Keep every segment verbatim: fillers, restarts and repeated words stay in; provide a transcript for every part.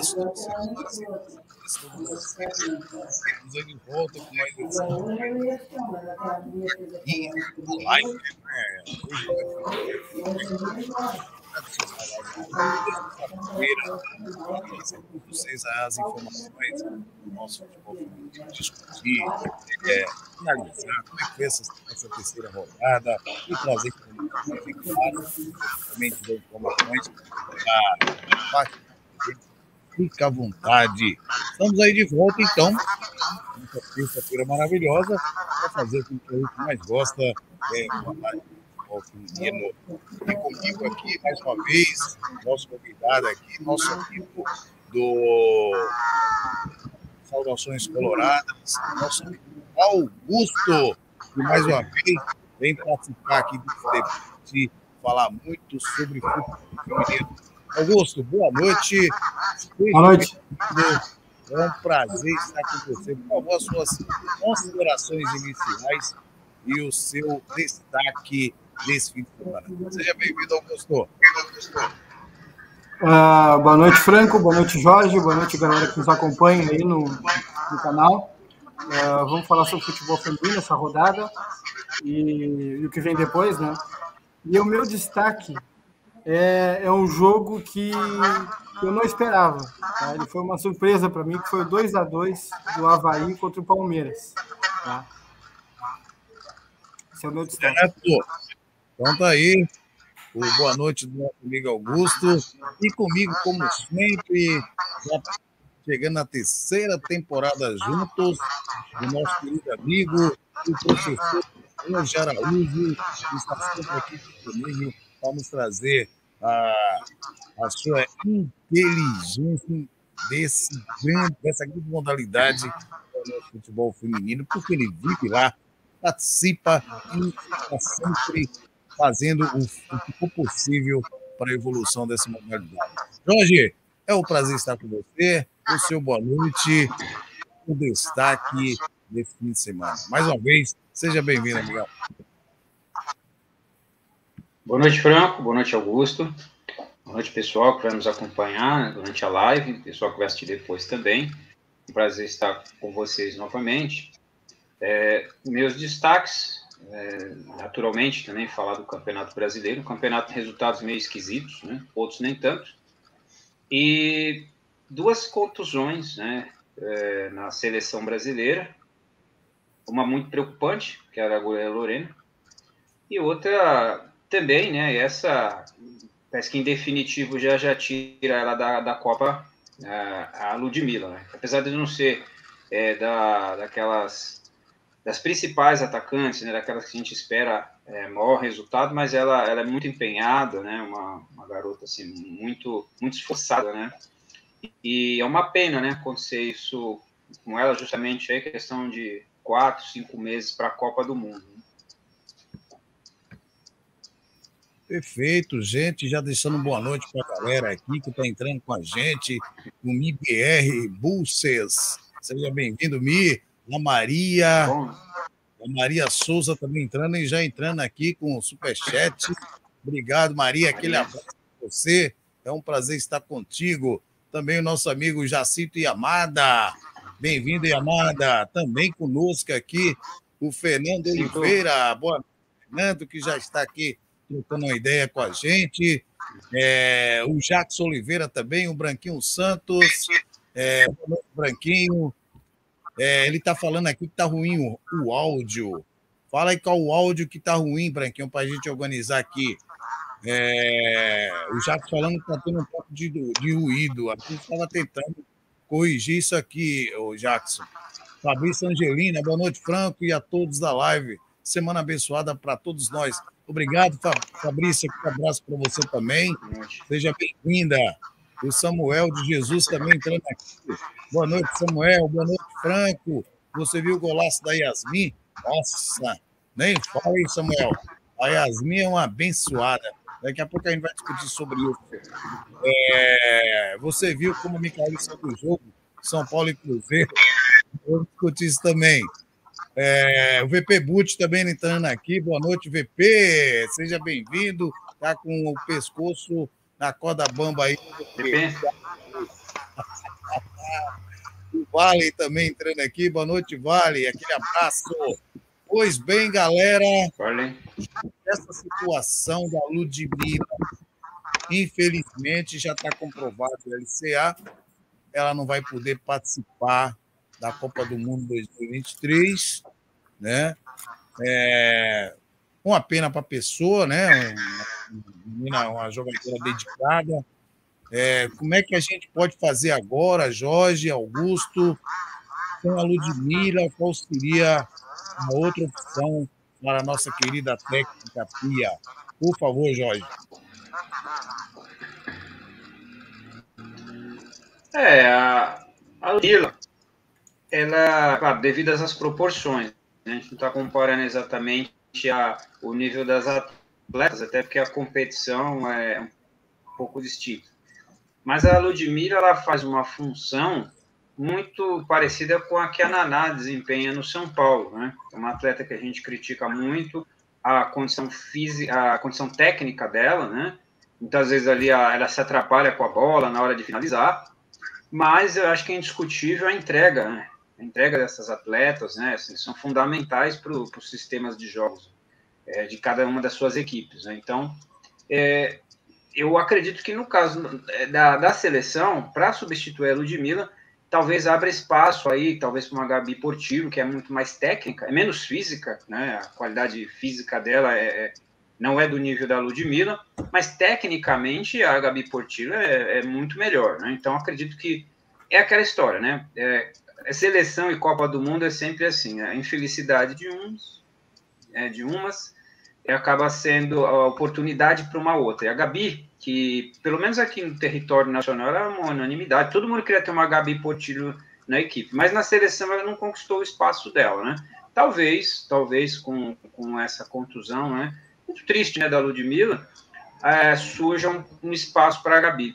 Augusto, senhoras e senhores, estamos aí de volta com mais edição aqui na live, né? Hoje vai trazer para vocês as informações do nosso futebol feminino, discutir, é, analisar como é que foi essa, essa terceira rodada e trazer informações e, claro, também tiver informações da parte. Fica à vontade. Estamos aí de volta, então, nessa terça-feira maravilhosa, para fazer com que a gente mais gosta, é, falar de futebol feminino. E comigo aqui, mais uma vez, nosso convidado aqui, nosso amigo do Saudações Coloradas, nosso amigo Augusto, que mais uma vez vem participar aqui do debate, falar muito sobre futebol feminino. Augusto, boa noite. Boa noite. É um prazer estar com você. Por favor, as suas considerações iniciais e o seu destaque desse fim de semana. Seja bem-vindo, Augusto. Uh, boa noite, Franco. Boa noite, Jorge. Boa noite, galera que nos acompanha aí no, no canal. Uh, vamos falar sobre futebol feminino, essa rodada e, e o que vem depois, né? E o meu destaque É, é um jogo que eu não esperava. Tá? Ele foi uma surpresa para mim, que foi o dois a dois do Avaí contra o Palmeiras. Tá? Esse é o meu destaque. Então tá aí. O boa noite do nosso amigo Augusto. E comigo, como sempre, já chegando na terceira temporada juntos, o nosso querido amigo, o professor Jorge Araújo, que está sempre aqui comigo para nos trazer a, a sua inteligência desse grande, dessa grande modalidade do nosso futebol feminino, porque ele vive lá, participa e está sempre fazendo o, o que for possível para a evolução dessa modalidade. Jorge, é um prazer estar com você, o seu boa noite, o destaque desse fim de semana. Mais uma vez, seja bem-vindo, amigão. Boa noite, Franco. Boa noite, Augusto. Boa noite, pessoal que vai nos acompanhar durante a live, pessoal que vai assistir depois também. Um prazer estar com vocês novamente. É, meus destaques, é, naturalmente, também falar do Campeonato Brasileiro. Campeonato de resultados meio esquisitos, né? Outros nem tanto. E duas contusões, né, é, na seleção brasileira. Uma muito preocupante, que era a goleira Lorena. E outra também, né, essa, parece que em definitivo já, já tira ela da, da Copa, a, a Ludmilla, né? Apesar de não ser é, da, daquelas, das principais atacantes, né, daquelas que a gente espera é, maior resultado, mas ela, ela é muito empenhada, né, uma, uma garota assim, muito, muito esforçada, né? E é uma pena, né, acontecer isso com ela, justamente aí, questão de quatro, cinco meses para a Copa do Mundo. Perfeito, gente, já deixando boa noite para a galera aqui que está entrando com a gente, o Mi B R Bulces, seja bem-vindo, Mi, a Maria, a Maria Souza também entrando e já entrando aqui com o superchat. Obrigado, Maria, aquele abraço para você, é um prazer estar contigo. Também o nosso amigo Jacito Yamada, bem-vindo, Yamada, também conosco aqui, o Fernando Oliveira, boa noite, Fernando, que já está aqui trocando uma ideia com a gente, é, o Jackson Oliveira também, o Branquinho Santos, é, o Branquinho, é, ele está falando aqui que está ruim o, o áudio. Fala aí qual o áudio que está ruim, Branquinho, para a gente organizar aqui. É, o Jackson falando que está tendo um pouco de, de ruído. A gente estava tentando corrigir isso aqui, o Jackson. Fabrício Angelina, boa noite, Franco, e a todos da live. Semana abençoada para todos nós. Obrigado, Fabrício. Um abraço para você também. Seja bem-vinda. O Samuel de Jesus também entrando aqui. Boa noite, Samuel. Boa noite, Franco. Você viu o golaço da Yasmin? Nossa, nem fala aí, Samuel. A Yasmin é uma abençoada. Daqui a pouco a gente vai discutir sobre isso. É, você viu como o Micael saiu do jogo? São Paulo e Cruzeiro. Vamos discutir isso também. É, o V P Butch também entrando aqui. Boa noite, V P. Seja bem-vindo. Tá com o pescoço na corda bamba aí. V P. O Vale também entrando aqui. Boa noite, Vale. Aquele abraço. Pois bem, galera. Vale. Essa situação da Ludmilla, infelizmente, já está comprovado pela L C A. Ela não vai poder participar da Copa do Mundo dois mil e vinte e três, né? É uma pena para a pessoa, né? Uma, uma jogadora dedicada. É, como é que a gente pode fazer agora, Jorge, Augusto, com a Ludmilla? Qual seria a outra opção para a nossa querida técnica Pia? Por favor, Jorge. É, a, a Ludmilla, ela, claro, devido às proporções, né? A gente não está comparando exatamente a, o nível das atletas, até porque a competição é um pouco distinta. Mas a Ludmilla, ela faz uma função muito parecida com a que a Naná desempenha no São Paulo, né? É uma atleta que a gente critica muito a condição física, a condição técnica dela, né? Muitas vezes ali a, ela se atrapalha com a bola na hora de finalizar, mas eu acho que é indiscutível a entrega, né? A entrega dessas atletas, né? Assim, são fundamentais para os sistemas de jogos é, de cada uma das suas equipes, né? Então, é, eu acredito que no caso da, da seleção, para substituir a Ludmilla, talvez abra espaço aí, talvez para uma Gabi Portillo, que é muito mais técnica, é menos física, né? A qualidade física dela é, é, não é do nível da Ludmilla, mas tecnicamente a Gabi Portillo é, é muito melhor, né? Então acredito que é aquela história, né? É, seleção e Copa do Mundo é sempre assim, a infelicidade de uns, é, de umas, acaba sendo a oportunidade para uma outra. E a Gabi, que pelo menos aqui no território nacional, era uma unanimidade. Todo mundo queria ter uma Gabi Portillo na equipe, mas na seleção ela não conquistou o espaço dela, né? Talvez, talvez com, com essa contusão, né? Muito triste, né, da Ludmilla, é, surja um, um espaço para a Gabi.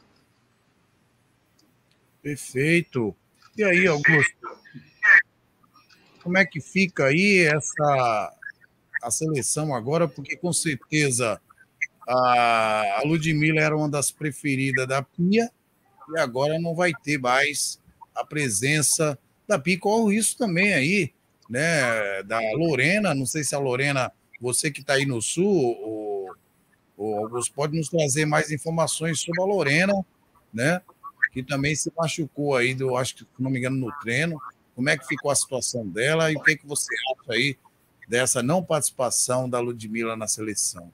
Perfeito. E aí, Augusto? Como é que fica aí essa a seleção agora? Porque com certeza a Ludmilla era uma das preferidas da Pia e agora não vai ter mais a presença da Pia. Corre isso também aí, né? Da Lorena. Não sei se a Lorena, você que está aí no Sul, o, o Augusto, pode nos trazer mais informações sobre a Lorena, né? Que também se machucou aí, do, acho que, se não me engano, no treino. Como é que ficou a situação dela e o que, que você acha aí dessa não participação da Ludmilla na seleção?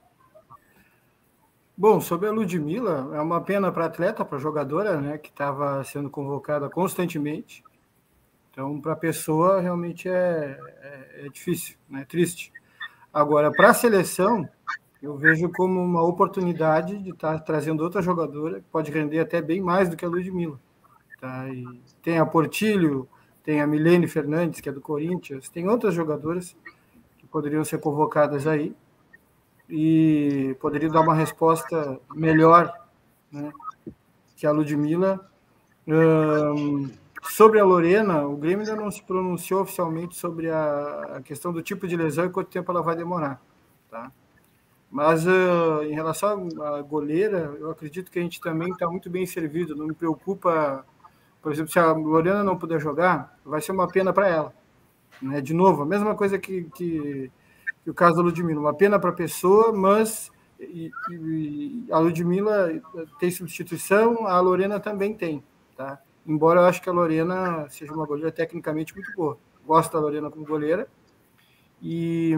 Bom, sobre a Ludmilla, é uma pena para a atleta, para a jogadora, né, que estava sendo convocada constantemente. Então, para a pessoa, realmente é, é, é difícil, né, é triste. Agora, para a seleção, eu vejo como uma oportunidade de estar tá trazendo outra jogadora que pode render até bem mais do que a Ludmilla. Tá? E tem a Portillo, tem a Milene Fernandes, que é do Corinthians, tem outras jogadoras que poderiam ser convocadas aí e poderiam dar uma resposta melhor, né, que a Ludmilla. Um, sobre a Lorena, o Grêmio ainda não se pronunciou oficialmente sobre a, a questão do tipo de lesão e quanto tempo ela vai demorar. Tá? Mas uh, em relação à goleira, eu acredito que a gente também está muito bem servido. Não me preocupa, por exemplo, se a Lorena não puder jogar, vai ser uma pena para ela. Né? De novo, a mesma coisa que, que, que o caso da Ludmilla, uma pena para a pessoa, mas e, e a Ludmilla tem substituição, a Lorena também tem. Tá? Embora eu acho que a Lorena seja uma goleira tecnicamente muito boa. Gosto da Lorena como goleira. E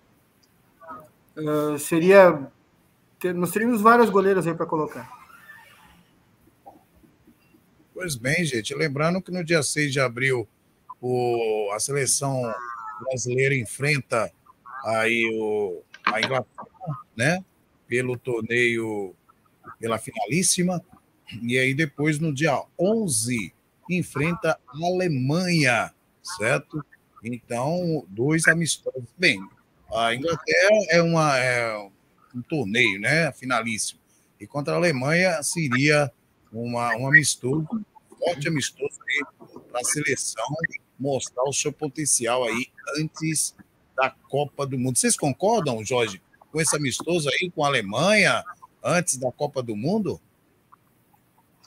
uh, seria... Ter, nós teríamos várias goleiras aí para colocar. Pois bem, gente. Lembrando que no dia seis de abril o, a seleção brasileira enfrenta aí o, a Inglaterra, né? Pelo torneio, pela finalíssima. E aí depois, no dia onze, enfrenta a Alemanha, certo? Então, dois amistosos. Bem, a Inglaterra é, uma, é um torneio, né? Finalíssimo. E contra a Alemanha seria uma, um amistoso, um forte amistoso aí para a seleção mostrar o seu potencial aí antes da Copa do Mundo. Vocês concordam, Jorge, com esse amistoso aí com a Alemanha antes da Copa do Mundo?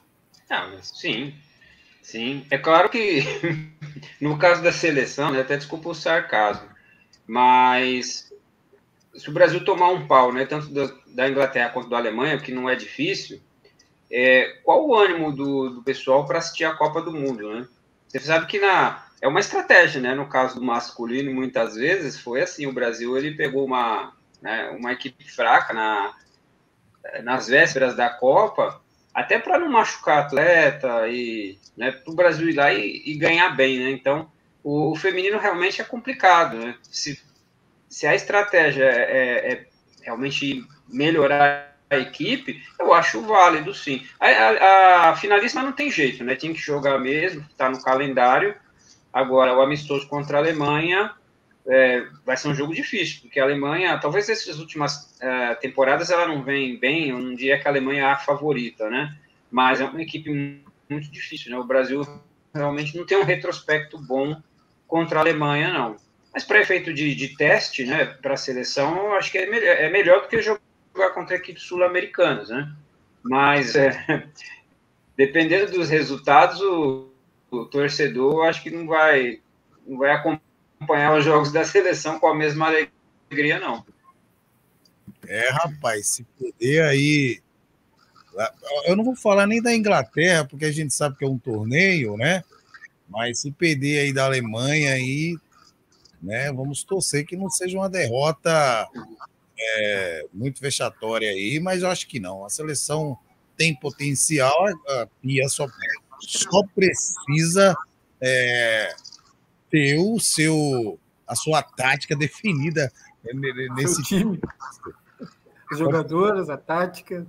Ah, mas sim, sim. É claro que no caso da seleção, né, até desculpa o sarcasmo, mas se o Brasil tomar um pau, né, tanto da, da Inglaterra quanto da Alemanha, o que não é difícil, é, qual o ânimo do, do pessoal para assistir a Copa do Mundo, né? Você sabe que na, é uma estratégia, né? No caso do masculino, muitas vezes foi assim, o Brasil ele pegou uma, né, uma equipe fraca na, nas vésperas da Copa, até para não machucar atleta e, né, para o Brasil ir lá e, e ganhar bem, né? Então, o, o feminino realmente é complicado, né? Se, se a estratégia é, é realmente melhorar a equipe, eu acho válido, sim. A, a, a finalíssima não tem jeito, né? Tinha que jogar mesmo, está no calendário. Agora, o amistoso contra a Alemanha é, vai ser um jogo difícil, porque a Alemanha, talvez essas últimas é, temporadas ela não vem bem, eu não diria que a Alemanha é a favorita, né? Mas é uma equipe muito difícil, né? O Brasil realmente não tem um retrospecto bom contra a Alemanha, não. Mas para efeito de, de teste, né, para a seleção, eu acho que é melhor, é melhor do que jogar contra equipes sul-americanas, né? Mas, é, dependendo dos resultados, o, o torcedor, eu acho que não vai, não vai acompanhar os jogos da seleção com a mesma alegria, não. É, rapaz, se perder aí... Eu não vou falar nem da Inglaterra, porque a gente sabe que é um torneio, né? Mas se perder aí da Alemanha aí, né? Vamos torcer que não seja uma derrota é, muito vexatória aí, mas eu acho que não. A seleção tem potencial, a Pia só, só precisa é, ter o seu, a sua tática definida nesse seu time. Os jogadores, a tática.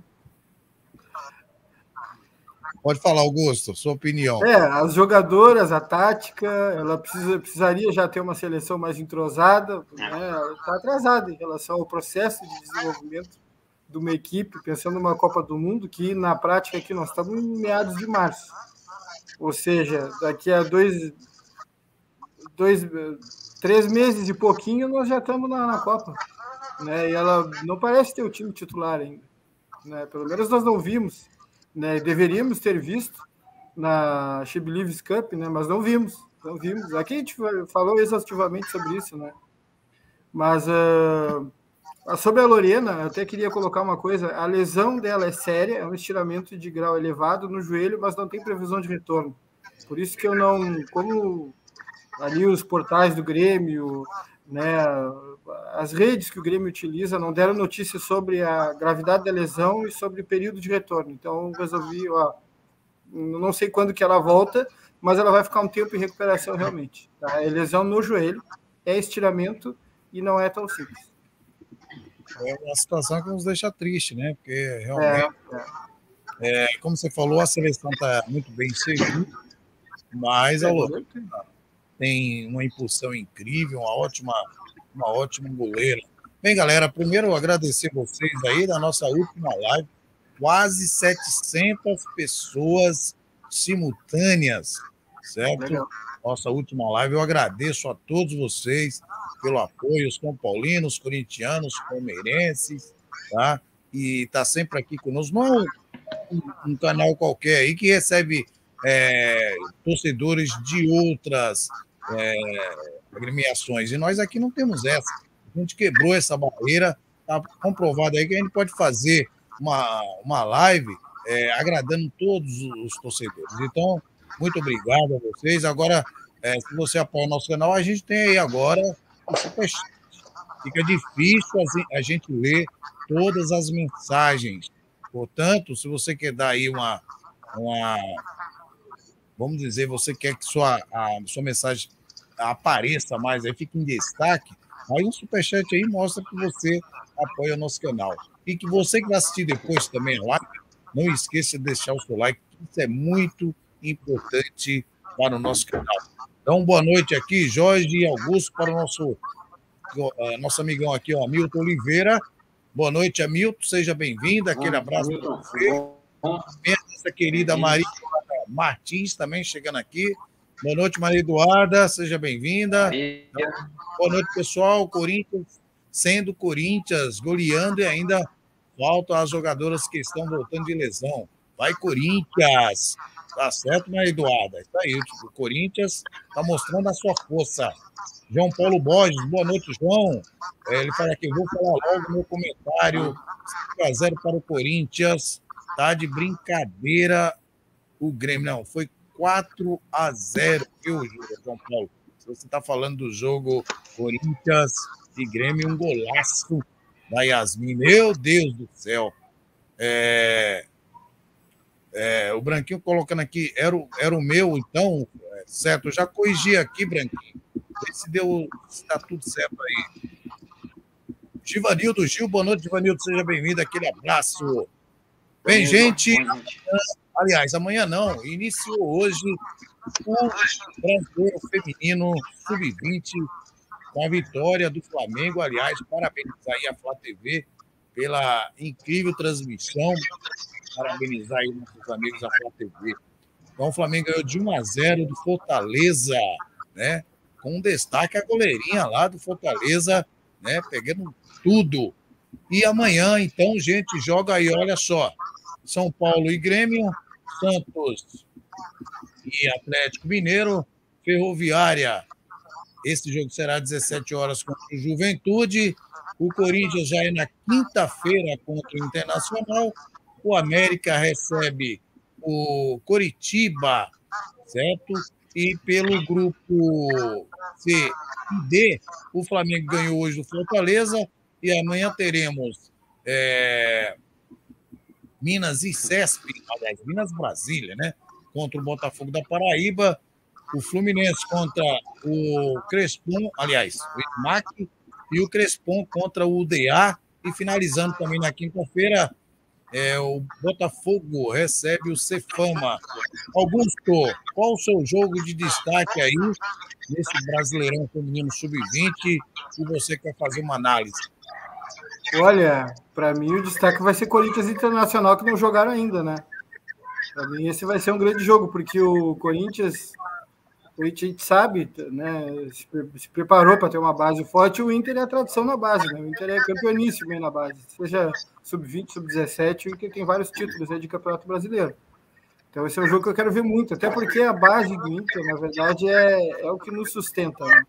Pode falar, Augusto, sua opinião. É, as jogadoras, a tática, ela precisa, precisaria já ter uma seleção mais entrosada, né? Ela está atrasada em relação ao processo de desenvolvimento de uma equipe, pensando numa Copa do Mundo, que na prática aqui nós estamos em meados de março. Ou seja, daqui a dois, dois três meses e pouquinho nós já estamos na, na Copa. Né? E ela não parece ter o time titular ainda. Né? Pelo menos nós não vimos. Né? Deveríamos ter visto na She Believes Cup, né? Mas não vimos, não vimos. Aqui a gente falou exaustivamente sobre isso, né? Mas uh, sobre a Lorena, eu até queria colocar uma coisa. A lesão dela é séria, é um estiramento de grau elevado no joelho, mas não tem previsão de retorno. Por isso que eu não, como ali os portais do Grêmio, né? As redes que o Grêmio utiliza não deram notícia sobre a gravidade da lesão e sobre o período de retorno. Então eu resolvi, ó, não sei quando que ela volta, mas ela vai ficar um tempo em recuperação realmente. Tá? É lesão no joelho, é estiramento e não é tão simples. É uma situação que nos deixa triste, né? Porque realmente, é, é. É, como você falou, a seleção está muito bem servida, mas a Lorena tem uma impulsão incrível, uma ótima, uma ótima goleira. Bem, galera, primeiro eu agradecer vocês aí da nossa última live. Quase setecentas pessoas simultâneas, certo? Legal. Nossa última live. Eu agradeço a todos vocês pelo apoio, os São Paulinos, corintianos, palmeirenses, tá? E tá sempre aqui conosco. Não é um, um canal qualquer aí que recebe é, torcedores de outras é, agremiações. E nós aqui não temos essa. A gente quebrou essa barreira. Tá comprovado aí que a gente pode fazer Uma, uma live é, agradando todos os torcedores. Então, muito obrigado a vocês. Agora, é, se você apoia o nosso canal, a gente tem aí agora o Superchat. Fica difícil a gente ler todas as mensagens. Portanto, se você quer dar aí uma, uma vamos dizer, você quer que sua, a sua mensagem apareça mais, aí fique em destaque, aí o Superchat aí mostra que você apoia o nosso canal. E que você que vai assistir depois também a live, não esqueça de deixar o seu like, isso é muito importante para o nosso canal. Então, boa noite aqui, Jorge e Augusto, para o nosso, uh, nosso amigão aqui, o Hamilton Oliveira. Boa noite, Hamilton, seja bem-vindo, aquele abraço para você. Nossa querida Maria Martins também chegando aqui. Boa noite, Maria Eduarda, seja bem-vinda. Boa noite, pessoal. Corinthians sendo Corinthians, goleando, e ainda faltam as jogadoras que estão voltando de lesão. Vai, Corinthians! Tá certo, Maria Eduarda? Isso aí, tipo, o Corinthians tá mostrando a sua força. João Paulo Borges, boa noite, João. É, ele fala aqui, vou falar logo no meu comentário. cinco a zero para o Corinthians. Tá de brincadeira o Grêmio. Não, foi quatro a zero, viu, João Paulo? Se você tá falando do jogo Corinthians e Grêmio, um golaço da Yasmin. Meu Deus do céu. É... É, o Branquinho colocando aqui, era o, era o meu, então, é, certo, eu já corrigi aqui, Branquinho, vê se deu, se tá tudo certo aí. Givanildo Gil, boa noite, Givanildo, seja bem-vindo, aquele abraço. Bem, gente, amanhã, aliás, amanhã não, iniciou hoje o Brasileiro Feminino sub vinte, com a vitória do Flamengo, aliás, parabenizar aí a Flá T V pela incrível transmissão, parabenizar aí nossos amigos da Flá T V. Então, o Flamengo ganhou de um a zero do Fortaleza, né? Com destaque a goleirinha lá do Fortaleza, né? Pegando tudo. E amanhã, então, gente, joga aí, olha só. São Paulo e Grêmio, Santos e Atlético Mineiro, Ferroviária. Esse jogo será às dezessete horas contra o Juventude. O Corinthians já é na quinta-feira contra o Internacional. O América recebe o Coritiba, certo? E pelo grupo C e D, o Flamengo ganhou hoje do Fortaleza e amanhã teremos é, Minas e C E S P, aliás, Minas Brasília, né? Contra o Botafogo da Paraíba, o Fluminense contra o Crespon, aliás, o Ismac, e o Crespon contra o U D A, e finalizando também na quinta-feira, É, o Botafogo recebe o Cefama. Augusto, qual o seu jogo de destaque aí nesse Brasileirão Feminino sub vinte que você quer fazer uma análise? Olha, para mim o destaque vai ser Corinthians e Internacional, que não jogaram ainda, né? Para mim esse vai ser um grande jogo, porque o Corinthians, a gente sabe, né, se, se preparou para ter uma base forte, o Inter é a tradição na base, né? O Inter é campeoníssimo aí na base, seja sub vinte, sub dezessete, o Inter tem vários títulos aí de Campeonato Brasileiro. Então esse é um jogo que eu quero ver muito, até porque a base do Inter, na verdade, é, é o que nos sustenta, né?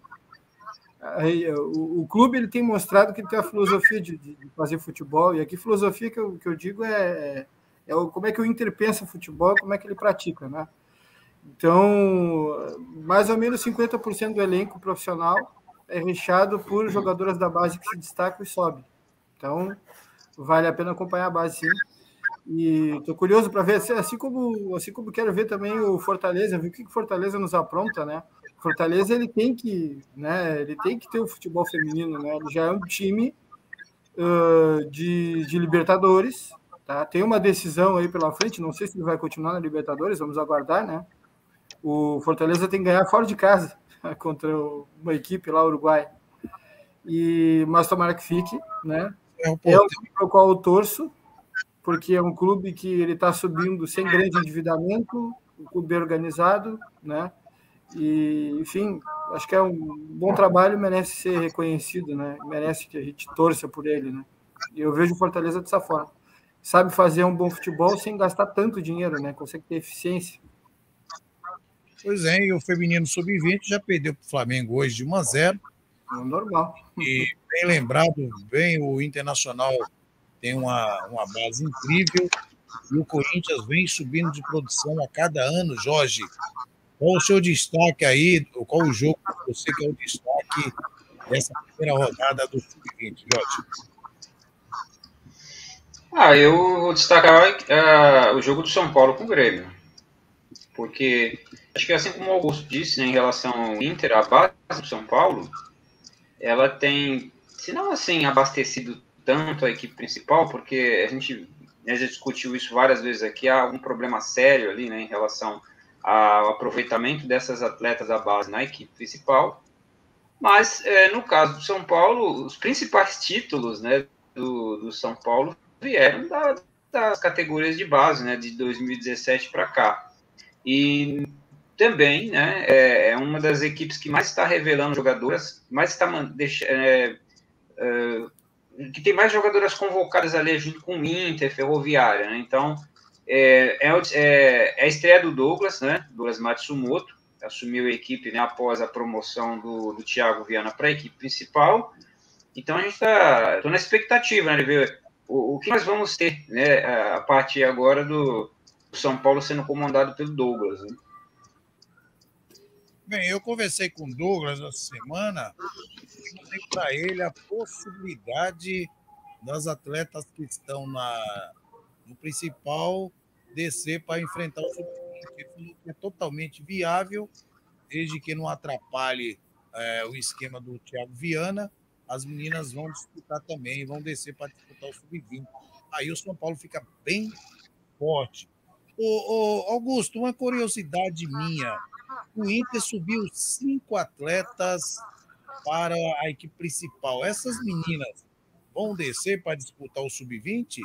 O, o clube ele tem mostrado que ele tem a filosofia de, de fazer futebol, e aqui filosofia que eu, que eu digo é, é, é o, como é que o Inter pensa futebol, como é que ele pratica, né? Então, mais ou menos cinquenta por cento do elenco profissional é recheado por jogadoras da base que se destacam e sobem. Então, vale a pena acompanhar a base, sim. E estou curioso para ver, assim como, assim como quero ver também o Fortaleza, ver o que o Fortaleza nos apronta, né? O Fortaleza ele tem que, né? Ele tem que ter o futebol feminino, né? Ele já é um time uh, de, de Libertadores, tá? Tem uma decisão aí pela frente, não sei se ele vai continuar na Libertadores, vamos aguardar, né? O Fortaleza tem que ganhar fora de casa contra uma equipe lá, Uruguai. E, mas tomara que fique, né? É um clube para o qual eu torço, porque é um clube que ele está subindo sem grande endividamento, um clube organizado, né? E, enfim, acho que é um bom trabalho, merece ser reconhecido, né? Merece que a gente torça por ele, né? E eu vejo o Fortaleza dessa forma. Sabe fazer um bom futebol sem gastar tanto dinheiro, né? Consegue ter eficiência. Pois é, e o feminino sub vinte já perdeu para o Flamengo hoje de um a zero. Normal. E bem lembrado, bem, o Internacional tem uma, uma base incrível e o Corinthians vem subindo de produção a cada ano. Jorge, qual o seu destaque aí, qual o jogo que você quer o destaque dessa primeira rodada do sub vinte, Jorge? Ah, eu vou destacar uh, o jogo do São Paulo com o Grêmio, porque acho que assim como o Augusto disse, né, em relação ao Inter, a base do São Paulo, ela tem, se não assim, abastecido tanto a equipe principal, porque a gente né, já discutiu isso várias vezes aqui, há um problema sério ali, né, em relação ao aproveitamento dessas atletas da base na equipe principal, mas é, no caso do São Paulo, os principais títulos, né, do, do São Paulo vieram da, das categorias de base, né, de dois mil e dezessete para cá, e também, né, é, é uma das equipes que mais está revelando jogadoras, mais está deixando é, é, que tem mais jogadoras convocadas ali junto com o Inter, Ferroviária, né? Então é, é, é, é a estreia do Douglas, né? Douglas Matsumoto, assumiu a equipe, né, após a promoção do, do Thiago Viana para a equipe principal. Então, a gente está na expectativa, né, de ver o, o que nós vamos ter, né, a partir agora do, do São Paulo sendo comandado pelo Douglas. Né? Bem, eu conversei com o Douglas essa semana e mandei para ele a possibilidade das atletas que estão na, no principal descer para enfrentar o sub vinte. Ele falou que é totalmente viável, desde que não atrapalhe é, o esquema do Thiago Viana. As meninas vão disputar também, vão descer para disputar o sub vinte. Aí o São Paulo fica bem forte. Ô, ô, Augusto, uma curiosidade minha. O Inter subiu cinco atletas para a equipe principal. Essas meninas vão descer para disputar o sub vinte?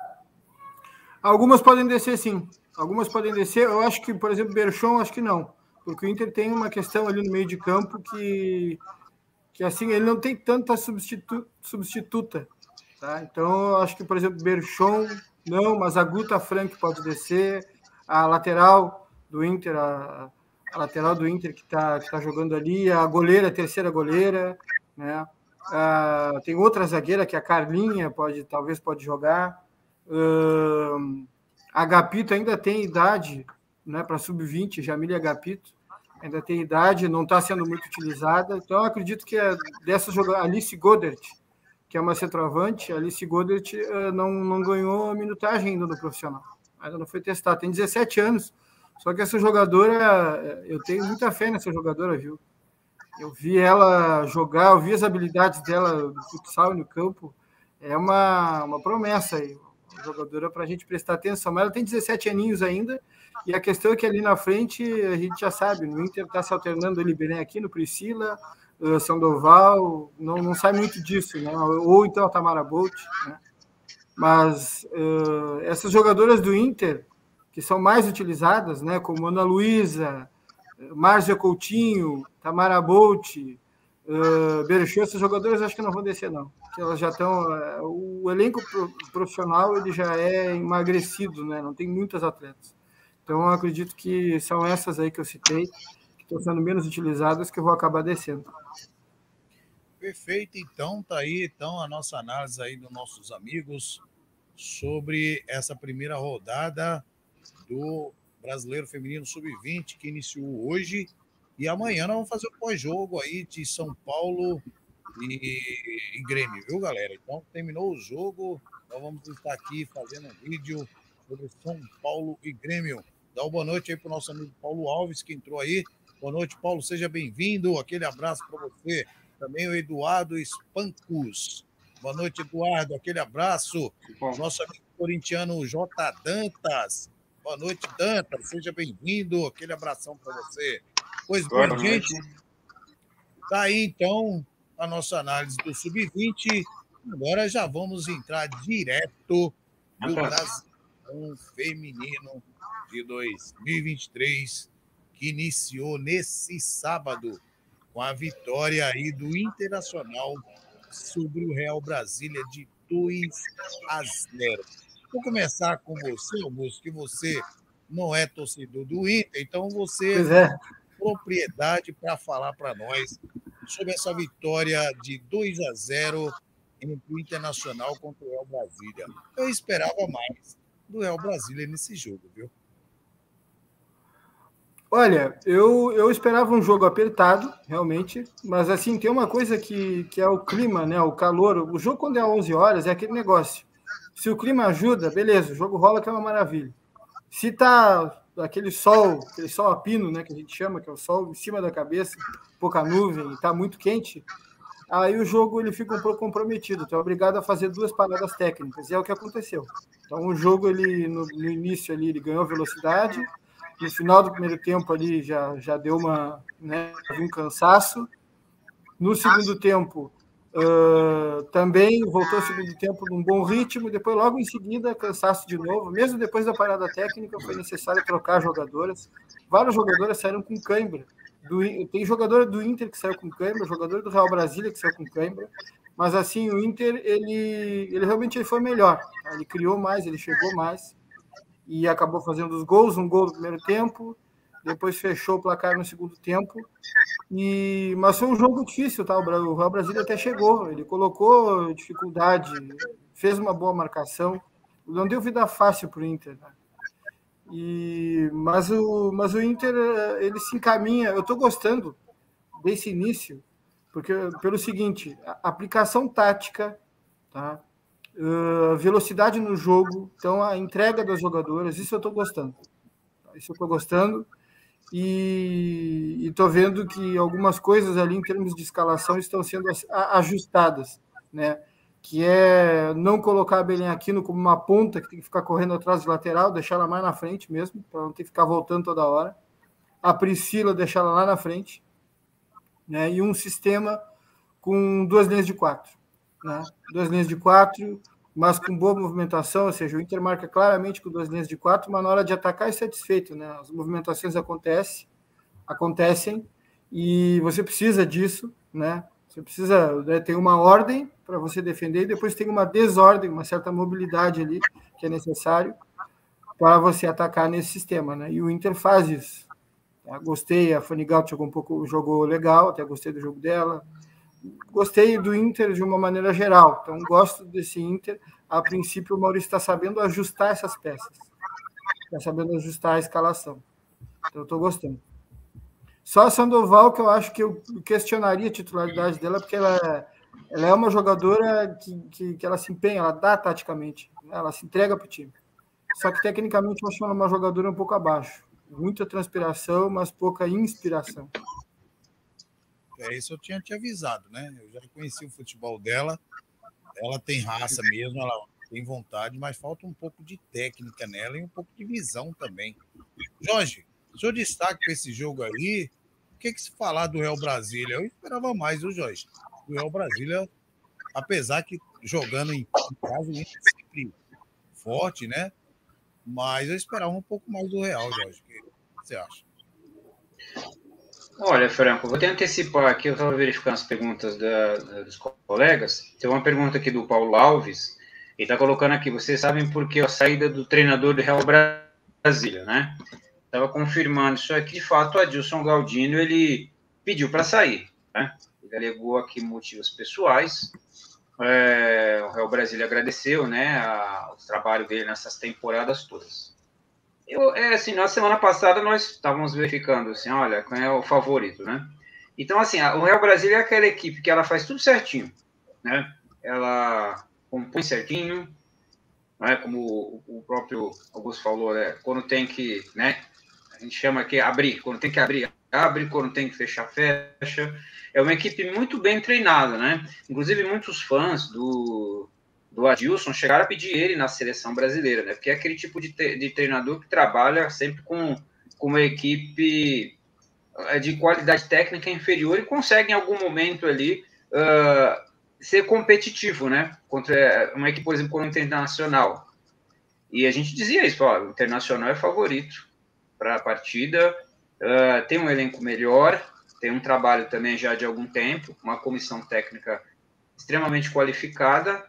Algumas podem descer, sim. Algumas podem descer. Eu acho que, por exemplo, Berchon, acho que não. Porque o Inter tem uma questão ali no meio de campo que, que assim, ele não tem tanta substitu, substituta. Tá? Então, eu acho que, por exemplo, Berchon, não, mas a Guta Frank pode descer. A lateral do Inter, a, a lateral do Inter que está que tá jogando ali, a goleira, a terceira goleira, né? Ah, tem outra zagueira que é a Carlinha, pode, talvez pode jogar. Uh, a Agapito ainda tem idade, né, para sub vinte, Jamília Agapito ainda tem idade, não está sendo muito utilizada, então eu acredito que é dessas jogadoras, Alice Godert, que é uma centroavante, a Alice Godert uh, não, não ganhou minutagem ainda no profissional, ainda não foi testada, tem dezessete anos, só que essa jogadora, eu tenho muita fé nessa jogadora, viu? Eu vi ela jogar, eu vi as habilidades dela no futsal e no campo, é uma, uma promessa aí, jogadora para a gente prestar atenção, mas ela tem dezessete aninhos ainda, e a questão é que ali na frente, a gente já sabe, no Inter está se alternando ele bem aqui, no Priscila, uh, Sandoval, não, não sai muito disso, né? Ou então a Tamara Bolt, né? Mas uh, essas jogadoras do Inter, que são mais utilizadas, né, como Ana Luísa, Márcia Coutinho, Tamara Bolt, uh, Berchô, essas jogadoras acho que não vão descer, não. Que elas já estão. Uh, o elenco profissional ele já é emagrecido, né? Não tem muitas atletas. Então, eu acredito que são essas aí que eu citei, que estão sendo menos utilizadas, que eu vou acabar descendo. Perfeito, então, tá aí então a nossa análise aí dos nossos amigos sobre essa primeira rodada do Brasileiro Feminino sub vinte, que iniciou hoje, e amanhã nós vamos fazer o pós-jogo aí de São Paulo e, e Grêmio, viu, galera? Então, terminou o jogo, nós vamos estar aqui fazendo um vídeo sobre São Paulo e Grêmio. Dá uma boa noite aí para o nosso amigo Paulo Alves, que entrou aí. Boa noite, Paulo, seja bem-vindo. Aquele abraço para você. Também o Eduardo Espancos. Boa noite, Eduardo. Aquele abraço. Nosso amigo corintiano J. Dantas. Boa noite, Dantas. Seja bem-vindo. Aquele abração para você. Pois bem, gente. Tá aí, então, a nossa análise do sub vinte. Agora já vamos entrar direto no Brasileirão Feminino de dois mil e vinte e três, que iniciou nesse sábado com a vitória aí do Internacional sobre o Real Brasília de dois a zero. Vou começar com você, Augusto, que você não é torcedor do Inter, então você é. tem propriedade para falar para nós sobre essa vitória de dois a zero entre o Internacional contra o Real Brasília. Eu esperava mais do Real Brasília nesse jogo, viu? Olha, eu, eu esperava um jogo apertado, realmente, mas assim, tem uma coisa que, que é o clima, né, o calor. O jogo, quando é onze horas, é aquele negócio. Se o clima ajuda, beleza, o jogo rola, que é uma maravilha. Se tá aquele sol, aquele sol a pino, né, que a gente chama, que é o sol em cima da cabeça, pouca nuvem, e tá muito quente, aí o jogo ele fica um pouco comprometido, tu é obrigado a fazer duas paradas técnicas, e é o que aconteceu. Então o jogo, ele no, no início ali, ele ganhou velocidade, no final do primeiro tempo ali já, já deu uma, né, um cansaço. No segundo tempo, uh, também voltou ao segundo tempo num bom ritmo, depois logo em seguida cansaço de novo. Mesmo depois da parada técnica, foi necessário trocar jogadoras. Várias jogadoras saíram com cãibra. Do, tem jogadora do Inter que saiu com cãibra, jogadora do Real Brasília que saiu com cãibra, mas assim, o Inter, ele, ele realmente ele foi melhor. Ele criou mais, ele chegou mais. e acabou fazendo os gols, um gol no primeiro tempo, depois fechou o placar no segundo tempo. E, mas foi um jogo difícil, tá? O Real Brasília até chegou, ele colocou dificuldade, fez uma boa marcação, não deu vida fácil para o Inter, né? E, mas, o, mas o Inter, ele se encaminha, eu estou gostando desse início, porque pelo seguinte, a aplicação tática, tá? Uh, velocidade no jogo, então a entrega das jogadoras, isso eu estou gostando. Isso eu estou gostando. E estou vendo que algumas coisas ali em termos de escalação estão sendo ajustadas, né? Que é não colocar a Belém Aquino como uma ponta que tem que ficar correndo atrás do lateral, deixar ela mais na frente mesmo, para não ter que ficar voltando toda hora. A Priscila deixar ela lá na frente, né? E um sistema com duas linhas de quatro, né? Duas linhas de quatro, mas com boa movimentação, ou seja, o Inter marca claramente com duas linhas de quatro, mas na hora de atacar é satisfeito, né? As movimentações acontecem, acontecem e você precisa disso, né? Você precisa, né, ter uma ordem para você defender e depois tem uma desordem, uma certa mobilidade ali que é necessário para você atacar nesse sistema, né? E o Inter faz isso. Tá? Gostei, a Fanny Galt jogou um pouco, jogou legal, até gostei do jogo dela. Gostei do Inter de uma maneira geral, então gosto desse Inter. A princípio, o Maurício está sabendo ajustar essas peças, está sabendo ajustar a escalação. Então, eu estou gostando. Só a Sandoval, que eu acho que eu questionaria a titularidade dela, porque ela é, ela é uma jogadora que, que, que ela se empenha, ela dá taticamente, né? Ela se entrega para o time. Só que, tecnicamente, eu acho ela uma jogadora um pouco abaixo. Muita transpiração, mas pouca inspiração. É isso, eu tinha te avisado, né? Eu já conheci o futebol dela, ela tem raça mesmo, ela tem vontade, mas falta um pouco de técnica nela e um pouco de visão também. Jorge, seu destaque para esse jogo aí, o que, que se falar do Real Brasília? Eu esperava mais, viu, Jorge? O Real Brasília, apesar que jogando em casa, o Inter é sempre forte, né? Mas eu esperava um pouco mais do Real, Jorge. O que você acha? Olha, Franco, vou até antecipar aqui, eu estava verificando as perguntas da, da, dos colegas. Tem uma pergunta aqui do Paulo Alves, ele está colocando aqui, vocês sabem por que a saída do treinador do Real Brasília, né? Estava confirmando isso aqui, de fato, o Adilson Galdino, ele pediu para sair, né? Ele alegou aqui motivos pessoais. É, o Real Brasília agradeceu, né, a, o trabalho dele nessas temporadas todas. Eu, é assim, na semana passada nós estávamos verificando, assim, olha, quem é o favorito, né? Então, assim, a, o Real Brasília é aquela equipe que ela faz tudo certinho, né? Ela compõe certinho, né? Como o, o próprio Augusto falou, né? Quando tem que, né? A gente chama aqui abrir, quando tem que abrir, abre, quando tem que fechar, fecha. É uma equipe muito bem treinada, né? Inclusive, muitos fãs do, do Adilson chegaram a pedir ele na seleção brasileira, né? Porque é aquele tipo de, te, de treinador que trabalha sempre com, com uma equipe de qualidade técnica inferior e consegue, em algum momento ali, uh, ser competitivo, né? Contra uma equipe, por exemplo, como o Internacional. E a gente dizia isso, ó, o Internacional é favorito para a partida, uh, tem um elenco melhor, tem um trabalho também já de algum tempo, uma comissão técnica extremamente qualificada,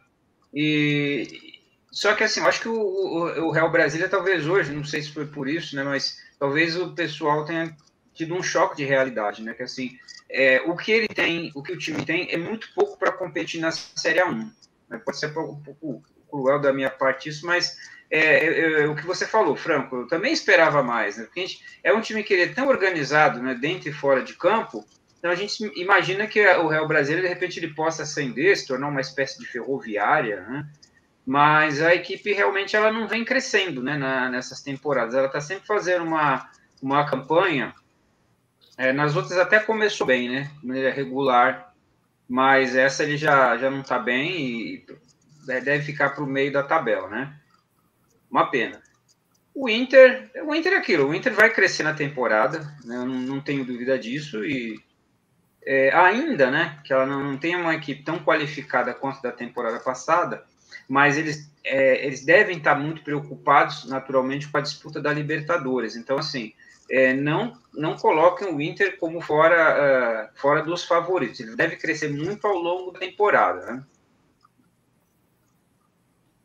e só que assim, eu acho que o, o, o Real Brasília talvez hoje, não sei se foi por isso, né, mas talvez o pessoal tenha tido um choque de realidade, né, que assim, é, o que ele tem, o que o time tem é muito pouco para competir na Série A um, né? Pode ser um pouco cruel da minha parte isso, mas É, é, é, o que você falou, Franco, eu também esperava mais, né? Porque a gente, é um time que ele é tão organizado, né, dentro e fora de campo, então a gente imagina que o Real Brasília, de repente, ele possa ascender, se tornar uma espécie de ferroviária, né? Mas a equipe realmente ela não vem crescendo, né, na, nessas temporadas, ela está sempre fazendo uma, uma campanha, é, nas outras até começou bem, né, de maneira regular, mas essa ele já, já não está bem e deve ficar para o meio da tabela, né? Uma pena. O Inter, o Inter é aquilo, o Inter vai crescer na temporada, né, eu não, não tenho dúvida disso, e é, ainda, né, que ela não, não tem uma equipe tão qualificada quanto da temporada passada, mas eles, é, eles devem estar muito preocupados, naturalmente, com a disputa da Libertadores. Então, assim, é, não, não coloquem o Inter como fora, uh, fora dos favoritos, ele deve crescer muito ao longo da temporada, né?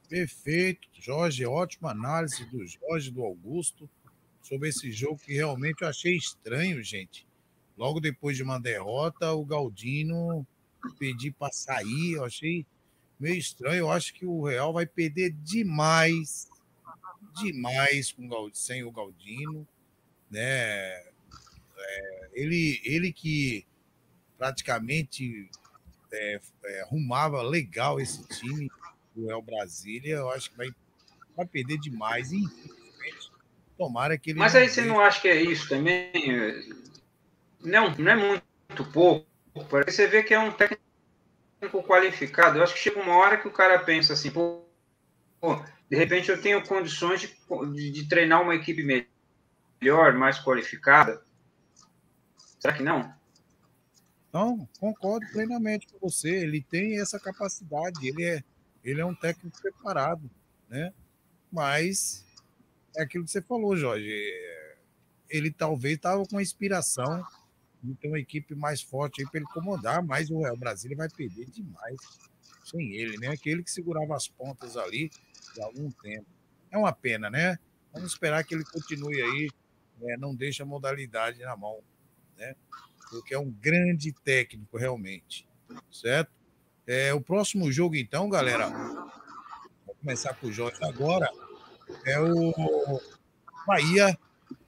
Perfeito, Jorge, ótima análise do Jorge, do Augusto, sobre esse jogo que realmente eu achei estranho, gente. Logo depois de uma derrota, o Galdino pedir para sair, eu achei meio estranho. Eu acho que o Real vai perder demais, demais com o Galdino, sem o Galdino, né? É, ele, ele que praticamente é, é, arrumava legal esse time do Real Brasília, eu acho que vai, vai perder demais. E, infelizmente, tomara que ele Mas não aí você deixe. não acha que é isso também? Não, não é muito pouco. Você vê que é um técnico qualificado. Eu acho que chega uma hora que o cara pensa assim, pô, de repente eu tenho condições de, de, de treinar uma equipe melhor, mais qualificada. Será que não? Não, concordo plenamente com você. Ele tem essa capacidade, ele é, ele é um técnico preparado, né? Mas é aquilo que você falou, Jorge. Ele talvez estava com a inspiração de ter uma equipe mais forte aí para ele comandar, mas o Real Brasília vai perder demais sem ele, né? Aquele que segurava as pontas ali há algum tempo. É uma pena, né? Vamos esperar que ele continue aí, né? Não deixe a modalidade na mão, né? Porque é um grande técnico, realmente. Certo? É, o próximo jogo, então, galera, vou começar com o Jorge agora, é o Bahia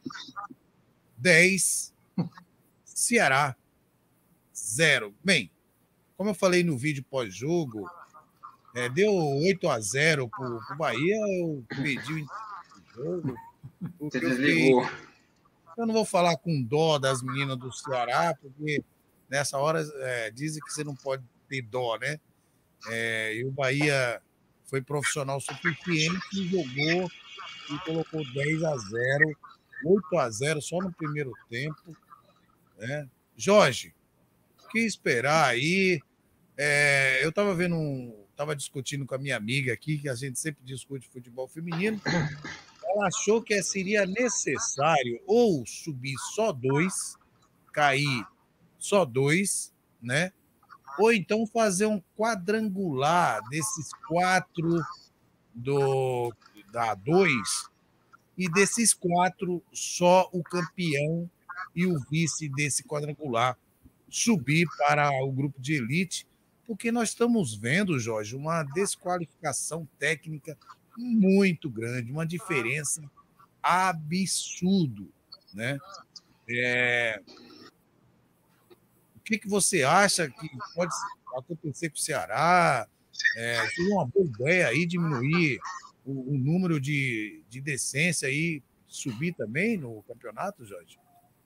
dez, Ceará zero. Bem, como eu falei no vídeo pós-jogo, é, deu oito a zero para o Bahia, eu pedi o jogo, Você porque eu fiquei. desligou. Eu não vou falar com dó das meninas do Ceará, porque nessa hora é, dizem que você não pode ter dó, né? É, e o Bahia foi profissional suficiente e jogou e colocou dez a zero, oito a zero só no primeiro tempo, né? Jorge, o que esperar aí? É, eu estava vendo um. Estava discutindo com a minha amiga aqui, que a gente sempre discute futebol feminino. Ela achou que seria necessário ou subir só dois, cair só dois, né? Ou então fazer um quadrangular desses quatro do da dois, e desses quatro, só o campeão e o vice desse quadrangular subir para o grupo de elite, porque nós estamos vendo, Jorge, uma desqualificação técnica muito grande, uma diferença absurdo, né? É, o que, que você acha que pode acontecer com o Ceará? É, seria uma boa ideia aí diminuir o, o número de, de decência e subir também no campeonato, Jorge?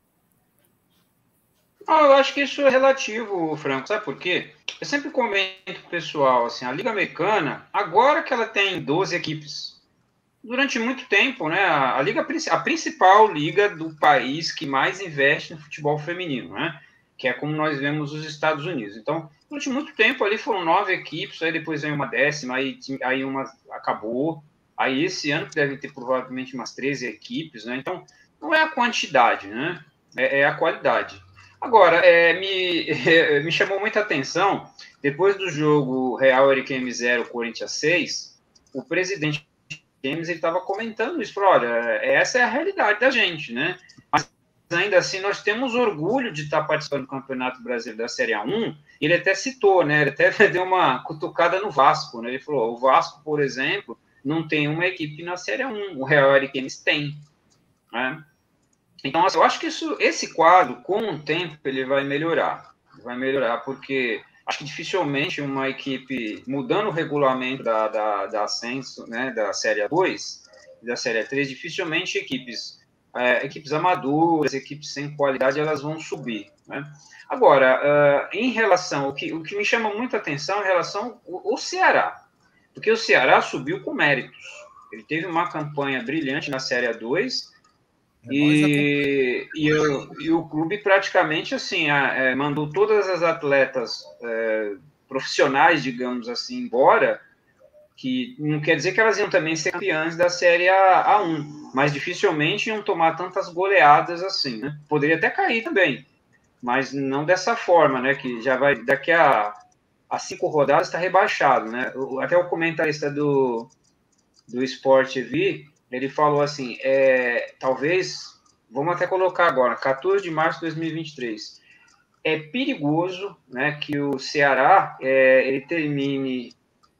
Ah, eu acho que isso é relativo, Franco. Sabe por quê? Eu sempre comento com o pessoal, assim, a Liga Americana, agora que ela tem doze equipes, durante muito tempo, né, a, a liga a principal liga do país que mais investe no futebol feminino, né, que é como nós vemos os Estados Unidos. Então, durante muito tempo ali foram nove equipes, aí depois veio uma décima, aí, aí uma acabou. Aí esse ano devem ter provavelmente umas treze equipes, né? Então, não é a quantidade, né? É, é a qualidade. Agora, é, me, é, me chamou muita atenção, depois do jogo Real Ariquemes zero, Corinthians seis, o presidente James estava comentando isso, falou, olha, essa é a realidade da gente, né? Mas ainda assim nós temos orgulho de estar participando do Campeonato Brasileiro da Série A um. Ele até citou, né? Ele até deu uma cutucada no Vasco, né? Ele falou, o Vasco, por exemplo, não tem uma equipe na Série A um, o Real Ariquemes tem, né? Então, assim, eu acho que isso, esse quadro, com o tempo, ele vai melhorar, vai melhorar, porque acho que dificilmente uma equipe, mudando o regulamento da, da, da Ascenso, né, da Série A dois e da Série A três, dificilmente equipes, é, equipes amadoras, equipes sem qualidade, elas vão subir, né? Agora, uh, em relação, o que, o que me chama muita atenção é em relação ao, ao Ceará, porque o Ceará subiu com méritos, ele teve uma campanha brilhante na Série A dois, É, e, e, eu, e o clube praticamente assim é, mandou todas as atletas é, profissionais, digamos assim, embora, que não quer dizer que elas iam também ser campeãs da Série A um, mas dificilmente iam tomar tantas goleadas assim, né? Poderia até cair também, mas não dessa forma, né? Que já vai, daqui a, a cinco rodadas está rebaixado, né? Até o comentarista do, do Sport T V, ele falou assim, é, talvez, vamos até colocar agora, quatorze de março de dois mil e vinte e três, é perigoso, né, que o Ceará é, ele termine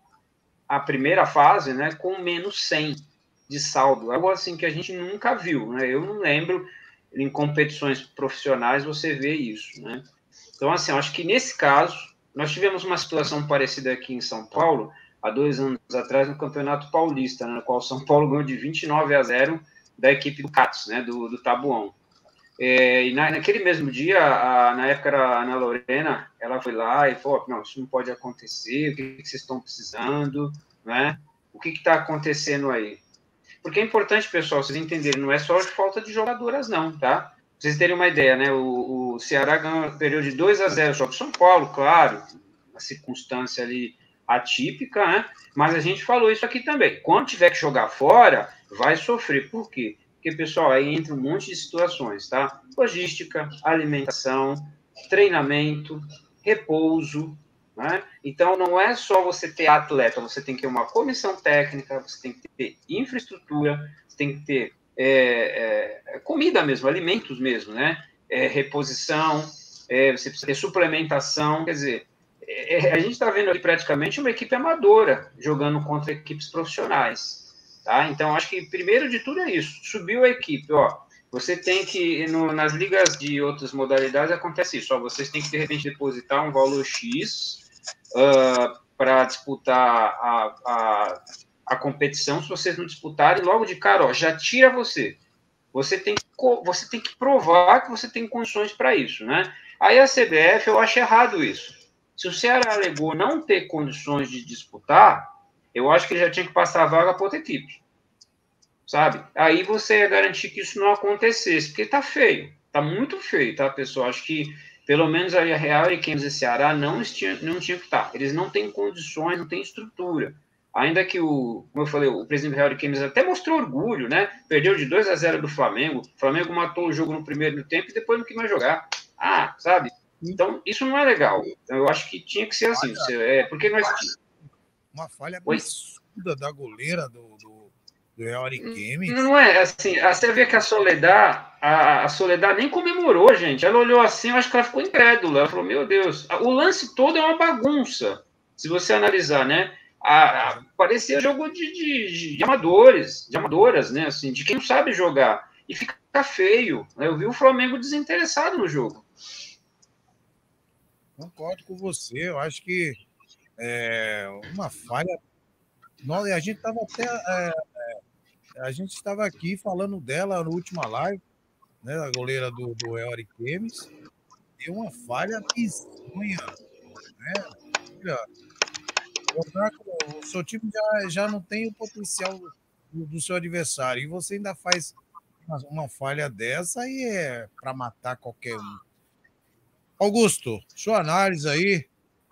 a primeira fase, né, com menos cem de saldo, algo assim que a gente nunca viu, né? Eu não lembro em competições profissionais você vê isso, né? Então, assim, eu acho que nesse caso, nós tivemos uma situação parecida aqui em São Paulo, há dois anos atrás, no Campeonato Paulista, né, no qual São Paulo ganhou de vinte e nove a zero da equipe do Cats, né, do, do Tabuão. É, e na, naquele mesmo dia, a, na época era a Ana Lorena, ela foi lá e falou, não, isso não pode acontecer, o que, que vocês estão precisando, né? O que está acontecendo aí? Porque é importante, pessoal, vocês entenderem, não é só falta de jogadoras, não, tá? Pra vocês terem uma ideia, né? O, o Ceará ganhou, perdeu de dois a zero só para São Paulo, claro, uma circunstância ali atípica, né? Mas a gente falou isso aqui também. Quando tiver que jogar fora, vai sofrer. Por quê? Porque, pessoal, aí entra um monte de situações, tá? Logística, alimentação, treinamento, repouso, né? Então, não é só você ter atleta, você tem que ter uma comissão técnica, você tem que ter infraestrutura, você tem que ter é, é, comida mesmo, alimentos mesmo, né? É, reposição, é, você precisa ter suplementação, quer dizer, é, a gente está vendo ali praticamente uma equipe amadora jogando contra equipes profissionais. Tá? Então, acho que primeiro de tudo é isso. Subiu a equipe, ó. Você tem que, no, nas ligas de outras modalidades, acontece isso. Ó, vocês têm que, de repente, depositar um valor X uh, para disputar a, a, a competição. Se vocês não disputarem, logo de cara, ó, já tira você. Você tem, que, você tem que provar que você tem condições para isso, né? Aí a C B F, eu acho errado isso. Se o Ceará alegou não ter condições de disputar, eu acho que ele já tinha que passar a vaga para outra equipe, sabe? Aí você ia garantir que isso não acontecesse, porque tá feio, tá muito feio, tá, pessoal? Acho que, pelo menos, a Real e Games e Ceará não tinham não tinha que estar. Eles não têm condições, não têm estrutura. Ainda que, o, como eu falei, o presidente do Real e Games até mostrou orgulho, né? Perdeu de dois a zero do Flamengo, o Flamengo matou o jogo no primeiro tempo e depois não quis mais jogar. Ah, sabe? Então, isso não é legal. Então, eu acho que tinha que ser assim. Você, é, porque nós... Uma falha absurda da goleira do, do, do Real Games. Não é, assim, você vê que a Soledad, a, a Soledad nem comemorou, gente. Ela olhou assim, eu acho que ela ficou incrédula. Ela falou, meu Deus, o lance todo é uma bagunça. Se você analisar, né? A, a, parecia jogo de, de, de amadores, de amadoras, né? Assim, de quem não sabe jogar. E fica feio. Né? Eu vi o Flamengo desinteressado no jogo. Concordo com você. Eu acho que é uma falha. Nós, a gente estava até. É, a gente estava aqui falando dela na última live, né? A goleira do, do Real Games. Deu uma falha bizonha. Né? O seu time já, já não tem o potencial do, do seu adversário. E você ainda faz uma, uma falha dessa e é para matar qualquer um. Augusto, sua análise aí.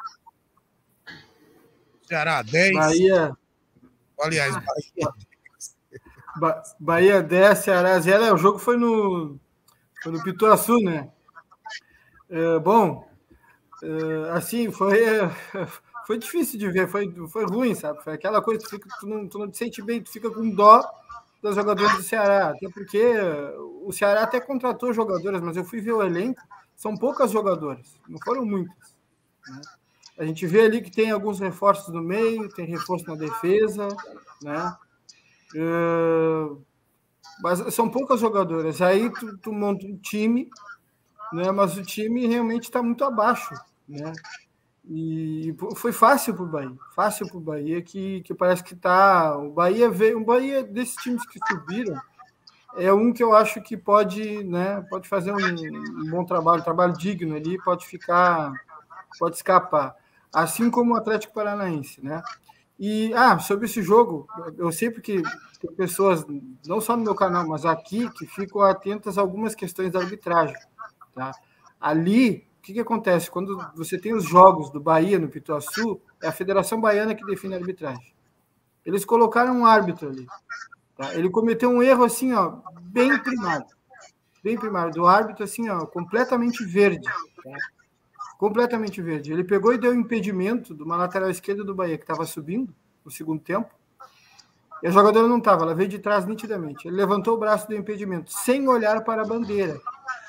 Ceará dez. Bahia. Aliás, Bahia dez. Ba Bahia dez, Ceará zero. É, o jogo foi no, foi no Pituaçu, né? É, bom, é, assim, foi, é, foi difícil de ver, foi, foi ruim, sabe? Foi aquela coisa que tu, fica, tu, não, tu não te sente bem, tu fica com dó das jogadoras do Ceará. Até porque o Ceará até contratou jogadoras, mas eu fui ver o elenco, são poucas jogadoras, não foram muitas. Né? A gente vê ali que tem alguns reforços no meio, tem reforço na defesa, né? Uh, mas são poucas jogadoras. Aí tu, tu monta um time, né? Mas o time realmente está muito abaixo, né? E foi fácil para o Bahia, fácil para o Bahia, que, que parece que está. O Bahia veio, o Bahia desses times que subiram é um que eu acho que pode, né? Pode fazer um, um bom trabalho, um trabalho digno ali, pode ficar, pode escapar. Assim como o Atlético Paranaense, né? E, ah, sobre esse jogo, eu sei porque tem pessoas, não só no meu canal, mas aqui, que ficam atentas a algumas questões da arbitragem, tá? Ali, o que, que acontece? Quando você tem os jogos do Bahia no Pituaçu, é a Federação Baiana que define a arbitragem. Eles colocaram um árbitro ali, tá? Ele cometeu um erro, assim, ó, bem primário, bem primário, do árbitro, assim, ó, completamente verde, tá? Completamente verde. Ele pegou e deu impedimento de uma lateral esquerda do Bahia, que estava subindo no segundo tempo, E a jogadora não estava, ela veio de trás nitidamente. Ele levantou o braço do impedimento, sem olhar para a bandeira.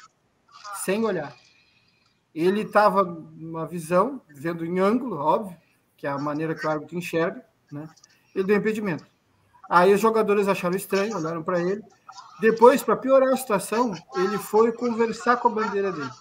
Sem olhar. Ele estava numa visão, vendo em ângulo, óbvio, que é a maneira que o árbitro enxerga, né? Ele deu impedimento. Aí os jogadores acharam estranho, olharam para ele. Depois, para piorar a situação, ele foi conversar com a bandeira dele.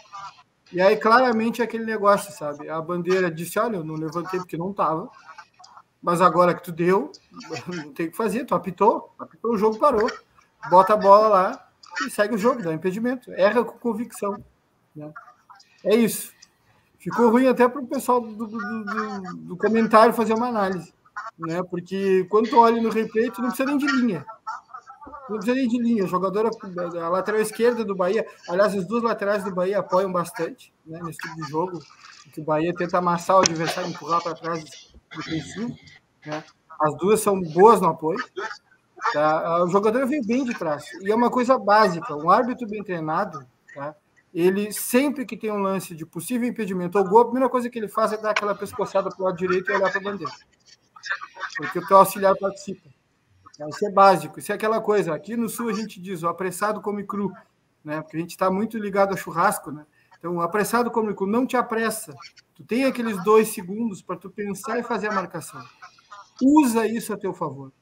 E aí, claramente, é aquele negócio, sabe? A bandeira disse, olha, eu não levantei porque não estava, mas agora que tu deu, não tem o que fazer, tu apitou, apitou, o jogo parou. Bota a bola lá e segue o jogo, dá impedimento. Erra com convicção, né? É isso. Ficou ruim até para o pessoal do, do, do, do comentário fazer uma análise, né? Porque quando tu olha no replay, tu não precisa nem de linha. Não precisa nem de linha. A jogadora, a lateral esquerda do Bahia, aliás, as duas laterais do Bahia apoiam bastante, né, nesse tipo de jogo, que o Bahia tenta amassar o adversário, empurrar para trás defensivo, né? As duas são boas no apoio. Tá? O jogador veio bem de trás. E é uma coisa básica. Um árbitro bem treinado, tá? Ele, sempre que tem um lance de possível impedimento ou gol, a primeira coisa que ele faz é dar aquela pescoçada para o lado direito e olhar para a bandeira. Porque o teu auxiliar participa. Isso é básico, isso é aquela coisa. Aqui no Sul a gente diz, o apressado come cru, né? Porque a gente está muito ligado a churrasco, né? Então, o apressado come cru, não te apressa. Tu tem aqueles dois segundos para tu pensar e fazer a marcação. Usa isso a teu favor.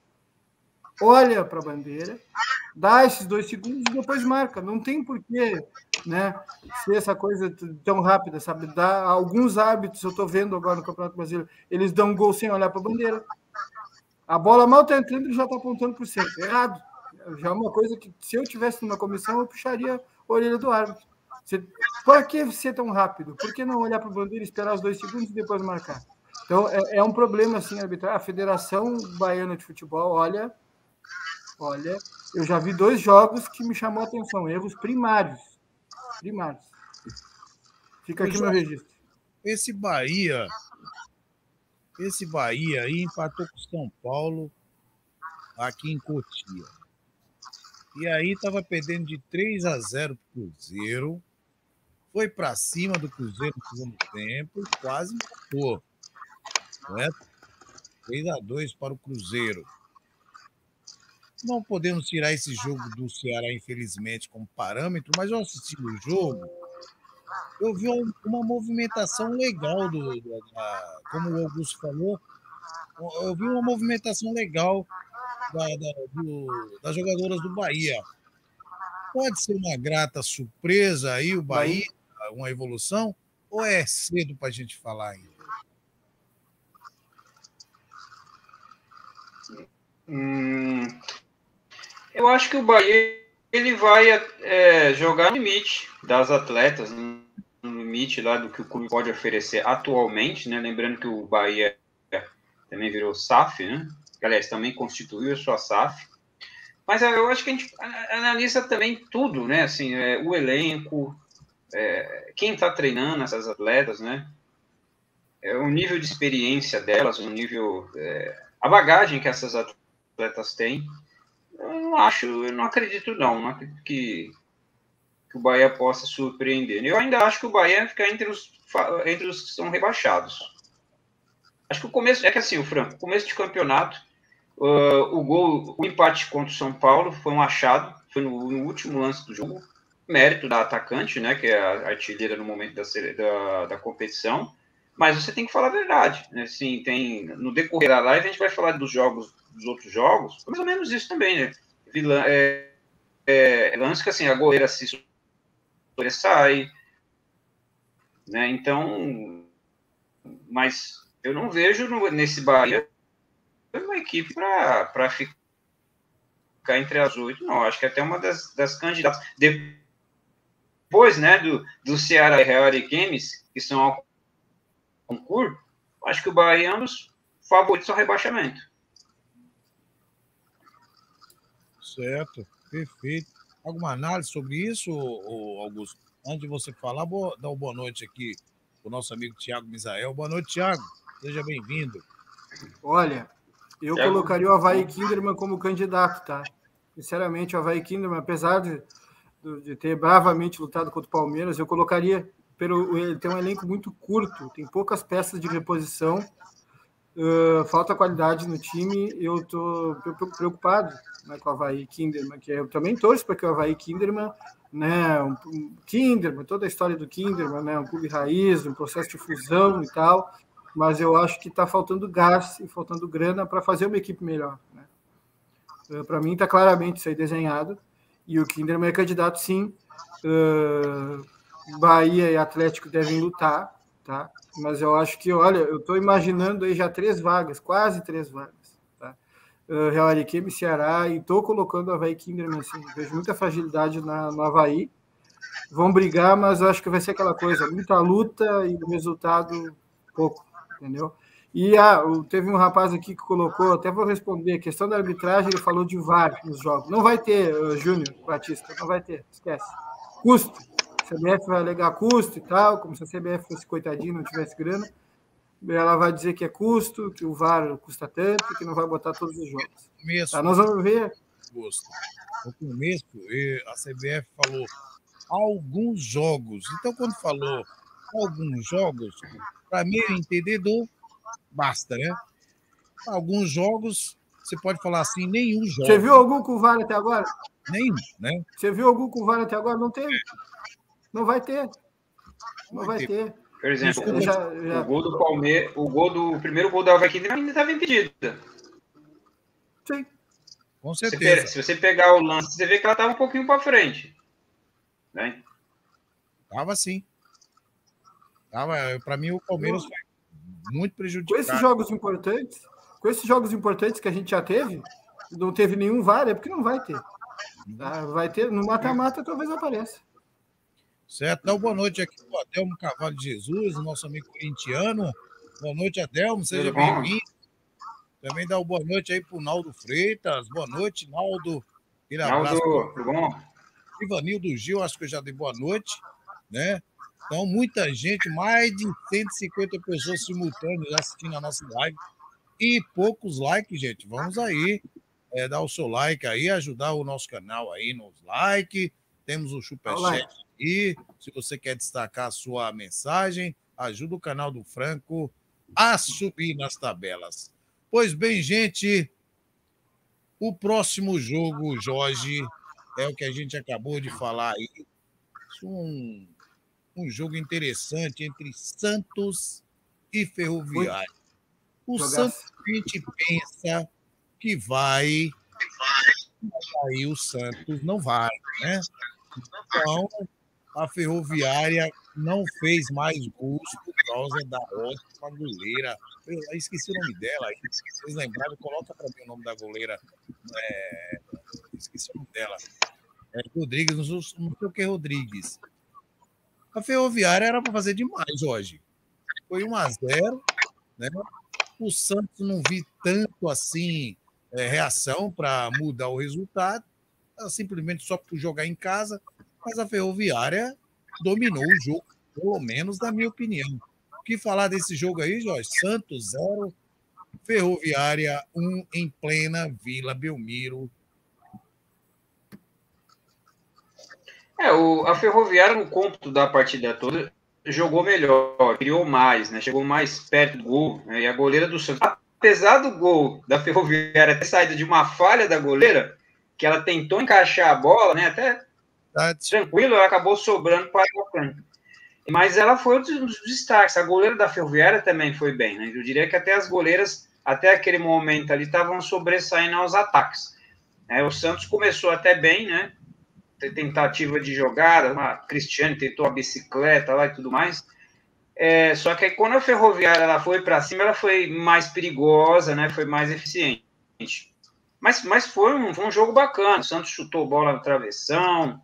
Olha para a bandeira, dá esses dois segundos e depois marca. Não tem porquê, né, ser essa coisa tão rápida, sabe? Dá, alguns árbitros, eu estou vendo agora no Campeonato Brasileiro, eles dão um gol sem olhar para a bandeira. A bola mal está entrando e já está apontando por cento. Errado. Já é uma coisa que, se eu tivesse numa comissão, eu puxaria a orelha do árbitro. Você, por que ser tão rápido? Por que não olhar para a bandeira, esperar os dois segundos e depois marcar? Então, é, é um problema, assim, arbitrar. A Federação Baiana de Futebol, olha, olha, eu já vi dois jogos que me chamou a atenção, erros primários. Primários. Fica aqui meu registro. Esse Bahia... Esse Bahia aí empatou com o São Paulo aqui em Cotia. E aí estava perdendo de três a zero para o Cruzeiro. Foi para cima do Cruzeiro no segundo tempo e quase empatou. Certo? três a dois para o Cruzeiro. Não podemos tirar esse jogo do Ceará, infelizmente, como parâmetro, mas eu assisti o jogo. Eu vi uma movimentação legal, do, do da, como o Augusto falou, eu vi uma movimentação legal da, da, do, das jogadoras do Bahia. Pode ser uma grata surpresa aí o Bahia, Bahia. Uma evolução, ou é cedo para a gente falar ainda? Hum, eu acho que o Bahia ele vai é, jogar no limite das atletas, né? No limite lá do que o clube pode oferecer atualmente, né? Lembrando que o Bahia também virou S A F, né? Aliás, também constituiu a sua S A F. Mas eu acho que a gente analisa também tudo, né? Assim, é, o elenco, é, quem está treinando essas atletas, né? É, o nível de experiência delas, o nível, é, a bagagem que essas atletas têm. Eu não acho, eu não acredito não, não acredito que que o Bahia possa surpreender. Eu ainda acho que o Bahia fica entre os, entre os que são rebaixados. Acho que o começo, é que assim, o Franco, o começo de campeonato, uh, o gol, o empate contra o São Paulo foi um achado, foi no, no último lance do jogo, mérito da atacante, né, que é a artilheira no momento da, da, da competição, mas você tem que falar a verdade, né, assim, tem, no decorrer da live a gente vai falar dos jogos, dos outros jogos, mais ou menos isso também, né, Vilã, é, é, lance que assim, a goleira se sai, né? Então, mas eu não vejo no, nesse Bahia uma equipe para ficar entre as oito, não. Acho que até uma das, das candidatas. Depois, né, do, do Ceará e Real Ariquemes, que são ao concurso, acho que o Bahia é um dos favoritos ao rebaixamento. Certo, perfeito. Alguma análise sobre isso, Augusto? Antes de você falar, vou dar uma boa noite aqui para o nosso amigo Thiago Misael. Boa noite, Thiago. Seja bem-vindo. Olha, eu Thiago. colocaria o Avaí Kinderman como candidato, tá? Sinceramente, o Avaí Kinderman, apesar de, de ter bravamente lutado contra o Palmeiras, eu colocaria, pelo, ele tem um elenco muito curto, tem poucas peças de reposição, Uh, falta qualidade no time. Eu estou preocupado, né, com o Avaí Kinderman, que eu também torço para que o Avaí Kinderman, né, um, um Kinderman, toda a história do Kinderman, né, um clube raiz, um processo de fusão e tal, mas eu acho que está faltando gás e faltando grana para fazer uma equipe melhor, né? Uh, para mim está claramente isso aí desenhado, e o Kinderman é candidato, sim. Uh, Bahia e Atlético devem lutar, tá? Mas eu acho que, olha, eu estou imaginando aí já três vagas, quase três vagas, tá? Uh, Real Ariquemes, Ceará, e estou colocando o Avaí Kinderman, assim, vejo muita fragilidade na, no Avaí. Vão brigar, mas eu acho que vai ser aquela coisa, muita luta e o resultado pouco, entendeu? E ah, teve um rapaz aqui que colocou, até vou responder, a questão da arbitragem, ele falou de V A R nos jogos. Não vai ter, uh, Júnior Batista, não vai ter, esquece. Custo. A C B F vai alegar custo e tal, como se a C B F fosse coitadinha, não tivesse grana. Ela vai dizer que é custo, que o V A R custa tanto, que não vai botar todos os jogos. Começo, tá, nós vamos ver. No começo, a C B F falou alguns jogos. Então, quando falou alguns jogos, para mim, entendedor, basta, né? Alguns jogos, você pode falar assim, nenhum jogo. Você viu algum com o V A R até agora? Nenhum, né? Você viu algum com o V A R até agora? Não teve. Não vai ter. Não vai, vai ter. ter. Por exemplo, Desculpa, já, já... o gol do Palmeiras, o gol do o primeiro gol da Avaí ainda estava impedido. Sim. Com certeza. Se você pegar o lance, você vê que ela estava um pouquinho para frente. Né? Tava sim. Tava, para mim, o Palmeiras foi muito prejudicado. Com esses jogos importantes, com esses jogos importantes que a gente já teve, não teve nenhum V A R, é porque não vai ter. Tá? Vai ter, no mata-mata talvez apareça. Certo, então boa noite aqui para o Adelmo Carvalho de Jesus, o nosso amigo corintiano. Boa noite, Adelmo, seja bem-vindo. Também dá uma boa noite aí para o Naldo Freitas. Boa noite, Naldo. Aquele abraço. Naldo, tudo bom? Ivanildo Gil, acho que eu já dei boa noite, né? Então, muita gente, mais de cento e cinquenta pessoas simultâneas assistindo a nossa live. E poucos likes, gente. Vamos aí, é, dar o seu like aí, ajudar o nosso canal aí nos likes. Temos o Superchat aí. Se você quer destacar a sua mensagem, ajuda o canal do Franco a subir nas tabelas. Pois bem, gente, o próximo jogo, Jorge, é o que a gente acabou de falar aí. Um, um jogo interessante entre Santos e Ferroviária. O Jogar. Santos, a gente pensa que vai, aí o Santos não vai, né? Então, a Ferroviária não fez mais gols por causa da ótima goleira. Eu esqueci o nome dela. Se vocês lembrarem, coloca para mim o nome da goleira. É... Esqueci o nome dela. É Rodrigues, não sei o que é Rodrigues. A Ferroviária era para fazer demais hoje. Foi um a zero, né? O Santos não vi tanto assim é, reação para mudar o resultado, simplesmente só por jogar em casa, mas a Ferroviária dominou o jogo, pelo menos na minha opinião. O que falar desse jogo aí, Jorge? Santos zero, Ferroviária um em plena Vila Belmiro. É, o, a Ferroviária, no cômputo da partida toda, jogou melhor, criou mais, né? Chegou mais perto do gol, né? E a goleira do Santos, apesar do gol da Ferroviária ter saído de uma falha da goleira, que ela tentou encaixar a bola, né? Até That's... tranquilo, ela acabou sobrando para o canto. Mas ela foi um dos destaques. A goleira da Ferroviária também foi bem, né? Eu diria que até as goleiras, até aquele momento ali, estavam sobressaindo aos ataques. É, o Santos começou até bem, né? Tentativa de jogada, a Cristiane tentou a bicicleta lá e tudo mais. É, só que aí, quando a Ferroviária ela foi para cima, ela foi mais perigosa, né? Foi mais eficiente. Mas, mas foi, um, foi um jogo bacana. O Santos chutou bola no travessão.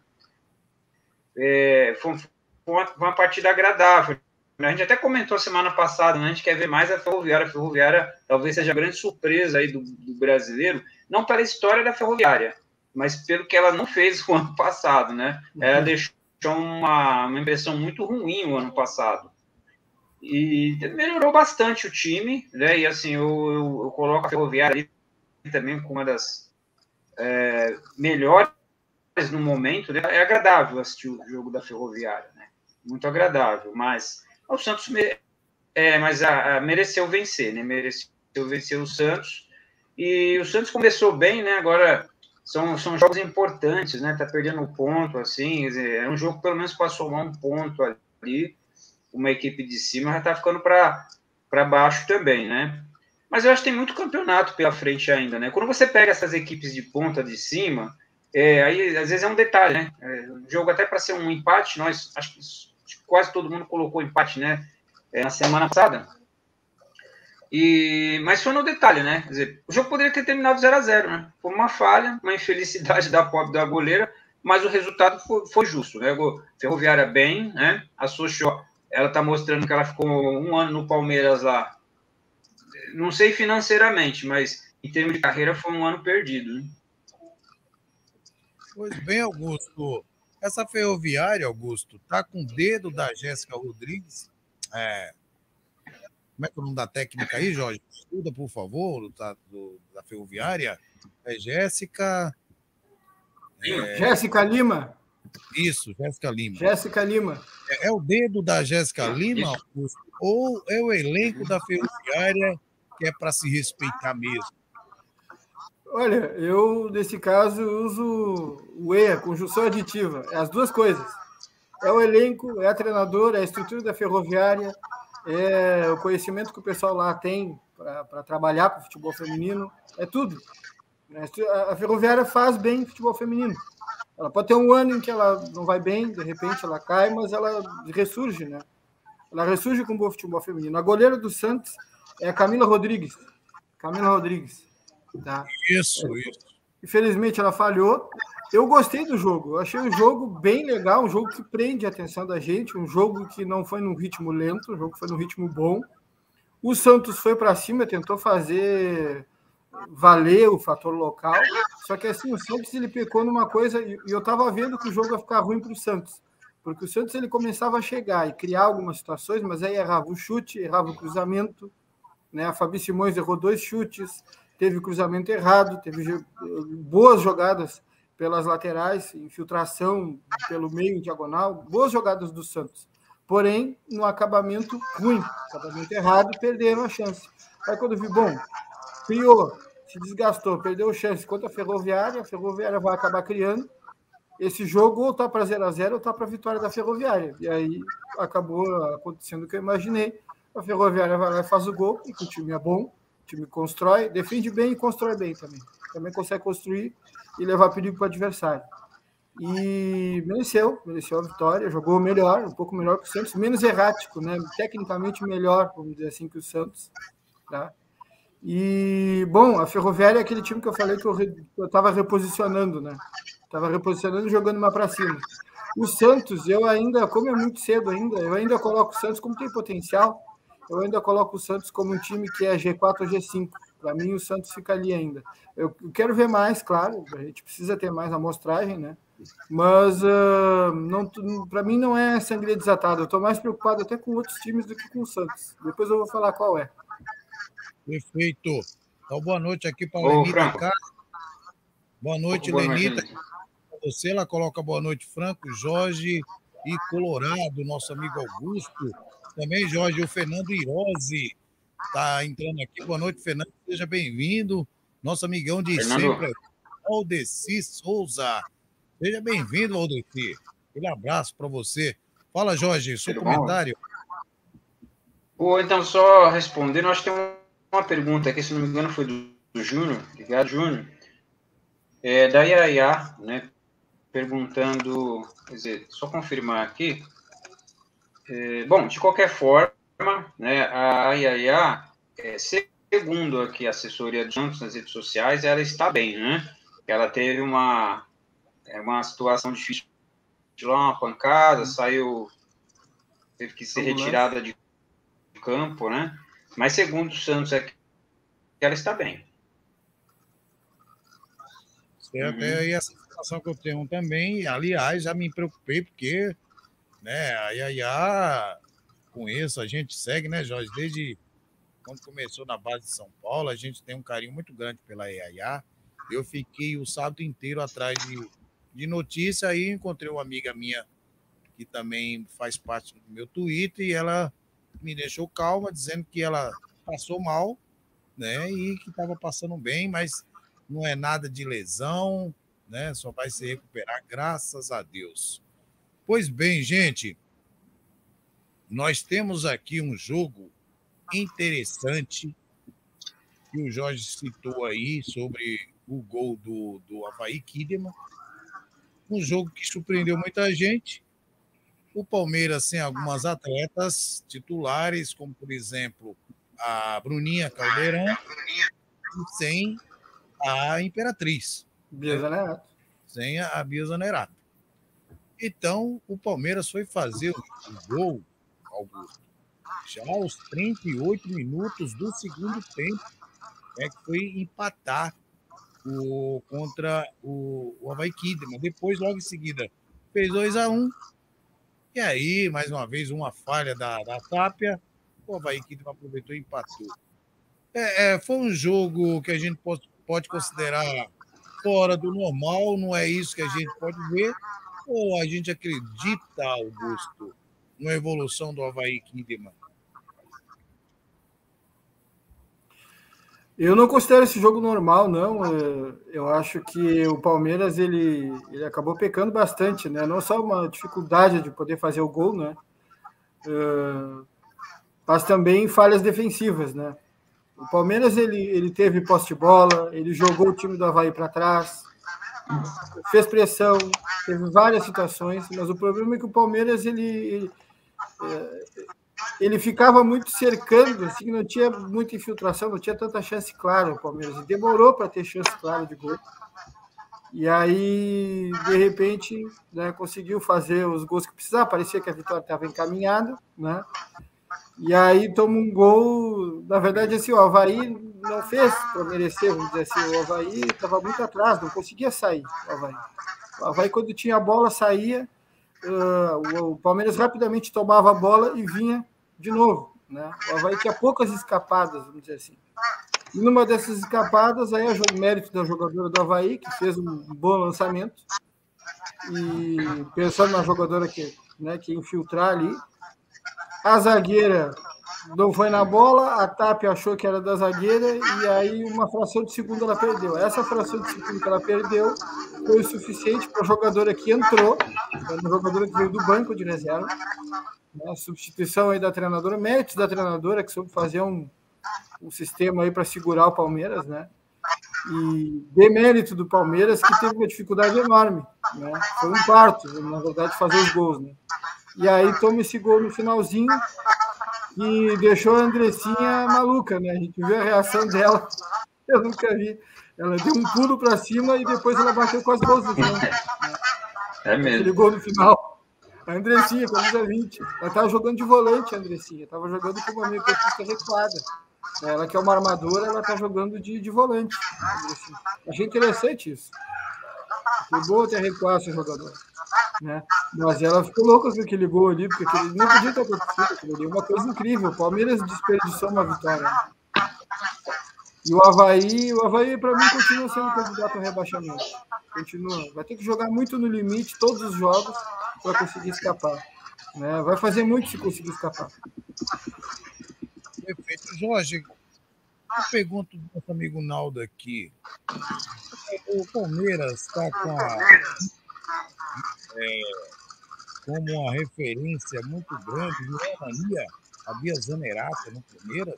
É, foi, foi, uma, foi uma partida agradável. A gente até comentou semana passada, né? A gente quer ver mais a Ferroviária. A Ferroviária talvez seja a grande surpresa aí do, do brasileiro, não pela história da Ferroviária, mas pelo que ela não fez o ano passado, né? Ela uhum. deixou uma, uma impressão muito ruim o ano passado. E melhorou bastante o time, né? E assim, eu, eu, eu coloco a Ferroviária ali também como uma das é, melhores no momento, né? É agradável assistir o jogo da Ferroviária, né? Muito agradável, mas o Santos me, é, mas a, a, mereceu vencer, né? Mereceu vencer o Santos. E o Santos começou bem, né? Agora são, são jogos importantes, né? Tá perdendo um ponto, assim. É um jogo que pelo menos para somar um ponto ali. Uma equipe de cima já tá ficando para baixo também, né? Mas eu acho que tem muito campeonato pela frente ainda, né? Quando você pega essas equipes de ponta de cima, é, aí às vezes é um detalhe, né? É, o jogo até para ser um empate, nós acho que quase todo mundo colocou empate, né? É, na semana passada. E, mas foi no detalhe, né? Quer dizer, o jogo poderia ter terminado zero a zero, né? Foi uma falha, uma infelicidade da pobre da goleira, mas o resultado foi, foi justo, né? Ferroviária bem, né? A Sochaux, ela tá mostrando que ela ficou um ano no Palmeiras lá. Não sei financeiramente, mas em termos de carreira foi um ano perdido, né? Pois bem, Augusto. Essa Ferroviária, Augusto, tá com o dedo da Jéssica Rodrigues. É... Como é que é o nome da técnica aí, Jorge? Estuda, por favor, da, do, da Ferroviária. É Jéssica... É... Jéssica Lima. Isso, Jéssica Lima. Jéssica Lima. É, é o dedo da Jéssica Lima, Augusto, ou é o elenco da Ferroviária que é para se respeitar mesmo? Olha, eu, nesse caso, uso o E, a conjunção aditiva. É as duas coisas. É o elenco, é a treinadora, é a estrutura da Ferroviária, é o conhecimento que o pessoal lá tem para trabalhar com o futebol feminino, é tudo. A Ferroviária faz bem futebol feminino. Ela pode ter um ano em que ela não vai bem, de repente ela cai, mas ela ressurge, né? Ela ressurge com o bom futebol feminino. A goleira do Santos é a Camila Rodrigues. Camila Rodrigues. Tá? Isso, é, isso. Infelizmente ela falhou. Eu gostei do jogo. Eu achei o jogo bem legal, um jogo que prende a atenção da gente, um jogo que não foi num ritmo lento, um jogo que foi num ritmo bom. O Santos foi para cima, tentou fazer valer o fator local, só que assim, o Santos ele pecou numa coisa, e eu estava vendo que o jogo ia ficar ruim para o Santos, porque o Santos ele começava a chegar e criar algumas situações, mas aí errava o chute, errava o cruzamento, né? A Fabi Simões errou dois chutes, teve cruzamento errado, teve boas jogadas pelas laterais, infiltração pelo meio, diagonal, boas jogadas do Santos. Porém, no acabamento ruim, acabamento errado, perderam a chance. Aí quando eu vi, bom, criou, se desgastou, perdeu chance contra a Ferroviária, a Ferroviária vai acabar criando. Esse jogo ou tá para zero a zero ou tá para a vitória da Ferroviária. E aí acabou acontecendo o que eu imaginei. A Ferroviária vai lá e faz o gol, e o time é bom, o time constrói, defende bem e constrói bem também. Também consegue construir e levar perigo para o adversário. E mereceu, mereceu a vitória, jogou melhor, um pouco melhor que o Santos, menos errático, né? Tecnicamente melhor, vamos dizer assim, que o Santos. Tá? E, bom, a Ferroviária é aquele time que eu falei que eu estava reposicionando, né? Estava reposicionando e jogando mais para cima. O Santos, eu ainda, como é muito cedo ainda, eu ainda coloco o Santos como tem potencial, eu ainda coloco o Santos como um time que é G quatro ou G cinco. Para mim, o Santos fica ali ainda. Eu quero ver mais, claro, a gente precisa ter mais amostragem, né? Mas uh, para mim não é sangria desatada. Eu estou mais preocupado até com outros times do que com o Santos. Depois eu vou falar qual é. Perfeito. Então, boa noite aqui para a Lenita Castro. Boa noite, boa Lenita. Noite. Você, ela coloca boa noite, Franco, Jorge e Colorado, nosso amigo Augusto. Também, Jorge, o Fernando Irose está entrando aqui. Boa noite, Fernando. Seja bem-vindo. Nosso amigão de Fernando. Sempre, Aldeci Souza. Seja bem-vindo, Aldeci. Um abraço para você. Fala, Jorge, seu Tudo comentário. Bom, então, só respondendo, acho que tem uma pergunta aqui, se não me engano, foi do, do Júnior. Obrigado, Júnior. É, da Iaiá, né? Perguntando, quer dizer, só confirmar aqui. É, bom, de qualquer forma, né, a Iaiá, é, segundo aqui a assessoria do Santos nas redes sociais, ela está bem, né? Ela teve uma, uma situação difícil, lá uma pancada, hum. saiu, teve que ser Ambulância. retirada de campo, né? Mas segundo o Santos, é que ela está bem. Certo, uhum. É essa situação que eu tenho também. Aliás, já me preocupei, porque né, a Iaiá, conheço, a gente segue, né, Jorge? Desde quando começou na base de São Paulo, a gente tem um carinho muito grande pela Iaiá. Eu fiquei o sábado inteiro atrás de, de notícia, aí encontrei uma amiga minha que também faz parte do meu Twitter, e ela me deixou calma, dizendo que ela passou mal, né? E que estava passando bem, mas não é nada de lesão, né? Só vai se recuperar, graças a Deus. Pois bem, gente, nós temos aqui um jogo interessante que o Jorge citou aí sobre o gol do, do Avaí Kidman. Um jogo que surpreendeu muita gente. O Palmeiras sem algumas atletas titulares, como, por exemplo, a Bruninha Caldeirão, e sem a Imperatriz. Bia Zanerato. Sem a Bia Zanerato. Então, o Palmeiras foi fazer o gol, Augusto, já aos trinta e oito minutos do segundo tempo, né, que foi empatar o, contra o, o Avaí Kidman. Depois, logo em seguida, fez dois a um. E aí, mais uma vez, uma falha da, da Tápia. O Avaí Kidman aproveitou e empatou. É, é, foi um jogo que a gente pode, pode considerar fora do normal, não é isso que a gente pode ver. Ou a gente acredita, Augusto, na evolução do Avaí Kidman? Eu não considero esse jogo normal, não. Eu acho que o Palmeiras ele, ele acabou pecando bastante, né? Não só uma dificuldade de poder fazer o gol, né? Mas também falhas defensivas, né? O Palmeiras ele, ele teve posse de bola, ele jogou o time do Avaí para trás, fez pressão, teve várias situações, mas o problema é que o Palmeiras ele, ele, ele ficava muito cercando, assim, não tinha muita infiltração, não tinha tanta chance clara o Palmeiras, e demorou para ter chance clara de gol. E aí, de repente, né, conseguiu fazer os gols que precisava, parecia que a vitória estava encaminhada, né? E aí toma um gol, na verdade, assim, o Avaí não fez para merecer, vamos dizer assim, o Avaí estava muito atrás, não conseguia sair, o Avaí. O Avaí, quando tinha a bola, saía, uh, o Palmeiras rapidamente tomava a bola e vinha de novo, né? O Avaí tinha poucas escapadas, vamos dizer assim. E numa dessas escapadas, aí é o mérito da jogadora do Avaí, que fez um bom lançamento, e pensando na jogadora que, né, que ia infiltrar ali, a zagueira não foi na bola, a Tapia achou que era da zagueira, e aí uma fração de segundo ela perdeu. Essa fração de segundo que ela perdeu foi o suficiente para a jogadora que entrou, uma jogadora que veio do banco de reserva, né, substituição aí da treinadora, méritos da treinadora, que soube fazer um, um sistema aí para segurar o Palmeiras, né? E demérito do Palmeiras, que teve uma dificuldade enorme, né? Foi um parto, na verdade, fazer os gols, né? E aí toma esse gol no finalzinho e deixou a Andressinha maluca, né? A gente viu a reação dela, eu nunca vi. Ela deu um pulo para cima e depois ela bateu com as mãos no chão. Né? É mesmo. Aquele gol no final. A Andressinha, camisa vinte. Ela estava jogando de volante, a Andressinha. Estava jogando como uma meio-campista recuada. Ela que é uma armadora, ela está jogando de, de volante. Achei interessante isso. Foi boa ter recuado esse jogador. Né? Mas ela ficou louca com aquele gol ali, porque aquele, não podia ter acontecido aquilo ali. Uma coisa incrível. O Palmeiras desperdiçou uma vitória. E o Avaí, o Avaí para mim, continua sendo candidato ao rebaixamento. Continua. Vai ter que jogar muito no limite, todos os jogos, para conseguir escapar. Né? Vai fazer muito se conseguir escapar. Perfeito. Jorge, eu pergunto do nosso amigo Naldo aqui. O Palmeiras está com a, é, como uma referência muito grande, não é, Mania? A Bia Zanerato no Palmeiras?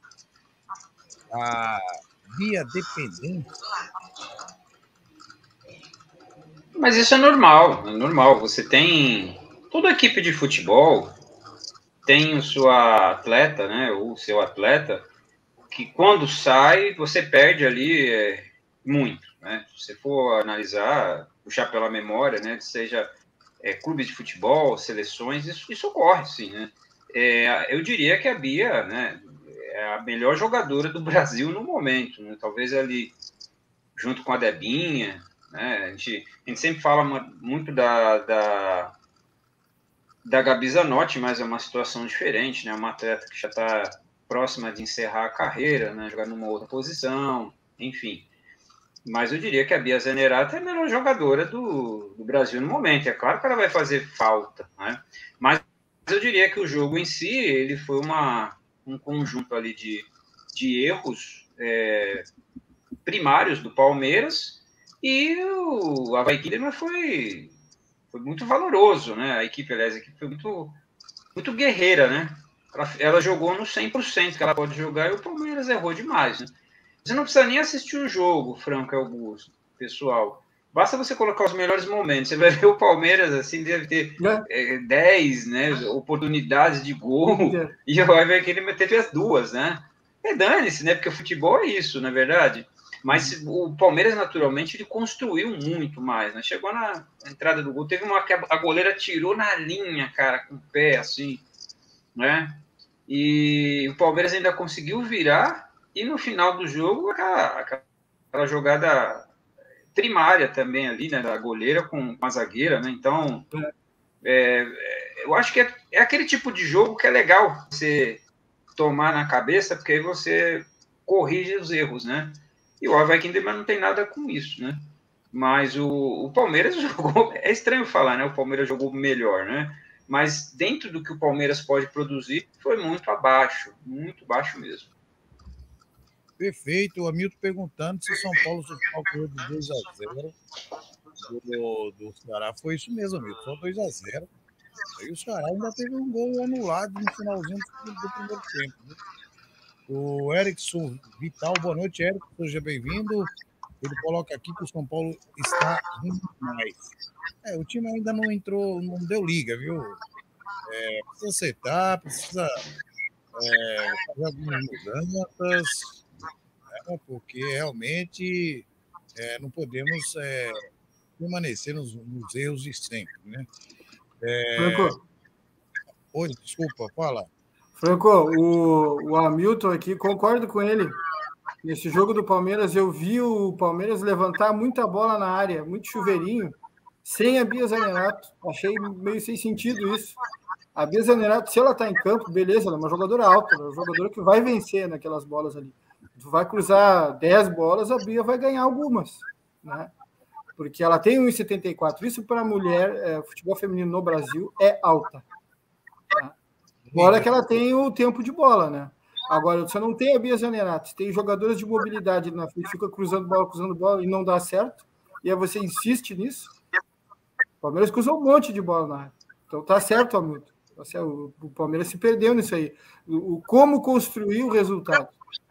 A Bia Dependente? Mas isso é normal, é normal. Você tem... Toda equipe de futebol tem o sua atleta, né, o seu atleta, que quando sai, você perde ali é, muito, né? Se você for analisar, puxar pela memória, né, seja é, clubes de futebol, seleções, isso, isso ocorre, sim, né? É, eu diria que a Bia, né, é a melhor jogadora do Brasil no momento, né? Talvez ali, junto com a Debinha, né? A gente, a gente sempre fala muito da... da da Gabi Zanotti, mas é uma situação diferente, né? Uma atleta que já está próxima de encerrar a carreira, né? Jogar numa outra posição, enfim. Mas eu diria que a Bia Zanerato é a melhor jogadora do, do Brasil no momento. É claro que ela vai fazer falta, né? Mas eu diria que o jogo em si, ele foi uma, um conjunto ali de, de erros é, primários do Palmeiras, e o Avaí Kinderman foi, foi muito valoroso, né? A equipe, aliás, a equipe foi muito, muito guerreira, né? Ela, ela jogou no cem por cento que ela pode jogar, e o Palmeiras errou demais, né? Você não precisa nem assistir o jogo, Franco e Augusto, pessoal. Basta você colocar os melhores momentos. Você vai ver o Palmeiras, assim, deve ter é. É, dez, né, oportunidades de gol, é. E vai ver que ele teve as duas, né? É, dane-se, né? Porque o futebol é isso, na verdade. Mas o Palmeiras, naturalmente, ele construiu muito mais, né? Chegou na entrada do gol, teve uma que a goleira tirou na linha, cara, com o pé, assim, né? E o Palmeiras ainda conseguiu virar, e no final do jogo, aquela, aquela jogada primária também ali, né, da goleira com a zagueira, né? Então, é, eu acho que é, é aquele tipo de jogo que é legal você tomar na cabeça, porque aí você corrige os erros, né? E o Avaí Kinderman não tem nada com isso, né? Mas o, o Palmeiras jogou, é estranho falar, né? O Palmeiras jogou melhor, né? Mas dentro do que o Palmeiras pode produzir, foi muito abaixo, muito baixo mesmo. Perfeito. O Hamilton perguntando se o São Paulo só ganhou de dois a zero do, do Ceará. Foi isso mesmo, Hamilton. Só dois a zero. Aí o Ceará ainda teve um gol anulado no finalzinho do, do primeiro tempo. Né? O Erickson Vital, boa noite, Erickson. Seja bem-vindo. Ele coloca aqui que o São Paulo está ruim demais. É, o time ainda não entrou, não deu liga, viu? É, precisa aceitar, precisa é, fazer algumas mudanças. Porque realmente é, não podemos é, permanecer nos, nos erros de sempre, né? É... Franco. Oi, desculpa, fala. Franco, o, o Hamilton aqui, concordo com ele. Nesse jogo do Palmeiras, eu vi o Palmeiras levantar muita bola na área, muito chuveirinho, sem a Bia Zanerato. Achei meio sem sentido isso. A Bia Zanerato, se ela está em campo, beleza, ela é uma jogadora alta, ela é uma jogadora que vai vencer naquelas bolas ali. Tu vai cruzar dez bolas, a Bia vai ganhar algumas, né? Porque ela tem um e setenta e quatro. Isso para a mulher, é, futebol feminino no Brasil é alta. Né? Agora que ela tem o tempo de bola, né? Agora, você não tem a Bia Zanerato, você tem jogadoras de mobilidade na frente, fica cruzando bola, cruzando bola e não dá certo, e aí você insiste nisso. O Palmeiras cruzou um monte de bola na área. Então tá certo, Hamilton. Tá certo. O Palmeiras se perdeu nisso aí. O, o como construir o resultado.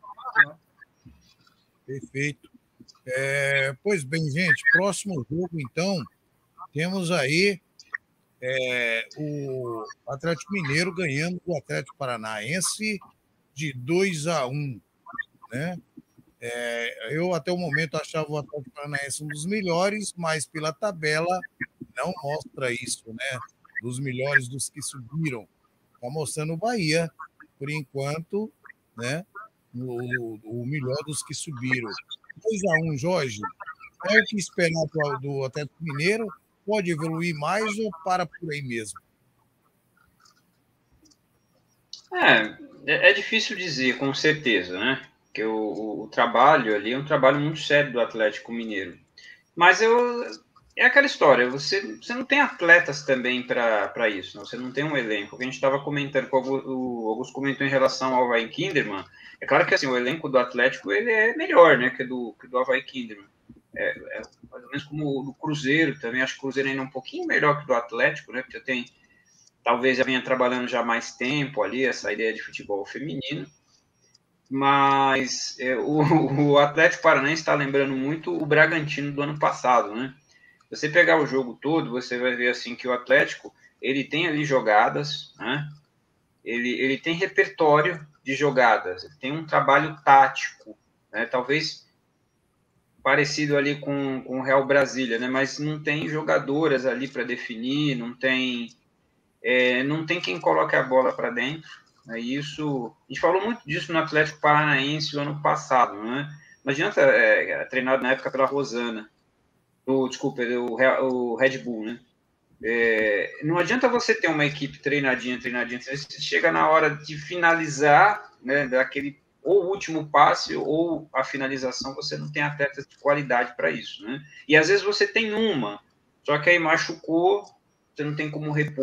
Perfeito. É, pois bem, gente, próximo jogo, então, temos aí é, o Atlético Mineiro ganhando do Atlético Paranaense de dois a um. Né? É, eu, até o momento, achava o Atlético Paranaense um dos melhores, mas pela tabela não mostra isso, né? Dos melhores dos que subiram. Está mostrando o Bahia, por enquanto, né? O, o melhor dos que subiram. dois a um, Jorge. É o que esperar do, do Atlético Mineiro? Pode evoluir mais ou para por aí mesmo? É, é difícil dizer, com certeza, né? Porque o, o, o trabalho ali é um trabalho muito sério do Atlético Mineiro. Mas eu, é aquela história, você, você não tem atletas também para isso, não? Você não tem um elenco. O que a gente estava comentando, o Augusto comentou em relação ao Avaí Kinderman, é claro que assim, o elenco do Atlético ele é melhor, né, que do, que do Avaí Kinderman. É, é mais ou menos como o do Cruzeiro também, acho que o Cruzeiro ainda é um pouquinho melhor que o do Atlético, né, porque tem, talvez já venha trabalhando já mais tempo ali, essa ideia de futebol feminino, mas é, o, o Atlético Paranaense está lembrando muito o Bragantino do ano passado, né? Se você pegar o jogo todo, você vai ver assim que o Atlético, ele tem ali jogadas, né? Ele, ele tem repertório de jogadas, ele tem um trabalho tático, né? Talvez parecido ali com, com o Real Brasília, né? Mas não tem jogadoras ali para definir, não tem, é, não tem quem coloque a bola para dentro. Né? Isso, a gente falou muito disso no Atlético Paranaense no ano passado, né? Não adianta, é, treinado na época pela Rosana, o, desculpa, o, o Red Bull, né? É, não adianta você ter uma equipe treinadinha, treinadinha, você chega na hora de finalizar, né, daquele ou o último passe ou a finalização, você não tem atletas de qualidade para isso, né? E às vezes você tem uma, só que aí machucou, você não tem como repor.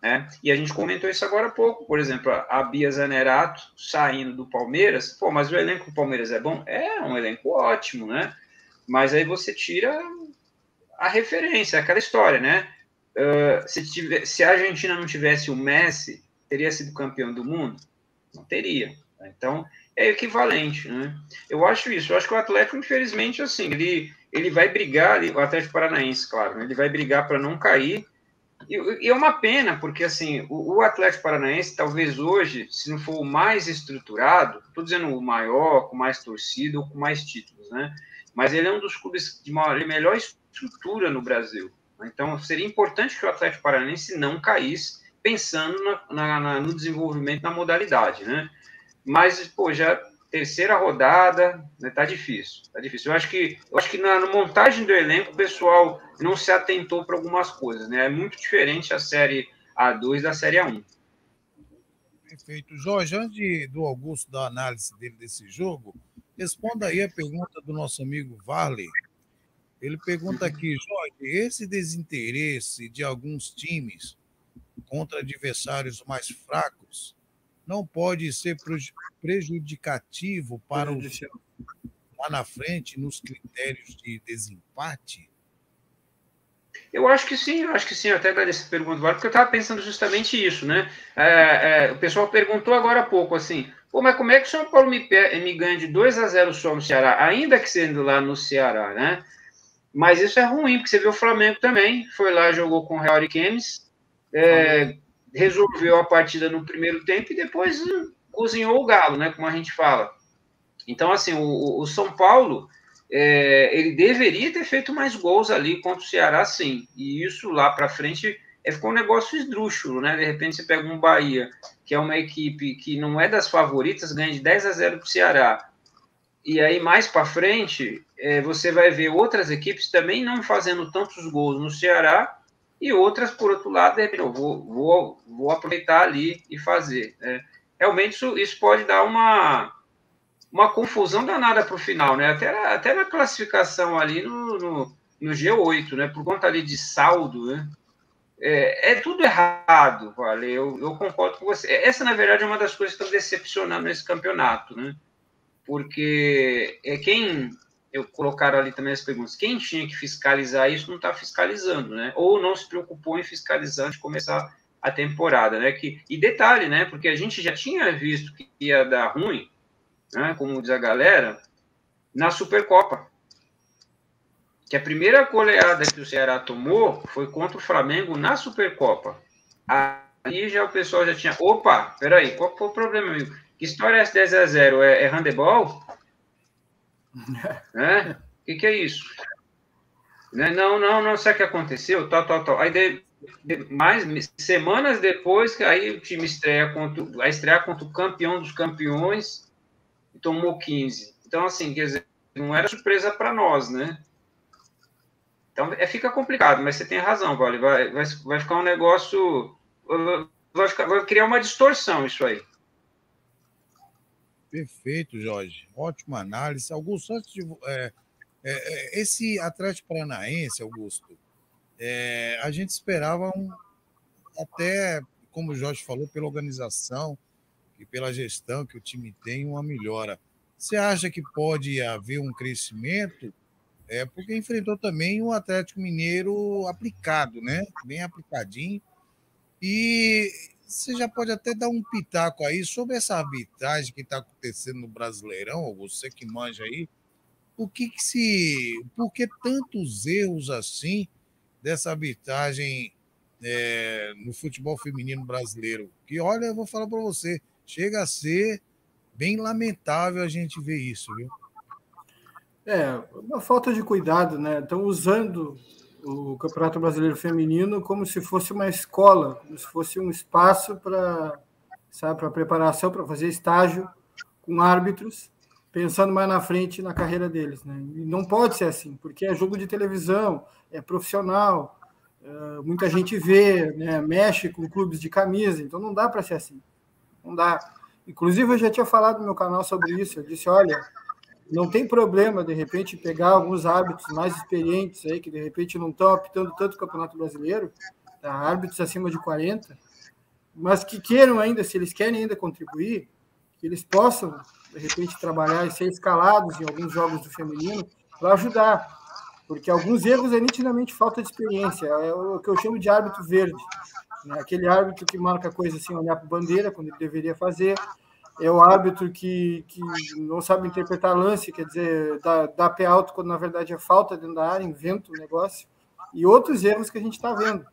né? E a gente comentou isso agora há pouco, por exemplo, a Bia Zanerato saindo do Palmeiras, pô, mas o elenco do Palmeiras é bom? É um elenco ótimo, né? Mas aí você tira a referência, aquela história, né? Uh, se, tiver, se a Argentina não tivesse o Messi, teria sido campeão do mundo? Não teria. Então, é equivalente, né? Eu acho isso. Eu acho que o Atlético, infelizmente, assim, ele, ele vai brigar, o Atlético Paranaense, claro, né? Ele vai brigar para não cair. E, e é uma pena, porque, assim, o, o Atlético Paranaense, talvez hoje, se não for o mais estruturado, estou dizendo o maior, com mais torcida ou com mais títulos, né? Mas ele é um dos clubes de maior, melhor estrutura no Brasil. Então, seria importante que o Atlético Paranaense não caísse, pensando na, na, na, no desenvolvimento da modalidade, né? Mas, pô, já terceira rodada, né, tá difícil, tá difícil. Eu acho que, eu acho que na, na montagem do elenco, o pessoal não se atentou para algumas coisas, né? É muito diferente a Série A dois da Série A um. Perfeito. Jorge, antes do Augusto dar a análise dele desse jogo, responda aí a pergunta do nosso amigo Varley. Ele pergunta aqui, Jorge, esse desinteresse de alguns times contra adversários mais fracos não pode ser prejudicativo para os lá na frente nos critérios de desempate? Eu acho que sim, eu acho que sim. Eu até agradeço a pergunta, porque eu estava pensando justamente isso, né? É, é, o pessoal perguntou agora há pouco, assim, pô, mas como é que o São Paulo me, me ganha de dois a zero só no Ceará, ainda que sendo lá no Ceará, né? Mas isso é ruim, porque você vê o Flamengo também, foi lá, jogou com o Real Ariquemes, é, resolveu a partida no primeiro tempo e depois hum, cozinhou o galo, né, como a gente fala. Então, assim, o, o São Paulo, é, ele deveria ter feito mais gols ali contra o Ceará, sim. E isso lá para frente é, ficou um negócio esdrúxulo, né? De repente você pega um Bahia, que é uma equipe que não é das favoritas, ganha de dez a zero para o Ceará. E aí, mais para frente, é, você vai ver outras equipes também não fazendo tantos gols no Ceará e outras, por outro lado, de repente, eu vou, vou, vou aproveitar ali e fazer. Né? Realmente, isso, isso pode dar uma, uma confusão danada para o final, né? Até, até na classificação ali no, no, no G oito, né? Por conta ali de saldo, né? É, é tudo errado, vale? Eu, eu concordo com você. Essa, na verdade, é uma das coisas que estão decepcionando nesse campeonato, né? Porque é quem, eu colocaram ali também as perguntas, quem tinha que fiscalizar isso não está fiscalizando, né? Ou não se preocupou em fiscalizar antes de começar a temporada, né? Que, e detalhe, né? Porque a gente já tinha visto que ia dar ruim, né? Como diz a galera, na Supercopa. Que a primeira goleada que o Ceará tomou foi contra o Flamengo na Supercopa. Aí já o pessoal já tinha, opa, peraí, qual foi o problema, amigo? Que história é essa dez a zero? É, é handebol? né? O que, que é isso? Né? Não, não, não, sabe o que aconteceu? Tal, tal, tal. Aí, de, de, mais semanas depois, que aí o time estreia contra, vai estrear contra o campeão dos campeões e tomou quinze. Então, assim, quer dizer, não era surpresa para nós, né? Então, é, fica complicado, mas você tem razão, Vale. Vai, vai, vai ficar um negócio... Vai, ficar, vai criar uma distorção isso aí. Perfeito, Jorge. Ótima análise. Augusto, antes de, é, é, esse Atlético Paranaense, Augusto, é, a gente esperava um, até, como o Jorge falou, pela organização e pela gestão que o time tem, uma melhora. Você acha que pode haver um crescimento? É, porque enfrentou também um Atlético Mineiro aplicado, né? Bem aplicadinho. E você já pode até dar um pitaco aí sobre essa arbitragem que está acontecendo no Brasileirão, você que manja aí. Por que, que se. Por que tantos erros assim dessa arbitragem é, no futebol feminino brasileiro? Que, olha, eu vou falar para você, chega a ser bem lamentável a gente ver isso, viu? É, uma falta de cuidado, né? Estão usando o Campeonato Brasileiro Feminino como se fosse uma escola, como se fosse um espaço para, sabe, para preparação, para fazer estágio com árbitros, pensando mais na frente na carreira deles, né? E não pode ser assim, porque é jogo de televisão, é profissional, é, muita gente vê, né, mexe com clubes de camisa, então não dá para ser assim, não dá. Inclusive, eu já tinha falado no meu canal sobre isso, eu disse, olha, não tem problema, de repente, pegar alguns árbitros mais experientes aí, que de repente não estão apitando tanto o Campeonato Brasileiro, tá? Árbitros acima de quarenta, mas que queiram ainda, se eles querem ainda contribuir, que eles possam, de repente, trabalhar e ser escalados em alguns jogos do feminino para ajudar, porque alguns erros é nitidamente falta de experiência, é o que eu chamo de árbitro verde, né? Aquele árbitro que marca coisa sem olhar para a bandeira, quando ele deveria fazer, é o árbitro que, que não sabe interpretar lance, quer dizer, dá, dá pé alto quando na verdade é falta dentro da área, inventa o negócio, e outros erros que a gente está vendo.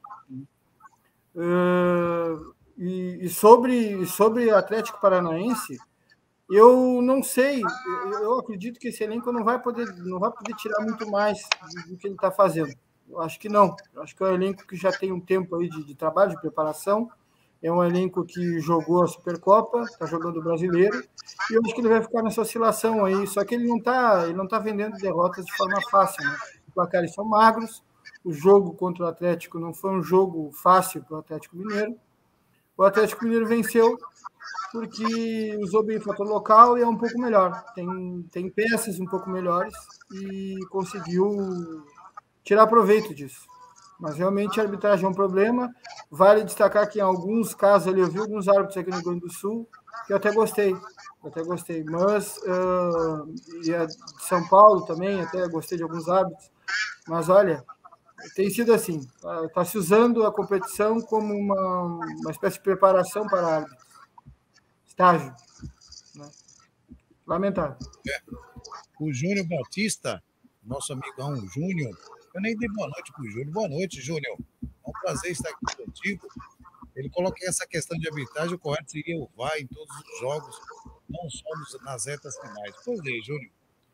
Uh, e, e sobre, sobre Atlético Paranaense, eu não sei, eu, eu acredito que esse elenco não vai poder, não vai poder tirar muito mais do, do que ele está fazendo. Eu acho que não. Eu acho que é um elenco que já tem um tempo aí de, de trabalho, de preparação. É um elenco que jogou a Supercopa, está jogando o Brasileiro, e eu acho que ele vai ficar nessa oscilação aí. Só que ele não está ele não tá vendendo derrotas de forma fácil, né? Os placares são magros, o jogo contra o Atlético não foi um jogo fácil para o Atlético Mineiro. O Atlético Mineiro venceu porque usou bem o fator local e é um pouco melhor. Tem, tem peças um pouco melhores e conseguiu tirar proveito disso. Mas realmente a arbitragem é um problema. Vale destacar que em alguns casos ali, eu vi alguns árbitros aqui no Rio Grande do Sul que eu até gostei. Eu até gostei. Mas uh, e a de São Paulo também, até gostei de alguns árbitros. Mas olha, tem sido assim. Está tá se usando a competição como uma, uma espécie de preparação para árbitros. Estágio. Né? Lamentável. É. O Júnior Batista, nosso amigão Júnior, eu nem dei boa noite para o Júnior. Boa noite, Júnior. É um prazer estar aqui contigo. Ele coloca essa questão de arbitragem, o correto seria o V A R em todos os jogos, não só nos, nas retas finais. Pois é, Júnior.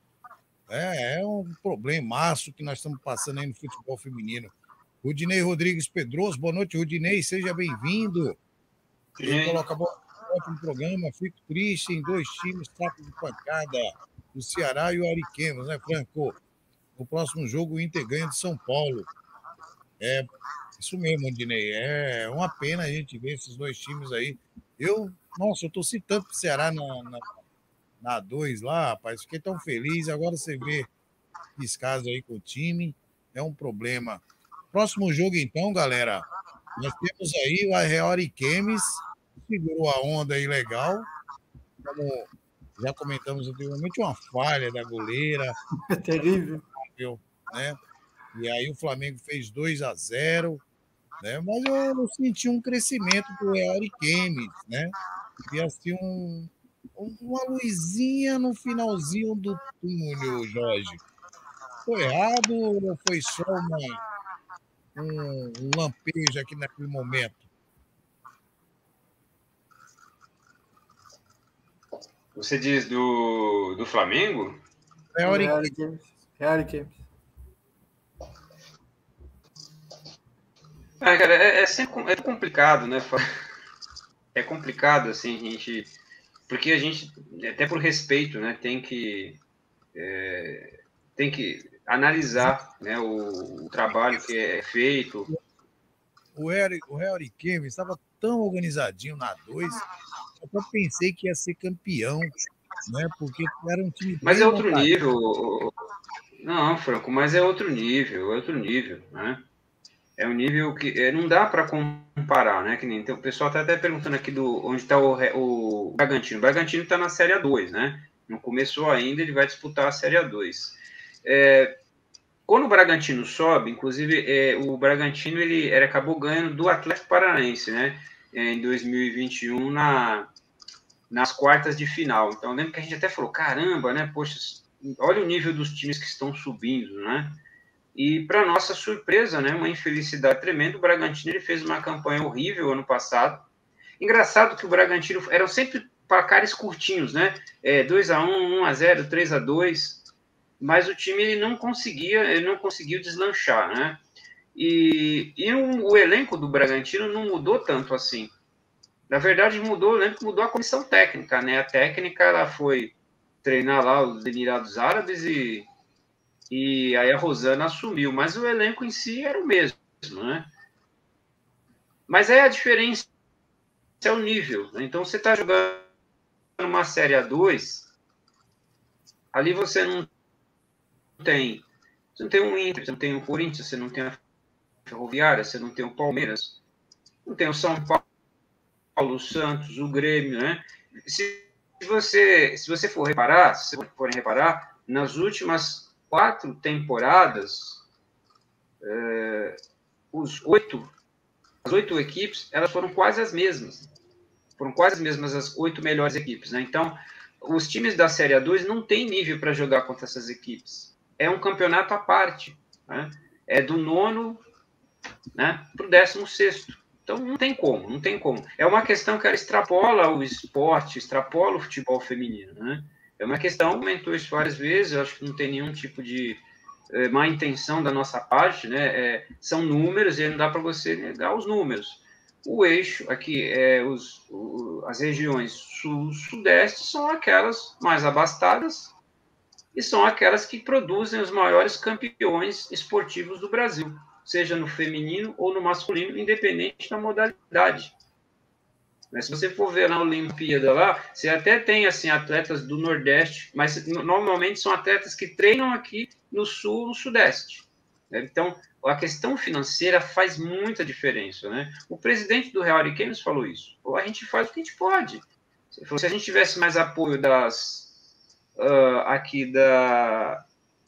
É, é um problemaço que nós estamos passando aí no futebol feminino. Rudinei Rodrigues Pedroso, boa noite, Rudinei, seja bem-vindo. Ele coloca ótimo programa, fico triste em dois times, saco de pancada, o Ceará e o Ariquemes, né, Franco? No próximo jogo, o Inter ganha de São Paulo. É isso mesmo, Rudinei. É uma pena a gente ver esses dois times aí. Eu, nossa, eu torci tanto pro Ceará na, na, na A dois lá, rapaz, fiquei tão feliz. Agora você vê descaso aí com o time, é um problema. Próximo jogo, então, galera, nós temos aí o Real Ariquemes, segurou a onda aí legal, como já comentamos anteriormente, uma falha da goleira. É terrível. Né? E aí o Flamengo fez dois a zero, né? Mas eu senti um crescimento do Real Ariquemes, né? E assim, um, uma luzinha no finalzinho do túnel, Jorge. Foi errado ou foi só uma, um, um lampejo aqui naquele momento? Você diz do, do Flamengo? É o Real Ariquemes. Real Ariquemes. Ah, cara, é, é sempre é complicado, né? É complicado, assim, a gente... Porque a gente, até por respeito, né, tem que... É, tem que analisar, né, o, o trabalho que é feito. O Real Ariquemes estava tão organizadinho na dois, eu até pensei que ia ser campeão, né? Porque era um time Mas bem é outro montado. nível. Não, Franco, mas é outro nível, é outro nível, né? É um nível que é, não dá para comparar, né? Que nem então, o pessoal está até perguntando aqui do onde está o, o Bragantino. O Bragantino está na Série A dois, né? Não começou ainda, ele vai disputar a Série A dois. É, quando o Bragantino sobe, inclusive é, o Bragantino ele, ele acabou ganhando do Atlético Paranaense, né? É, em dois mil e vinte e um na nas quartas de final. Então, eu lembro que a gente até falou, caramba, né? Poxa, olha o nível dos times que estão subindo, né? E, para nossa surpresa, né, uma infelicidade tremenda, o Bragantino ele fez uma campanha horrível ano passado. Engraçado que o Bragantino eram sempre placares curtinhos, né? É, dois a um, um a zero, três a dois, mas o time ele não conseguia, ele não conseguiu deslanchar, né? E, e o, o elenco do Bragantino não mudou tanto assim. Na verdade, mudou, eu lembro que mudou a comissão técnica, né? A técnica ela foi treinar lá os Emirados Árabes e E aí a Rosana assumiu, mas o elenco em si era o mesmo, né? Mas aí a diferença é o nível, né? Então você está jogando uma Série A dois, ali você não tem, você não tem um Inter, você não tem o Corinthians, você não tem a Ferroviária, você não tem o Palmeiras, não tem o São Paulo, Paulo, o Santos, o Grêmio, né? Se você, se você for reparar, se vocês forem reparar, nas últimas quatro temporadas, é, os oito, as oito equipes, elas foram quase as mesmas. Foram quase as mesmas as oito melhores equipes, né? Então, os times da Série A dois não têm nível para jogar contra essas equipes. É um campeonato à parte, né? É do nono, né, para o décimo sexto. Então, não tem como, não tem como. É uma questão que ela extrapola o esporte, extrapola o futebol feminino, né? É uma questão, comentou isso várias vezes, eu acho que não tem nenhum tipo de é, má intenção da nossa parte, né? É, são números e não dá para você negar os números. O eixo aqui, é, os, o, as regiões sul-sudeste são aquelas mais abastadas e são aquelas que produzem os maiores campeões esportivos do Brasil, seja no feminino ou no masculino, independente da modalidade. Mas se você for ver na Olimpíada lá, você até tem assim, atletas do Nordeste, mas normalmente são atletas que treinam aqui no Sul, no Sudeste. Então, a questão financeira faz muita diferença, né? O presidente do Real Ariquemes falou isso. A gente faz o que a gente pode. Se a gente tivesse mais apoio das uh, aqui da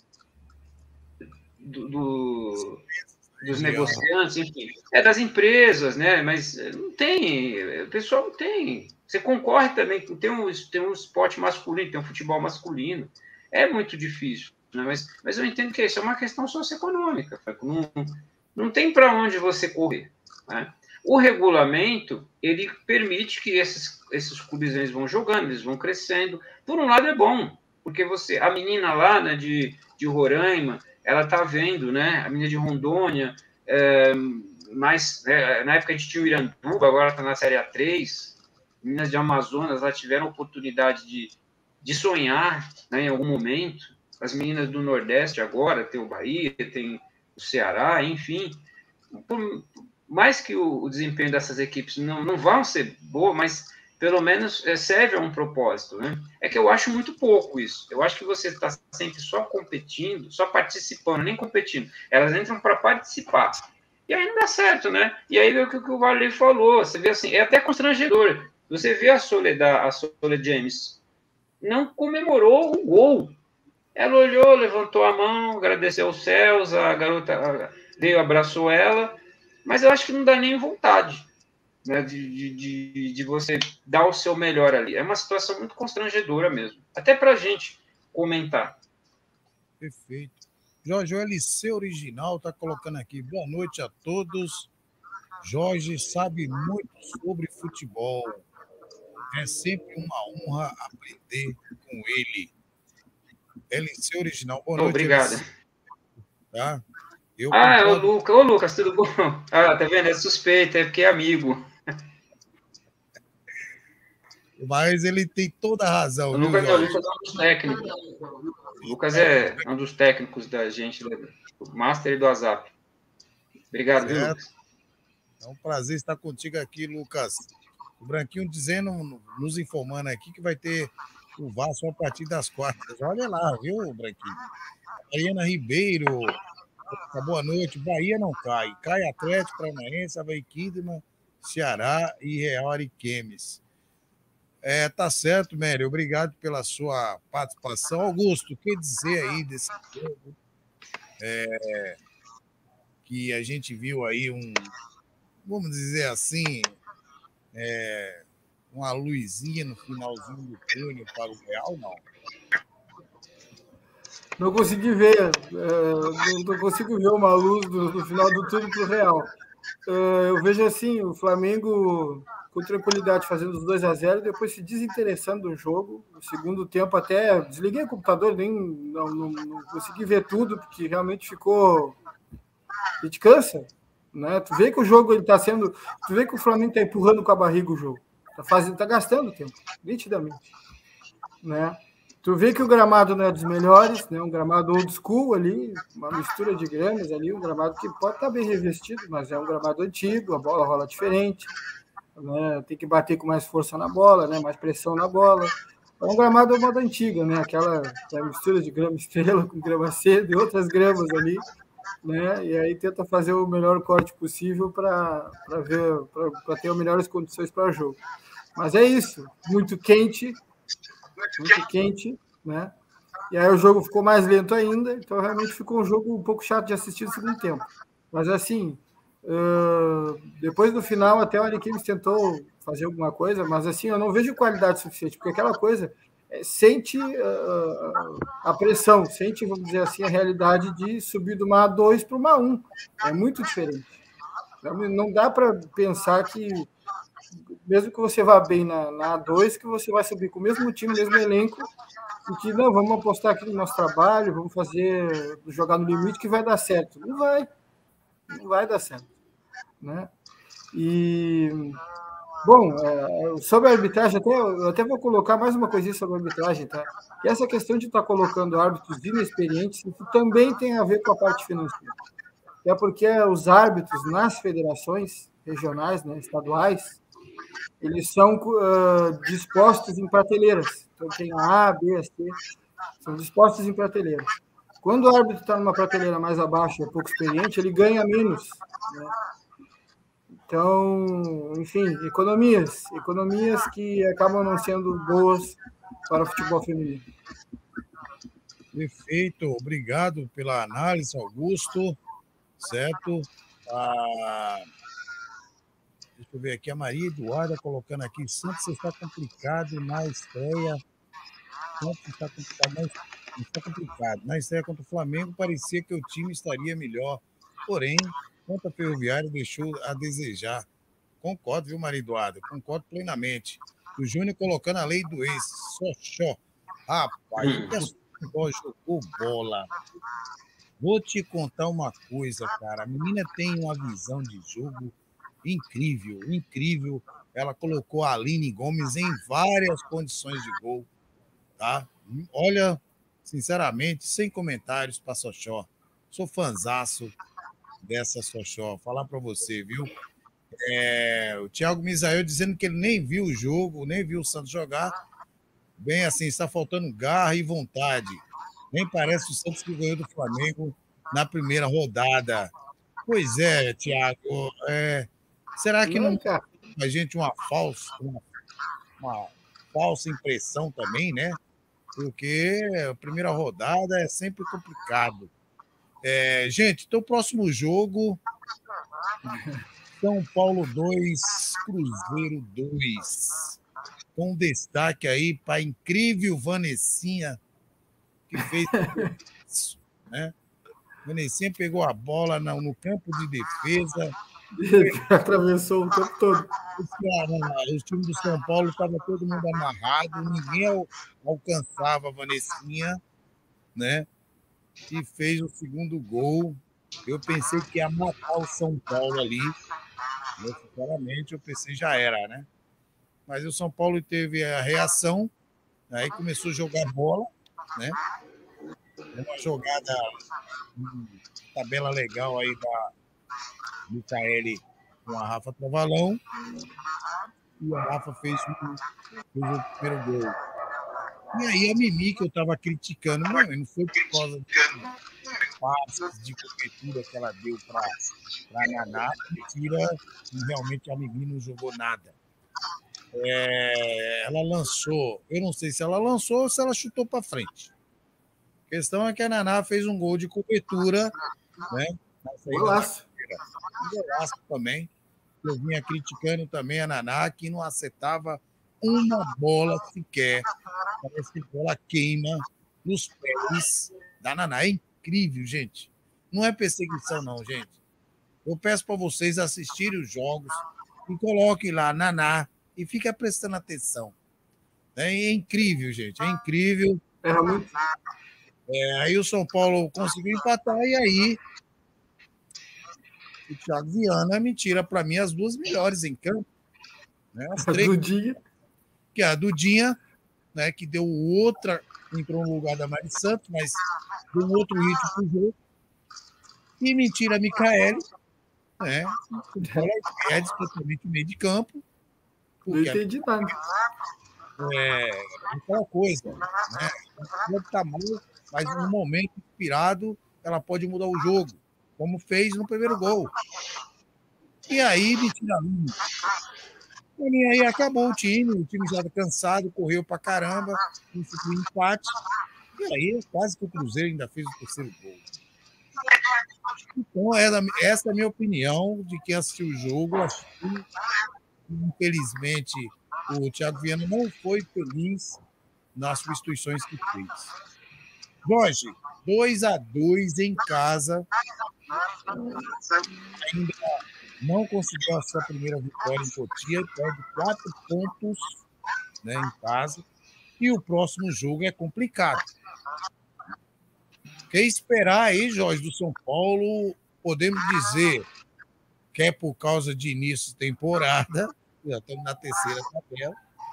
do, do, dos negociantes, enfim, é das empresas, né? Mas não tem, o pessoal não tem. Você concorre também, tem um, tem um esporte masculino, tem um futebol masculino. É muito difícil. Mas, mas eu entendo que isso é uma questão socioeconômica. Não, não tem para onde você correr, né? O regulamento, ele permite que esses, esses clubes eles vão jogando, eles vão crescendo. Por um lado é bom, porque você, a menina lá, né, de, de Roraima, ela está vendo, né, a menina de Rondônia, é, mais, é, na época a gente tinha o Iranduba, agora está na Série A três, meninas de Amazonas, lá tiveram a oportunidade de, de sonhar, né, em algum momento. As meninas do Nordeste agora, tem o Bahia, tem o Ceará, enfim. Por mais que o, o desempenho dessas equipes não, não vão ser boa, mas pelo menos é, serve a um propósito, né? É que eu acho muito pouco isso. Eu acho que você está sempre só competindo, só participando, nem competindo. Elas entram para participar. E aí não dá certo, né? E aí o que o Varley falou, você vê assim, é até constrangedor. Você vê a Soledad, a Soledad James, não comemorou o gol. Ela olhou, levantou a mão, agradeceu aos céus, a garota veio, abraçou ela, mas eu acho que não dá nem vontade, né, de, de, de você dar o seu melhor ali. É uma situação muito constrangedora mesmo, até para a gente comentar. Perfeito. Jorge, o L C Original está colocando aqui, boa noite a todos. Jorge sabe muito sobre futebol. É sempre uma honra aprender com ele. L C Original, boa noite. Obrigado. L C. Tá? Eu ah, concordo... o Lucas. Ô, Lucas, tudo bom? Ah, tá vendo? É suspeito, é porque é amigo. Mas ele tem toda a razão. O viu, Lucas, Jorge? é, o Lucas é um dos técnicos. O Lucas é um dos técnicos da gente, do Master e do WhatsApp. Obrigado, viu, Lucas? É um prazer estar contigo aqui, Lucas. O Branquinho dizendo, nos informando aqui que vai ter o Vasco a partir das quartas. Olha lá, viu, Branquinho? Mariana Ribeiro, boa noite. Bahia não cai. Cai Atlético Paranaense, Avaí Kinderman, Ceará e Real Ariquemes. É, tá certo, Mério. Obrigado pela sua participação. Augusto, o que dizer aí desse jogo? É, que a gente viu aí um, vamos dizer assim, é, uma luzinha no finalzinho do túnel para o Real, não? Não consegui ver, é, não consigo ver uma luz do, no final do túnel para o Real. É, eu vejo assim, o Flamengo com tranquilidade fazendo os dois a zero, depois se desinteressando do jogo. No segundo tempo até desliguei o computador, nem não, não, não consegui ver tudo, porque realmente ficou... A gente cansa, né? Tu vê que o jogo ele está sendo... Tu vê que o Flamengo está empurrando com a barriga o jogo. Está fazendo, tá gastando tempo, nitidamente. Né? Tu vê que o gramado não é dos melhores, né? Um gramado old school ali, uma mistura de gramas ali, um gramado que pode estar bem revestido, mas é um gramado antigo, a bola rola diferente, né? Tem que bater com mais força na bola, né? Mais pressão na bola. É um gramado da moda antiga, né? Aquela, aquela mistura de grama estrela com grama cedo e outras gramas ali, né? E aí tenta fazer o melhor corte possível para ver, para ter as melhores condições para o jogo. Mas é isso, muito quente, muito quente, né? E aí o jogo ficou mais lento ainda, então realmente ficou um jogo um pouco chato de assistir no segundo tempo. Mas assim, uh, depois do final até o Ariquemes tentou fazer alguma coisa, mas assim, eu não vejo qualidade suficiente, porque aquela coisa é, sente uh, a pressão, sente, vamos dizer assim, a realidade de subir de uma A dois para uma A um. É muito diferente. Não dá para pensar que, mesmo que você vá bem na, na A dois, que você vai subir com o mesmo time, o mesmo elenco, e que, não, vamos apostar aqui no nosso trabalho, vamos fazer, jogar no limite que vai dar certo. Não vai. Não vai dar certo. Né? E, bom, é, sobre a arbitragem, até, eu até vou colocar mais uma coisinha sobre a arbitragem, tá? Que essa questão de estar tá colocando árbitros inexperientes, isso também tem a ver com a parte financeira. É porque os árbitros nas federações regionais, né, estaduais, eles são uh, dispostos em prateleiras. Então, tem a A, B, C, são dispostos em prateleiras. Quando o árbitro está numa prateleira mais abaixo, é pouco experiente, ele ganha menos. Né? Então, enfim, economias. Economias que acabam não sendo boas para o futebol feminino. Perfeito. Obrigado pela análise, Augusto. Certo? Ah... Deixa eu ver aqui, a Maria Eduarda colocando aqui, Santos está complicado na estreia. Santos está complicado, na... está complicado. Na estreia contra o Flamengo, parecia que o time estaria melhor. Porém, contra a Ferroviária deixou a desejar. Concordo, viu, Maria Eduarda? Concordo plenamente. O Júnior colocando a lei do ex. Sochó. Rapaz, o pessoal jogou bola. Vou te contar uma coisa, cara. A menina tem uma visão de jogo incrível, incrível. Ela colocou a Aline Gomes em várias condições de gol, tá? Olha, sinceramente, sem comentários para Sochó. Sou fanzaço dessa Sochó. Falar para você, viu? É, o Thiago Misael dizendo que ele nem viu o jogo, nem viu o Santos jogar. Bem assim, está faltando garra e vontade. Nem parece o Santos que ganhou do Flamengo na primeira rodada. Pois é, Thiago. É... Será que não dá a gente uma falsa, uma, uma falsa impressão também, né? Porque a primeira rodada é sempre complicado. É, gente, então o próximo jogo, São Paulo dois, Cruzeiro dois. Com destaque aí para a incrível Vanessinha, que fez isso, né? Vanessinha pegou a bola no campo de defesa. Atravessou o tempo todo. O time do São Paulo estava todo mundo amarrado, ninguém alcançava a Vanessinha, né? E fez o segundo gol. Eu pensei que ia matar o São Paulo ali. Eu, sinceramente, eu pensei já era, né? Mas o São Paulo teve a reação, aí começou a jogar bola, né? Uma jogada, uma tabela legal aí da Micaele com a Rafa Travalão, e a Rafa fez o, fez o primeiro gol. E aí a Mimi, que eu estava criticando, não, não foi por causa de passes, de cobertura que ela deu para a Naná, mentira, e realmente a Mimi não jogou nada. É, ela lançou, eu não sei se ela lançou ou se ela chutou para frente. A questão é que a Naná fez um gol de cobertura, né? Golaço. Golaço também. Eu vinha criticando também a Naná, que não acertava uma bola sequer. Parece que a bola queima nos pés da Naná. É incrível, gente. Não é perseguição, não, gente. Eu peço para vocês assistirem os jogos e coloquem lá Naná e fiquem prestando atenção. É incrível, gente. É incrível. É muito. É, aí o São Paulo conseguiu empatar e aí o Thiago Viana me tira para mim as duas melhores em campo. Né? As três. A Dudinha. Que é a Dudinha, né, que deu outra, entrou no lugar da Mari Santos, mas deu outro ritmo pro jogo. E me tira a Micaele, né? Ela é totalmente meio de campo. Não entendi nada. É aquela coisa, né? Ela tá mal, mas no momento inspirado, ela pode mudar o jogo. como fez no primeiro gol. E aí me tiraram. E aí acabou o time, o time já estava cansado, correu pra caramba, conseguiu empate. E aí quase que o Cruzeiro ainda fez o terceiro gol. Então, essa é a minha opinião de quem assistiu o jogo. Acho que, infelizmente, o Thiago Viana não foi feliz nas substituições que fez. Jorge, dois a dois em casa. Ainda não conseguiu a sua primeira vitória em Cotia e perde quatro pontos, né, em casa. E o próximo jogo é complicado. O que esperar aí, Jorge, do São Paulo? Podemos dizer que é por causa de início de temporada, já estamos na terceira tabela,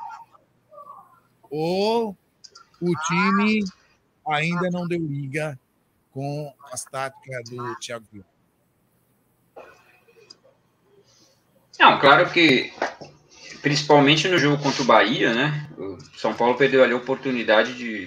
ou o time ainda não deu liga com as táticas do Thiago Viana? Não, claro que, principalmente no jogo contra o Bahia, né, o São Paulo perdeu ali a oportunidade de,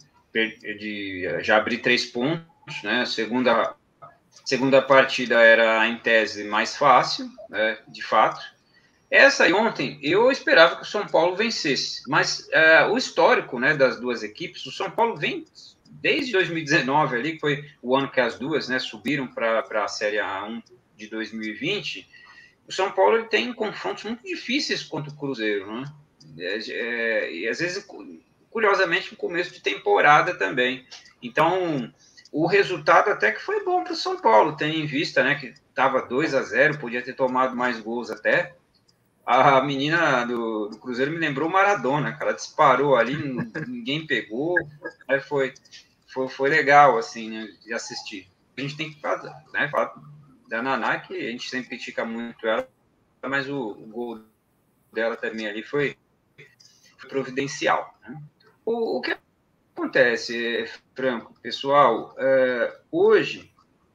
de já abrir três pontos, né, a segunda, segunda partida era, em tese, mais fácil, né, de fato. Essa aí ontem, eu esperava que o São Paulo vencesse, mas uh, o histórico, né, das duas equipes, o São Paulo vem desde dois mil e dezenove, ali, que foi o ano que as duas, né, subiram para a Série A um de dois mil e vinte, o São Paulo ele tem confrontos muito difíceis contra o Cruzeiro, né? É, é, e às vezes, curiosamente, no começo de temporada também. Então, o resultado até que foi bom para o São Paulo, tendo em vista, né, que estava dois a zero, podia ter tomado mais gols até. A menina do, do Cruzeiro me lembrou Maradona, cara, disparou ali, ninguém pegou, aí foi, foi, foi legal, assim, né, de assistir. A gente tem que fazer, né, falar da Naná, que a gente sempre critica muito ela, mas o, o gol dela também ali foi, foi providencial, né? O, o que acontece, Franco, pessoal, é, hoje,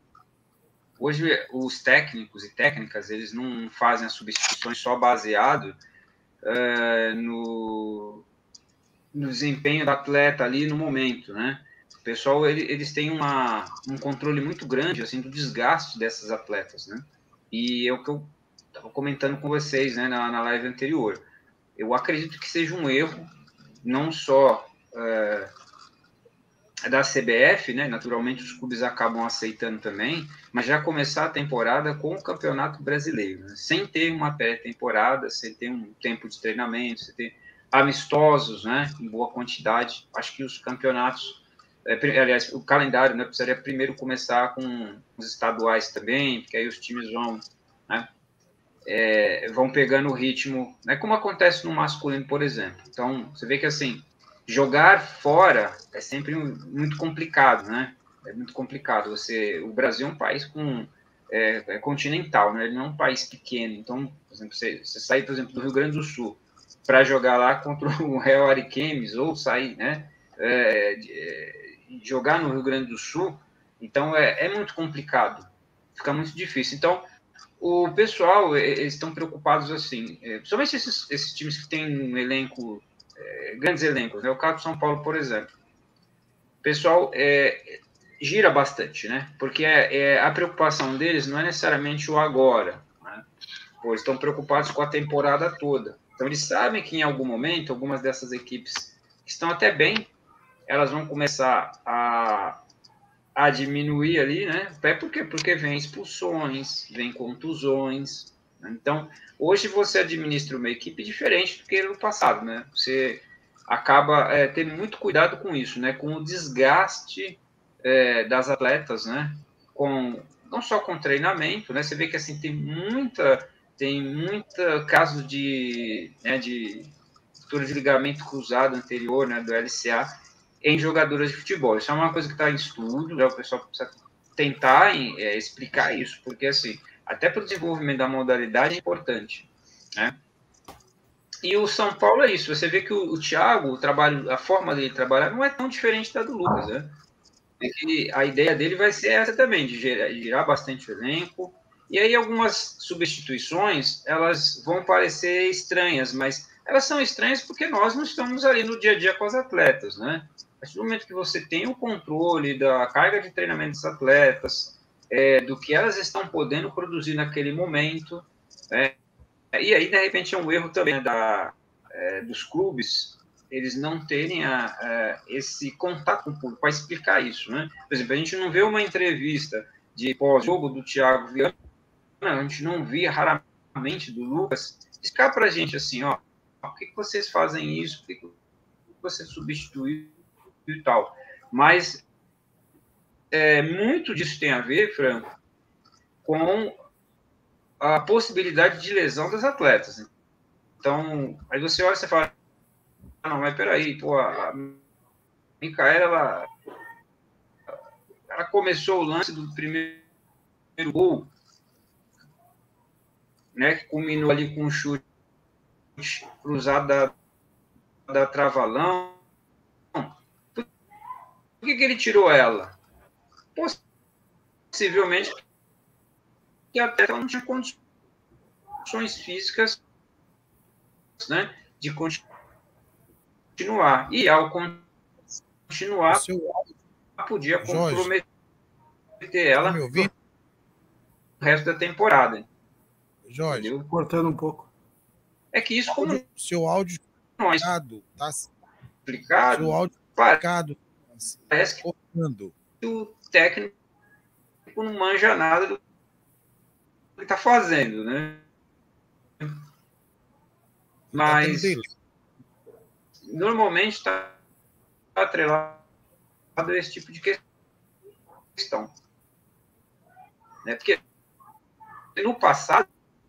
hoje os técnicos e técnicas, eles não fazem as substituições só baseado é, no, no desempenho do atleta ali no momento, né? O pessoal, ele, eles têm uma, um controle muito grande, assim, do desgaste dessas atletas, né? E é o que eu estava comentando com vocês, né, na, na live anterior. Eu acredito que seja um erro, não só é, da C B F, né? Naturalmente os clubes acabam aceitando também, mas já começar a temporada com o Campeonato Brasileiro, né? Sem ter uma pré-temporada, sem ter um tempo de treinamento, sem ter amistosos, né, em boa quantidade. Acho que os campeonatos, é, aliás, o calendário, né, precisaria primeiro começar com os estaduais também, porque aí os times vão, né, é, vão pegando o ritmo, né, como acontece no masculino, por exemplo. Então, você vê que, assim, jogar fora é sempre muito complicado, né? É muito complicado. Você, o Brasil é um país com, é, é continental, né? Ele não é um país pequeno. Então, por exemplo, você, você sair, por exemplo, do Rio Grande do Sul para jogar lá contra o Real Ariquemes, ou sair, né, é, é, jogar no Rio Grande do Sul, então é, é muito complicado, fica muito difícil. Então, o pessoal, eles estão preocupados assim, é, principalmente esses, esses times que têm um elenco, é, grandes elencos, né, o caso do São Paulo, por exemplo. O pessoal é, gira bastante, né, porque é, é, a preocupação deles não é necessariamente o agora, né, pô, eles estão preocupados com a temporada toda. Então, eles sabem que em algum momento, algumas dessas equipes que estão até bem, elas vão começar a, a diminuir ali, né? Até porque, porque vem expulsões, vem contusões. Né? Então, hoje você administra uma equipe diferente do que no passado, né? Você acaba é, tendo muito cuidado com isso, né? Com o desgaste é, das atletas, né? Com, não só com treinamento, né? Você vê que assim, tem muita... Tem muito caso de, né, de ruptura de ligamento cruzado anterior, né, do L C A, em jogadoras de futebol. Isso é uma coisa que está em estudo, né, o pessoal precisa tentar é, explicar isso, porque, assim, até para o desenvolvimento da modalidade é importante, né? E o São Paulo é isso. Você vê que o, o Thiago, o trabalho, a forma dele trabalhar não é tão diferente da do Lucas, né? E a ideia dele vai ser essa também, de gerar, de gerar bastante elenco. E aí algumas substituições, elas vão parecer estranhas, mas elas são estranhas porque nós não estamos ali no dia a dia com os atletas, né? A partir do momento que você tem o controle da carga de treinamento dos atletas, é, do que elas estão podendo produzir naquele momento, né? E aí, de repente, é um erro também da, é, dos clubes, eles não terem a, a, esse contato com o público para explicar isso, né? Por exemplo, a gente não vê uma entrevista de pós-jogo do Thiago Viana, a gente não via raramente do Lucas, explicar para a gente assim, ó, por que, que vocês fazem isso, por que, que você substituiu e tal. Mas é, muito disso tem a ver, Franco, com a possibilidade de lesão dos atletas. Então, aí você olha e você fala, ah, não, mas peraí, pô, a Micaela, ela, ela começou o lance do primeiro gol, né, que culminou ali com um chute cruzado da, da Travalão. Por que, que ele tirou ela? Possivelmente que até ela não tinha condições físicas, né, de continuar. E ao continuar, seu... podia comprometer Jorge, ela no resto da temporada. Jorge, entendeu? Cortando um pouco. É que isso, como seu áudio não é explicado, tá explicado, seu áudio explicado, parece que cortando. O técnico não manja nada do que está fazendo, né? Mas normalmente está atrelado a esse tipo de questão, né? Porque no passado,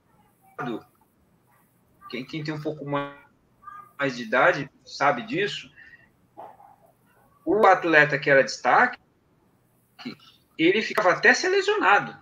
quem, quem tem um pouco mais de idade sabe disso, o atleta que era destaque, ele ficava até ser lesionado.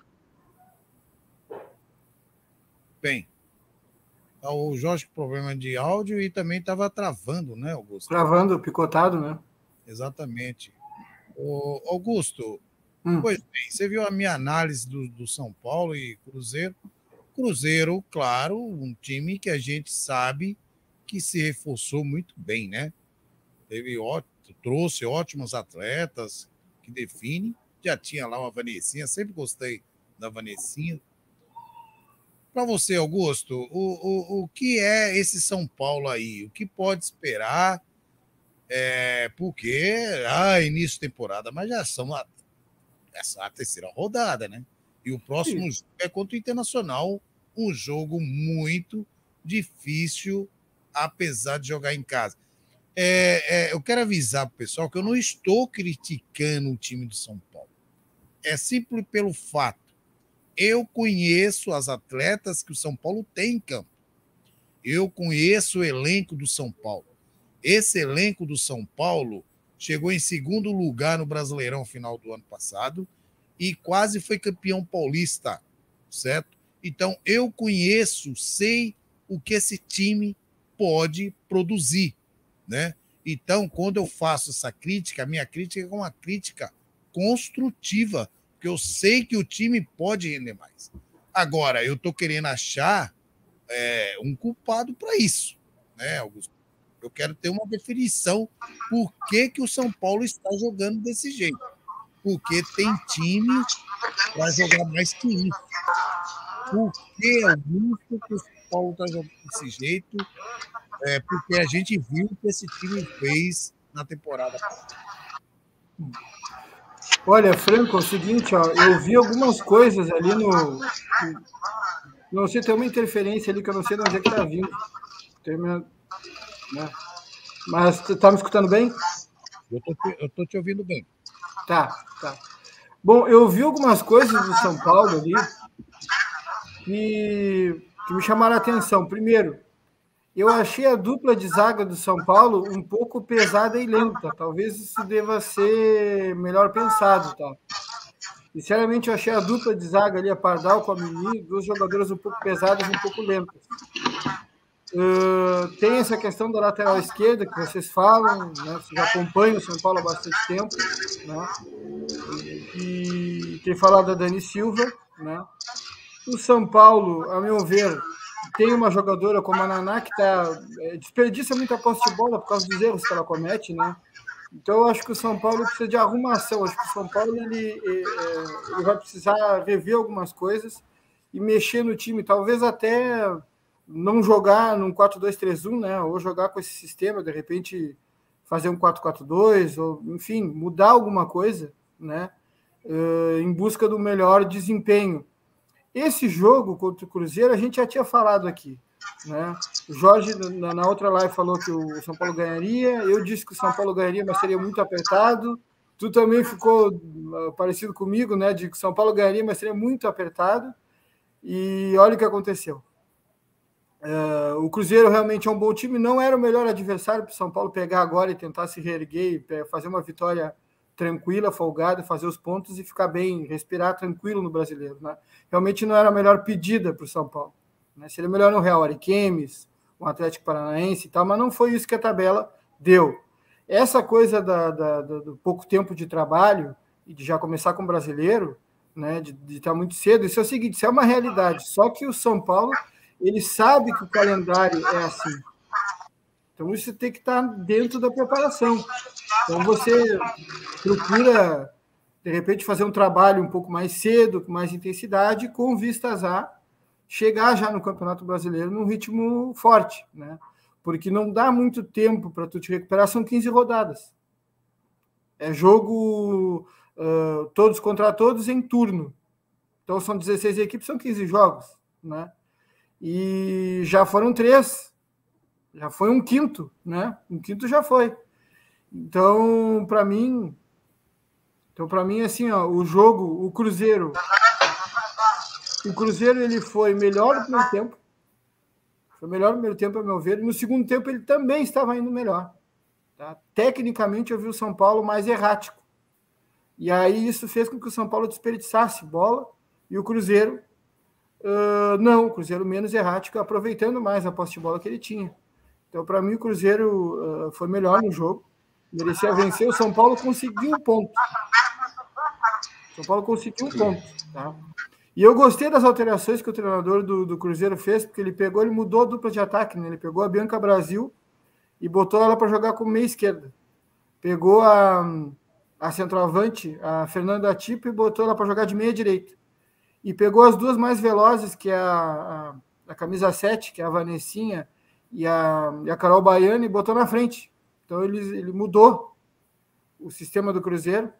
Bem, o Jorge com problema de áudio e também estava travando, né, Augusto? Travando, picotado, né? Exatamente. O Augusto, hum. pois bem, você viu a minha análise do, do São Paulo e Cruzeiro? Cruzeiro, claro, um time que a gente sabe que se reforçou muito bem, né? Teve ótimo, trouxe ótimos atletas que definem. Já tinha lá uma Vanessinha, sempre gostei da Vanessinha. Para você, Augusto, o, o, o que é esse São Paulo aí? O que pode esperar? É, porque, ah, início de temporada, mas já são a, essa a terceira rodada, né? E o próximo Sim. jogo é contra o Internacional, um jogo muito difícil, apesar de jogar em casa. É, é, eu quero avisar para o pessoal que eu não estou criticando o time do São Paulo. É simples pelo fato. Eu conheço as atletas que o São Paulo tem em campo. Eu conheço o elenco do São Paulo. Esse elenco do São Paulo chegou em segundo lugar no Brasileirão final do ano passado e quase foi campeão paulista, certo? Então, eu conheço, sei o que esse time pode produzir, né? Então, quando eu faço essa crítica, a minha crítica é uma crítica construtiva, porque eu sei que o time pode render mais. Agora, eu estou querendo achar é, um culpado para isso, né, Augusto? Eu quero ter uma definição por que, que o São Paulo está jogando desse jeito. Porque tem time para jogar mais que isso. Por que, Augusto, que o São Paulo está jogando desse jeito? É porque a gente viu o que esse time fez na temporada passada. Olha, Franco, é o seguinte, ó, eu vi algumas coisas ali no... Não sei, tem uma interferência ali que eu não sei de onde é que está vindo. Tem minha... Né? Mas tu tá me escutando bem? Eu tô, te, eu tô te ouvindo bem. Tá, tá. Bom, eu vi algumas coisas do São Paulo ali que, que me chamaram a atenção. Primeiro, eu achei a dupla de zaga do São Paulo um pouco pesada e lenta. Talvez isso deva ser melhor pensado, tá? Sinceramente, eu achei a dupla de zaga ali, a Pardal com a Mimi, duas jogadoras um pouco pesadas e um pouco lentas. Uh, tem essa questão da lateral esquerda que vocês falam, né? Vocês acompanham o São Paulo há bastante tempo, né? E, e tem falado da Dani Silva, né? O São Paulo, a meu ver, tem uma jogadora como a Naná que tá, é, desperdiça muita posse de bola por causa dos erros que ela comete, né? Então, eu acho que o São Paulo precisa de arrumação. Acho que o São Paulo ele, ele vai precisar rever algumas coisas e mexer no time. Talvez até não jogar num quatro dois três um, né? Ou jogar com esse sistema, de repente fazer um quatro quatro dois, ou, enfim, mudar alguma coisa, né? Em busca do melhor desempenho. Esse jogo contra o Cruzeiro, a gente já tinha falado aqui, né? O Jorge, na, na outra live, falou que o São Paulo ganharia. Eu disse que o São Paulo ganharia, mas seria muito apertado. Tu também ficou uh, parecido comigo, né? De que o São Paulo ganharia, mas seria muito apertado. E olha o que aconteceu. Uh, o Cruzeiro realmente é um bom time. Não era o melhor adversário para o São Paulo pegar agora e tentar se reerguer e fazer uma vitória tranquila, folgada, fazer os pontos e ficar bem, respirar tranquilo no Brasileiro, né? Realmente não era a melhor pedida para o São Paulo, né? Seria melhor no Real Ariquemes, um Atlético Paranaense e tal, mas não foi isso que a tabela deu. Essa coisa da, da, da, do pouco tempo de trabalho e de já começar com o Brasileiro, né, de, de estar muito cedo, isso é o seguinte, isso é uma realidade, só que o São Paulo, ele sabe que o calendário é assim. Então isso tem que estar dentro da preparação. Então você procura, de repente, fazer um trabalho um pouco mais cedo, com mais intensidade, com vistas a chegar já no Campeonato Brasileiro num ritmo forte, né? Porque não dá muito tempo para tu te recuperar, são quinze rodadas. É jogo uh, todos contra todos em turno. Então são dezesseis equipes, são quinze jogos, né? E já foram três, já foi um quinto, né? Um quinto já foi. Então, para mim, então para mim assim, ó, o jogo, o Cruzeiro, o Cruzeiro ele foi melhor no primeiro tempo, foi melhor no primeiro tempo, a meu ver, e no segundo tempo ele também estava indo melhor. Tá? Tecnicamente, eu vi o São Paulo mais errático. E aí isso fez com que o São Paulo desperdiçasse bola e o Cruzeiro, uh, não, o Cruzeiro menos errático, aproveitando mais a posse de bola que ele tinha. Então, para mim, o Cruzeiro uh, foi melhor no jogo, merecia vencer. O São Paulo conseguiu um ponto. O São Paulo conseguiu um ponto. Tá? E eu gostei das alterações que o treinador do, do Cruzeiro fez, porque ele pegou, ele mudou a dupla de ataque, né? Ele pegou a Bianca Brasil e botou ela para jogar como meia esquerda. Pegou a, a centroavante, a Fernanda Tipo, e botou ela para jogar de meia direita. E pegou as duas mais velozes, que é a, a, a camisa sete, que é a Vanessinha, e a, e a Carol Baiano, e botou na frente. Então, ele, ele mudou o sistema do Cruzeiro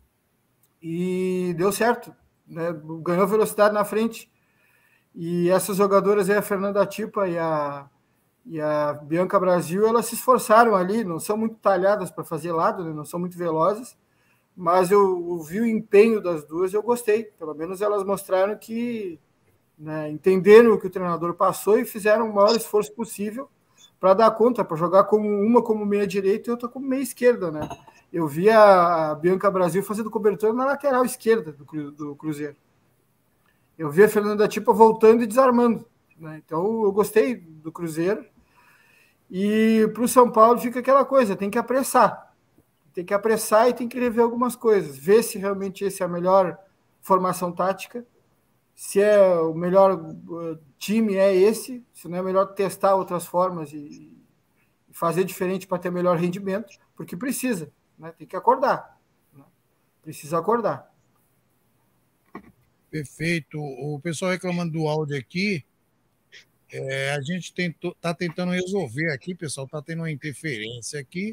e deu certo, né? Ganhou velocidade na frente. E essas jogadoras aí, a Fernanda Tipa e a, e a Bianca Brasil, elas se esforçaram ali, não são muito talhadas para fazer lado, né? Não são muito velozes, mas eu, eu vi o empenho das duas e eu gostei. Pelo menos elas mostraram que, né, entenderam o que o treinador passou e fizeram o maior esforço possível para dar conta, para jogar como uma como meia direita e outra como meia esquerda, né? Eu vi a, a Bianca Brasil fazendo cobertura na lateral esquerda do, do Cruzeiro. Eu vi a Fernanda Tipa voltando e desarmando, né? Então eu gostei do Cruzeiro. E para o São Paulo fica aquela coisa, tem que apressar. Tem que apressar e tem que rever algumas coisas. Ver se realmente esse é a melhor formação tática, se é o melhor time é esse, se não é melhor testar outras formas e fazer diferente para ter melhor rendimento, porque precisa, né? Tem que acordar, né? Precisa acordar. Perfeito. O pessoal reclamando do áudio aqui, é, a gente está tentando resolver aqui, pessoal, está tendo uma interferência aqui,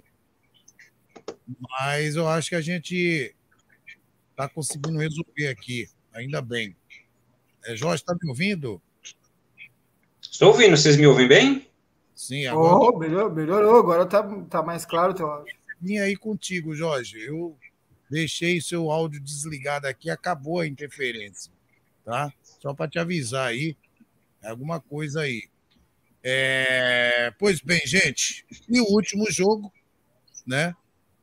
mas eu acho que a gente está conseguindo resolver aqui, ainda bem. É, Jorge, está me ouvindo? Estou ouvindo, vocês me ouvem bem? Sim, agora. Oh, melhorou, melhorou, agora está tá mais claro o teu áudio. Vim aí contigo, Jorge. Eu deixei seu áudio desligado aqui, acabou a interferência, tá? Só para te avisar aí, alguma coisa aí. É... Pois bem, gente, e o último jogo, né?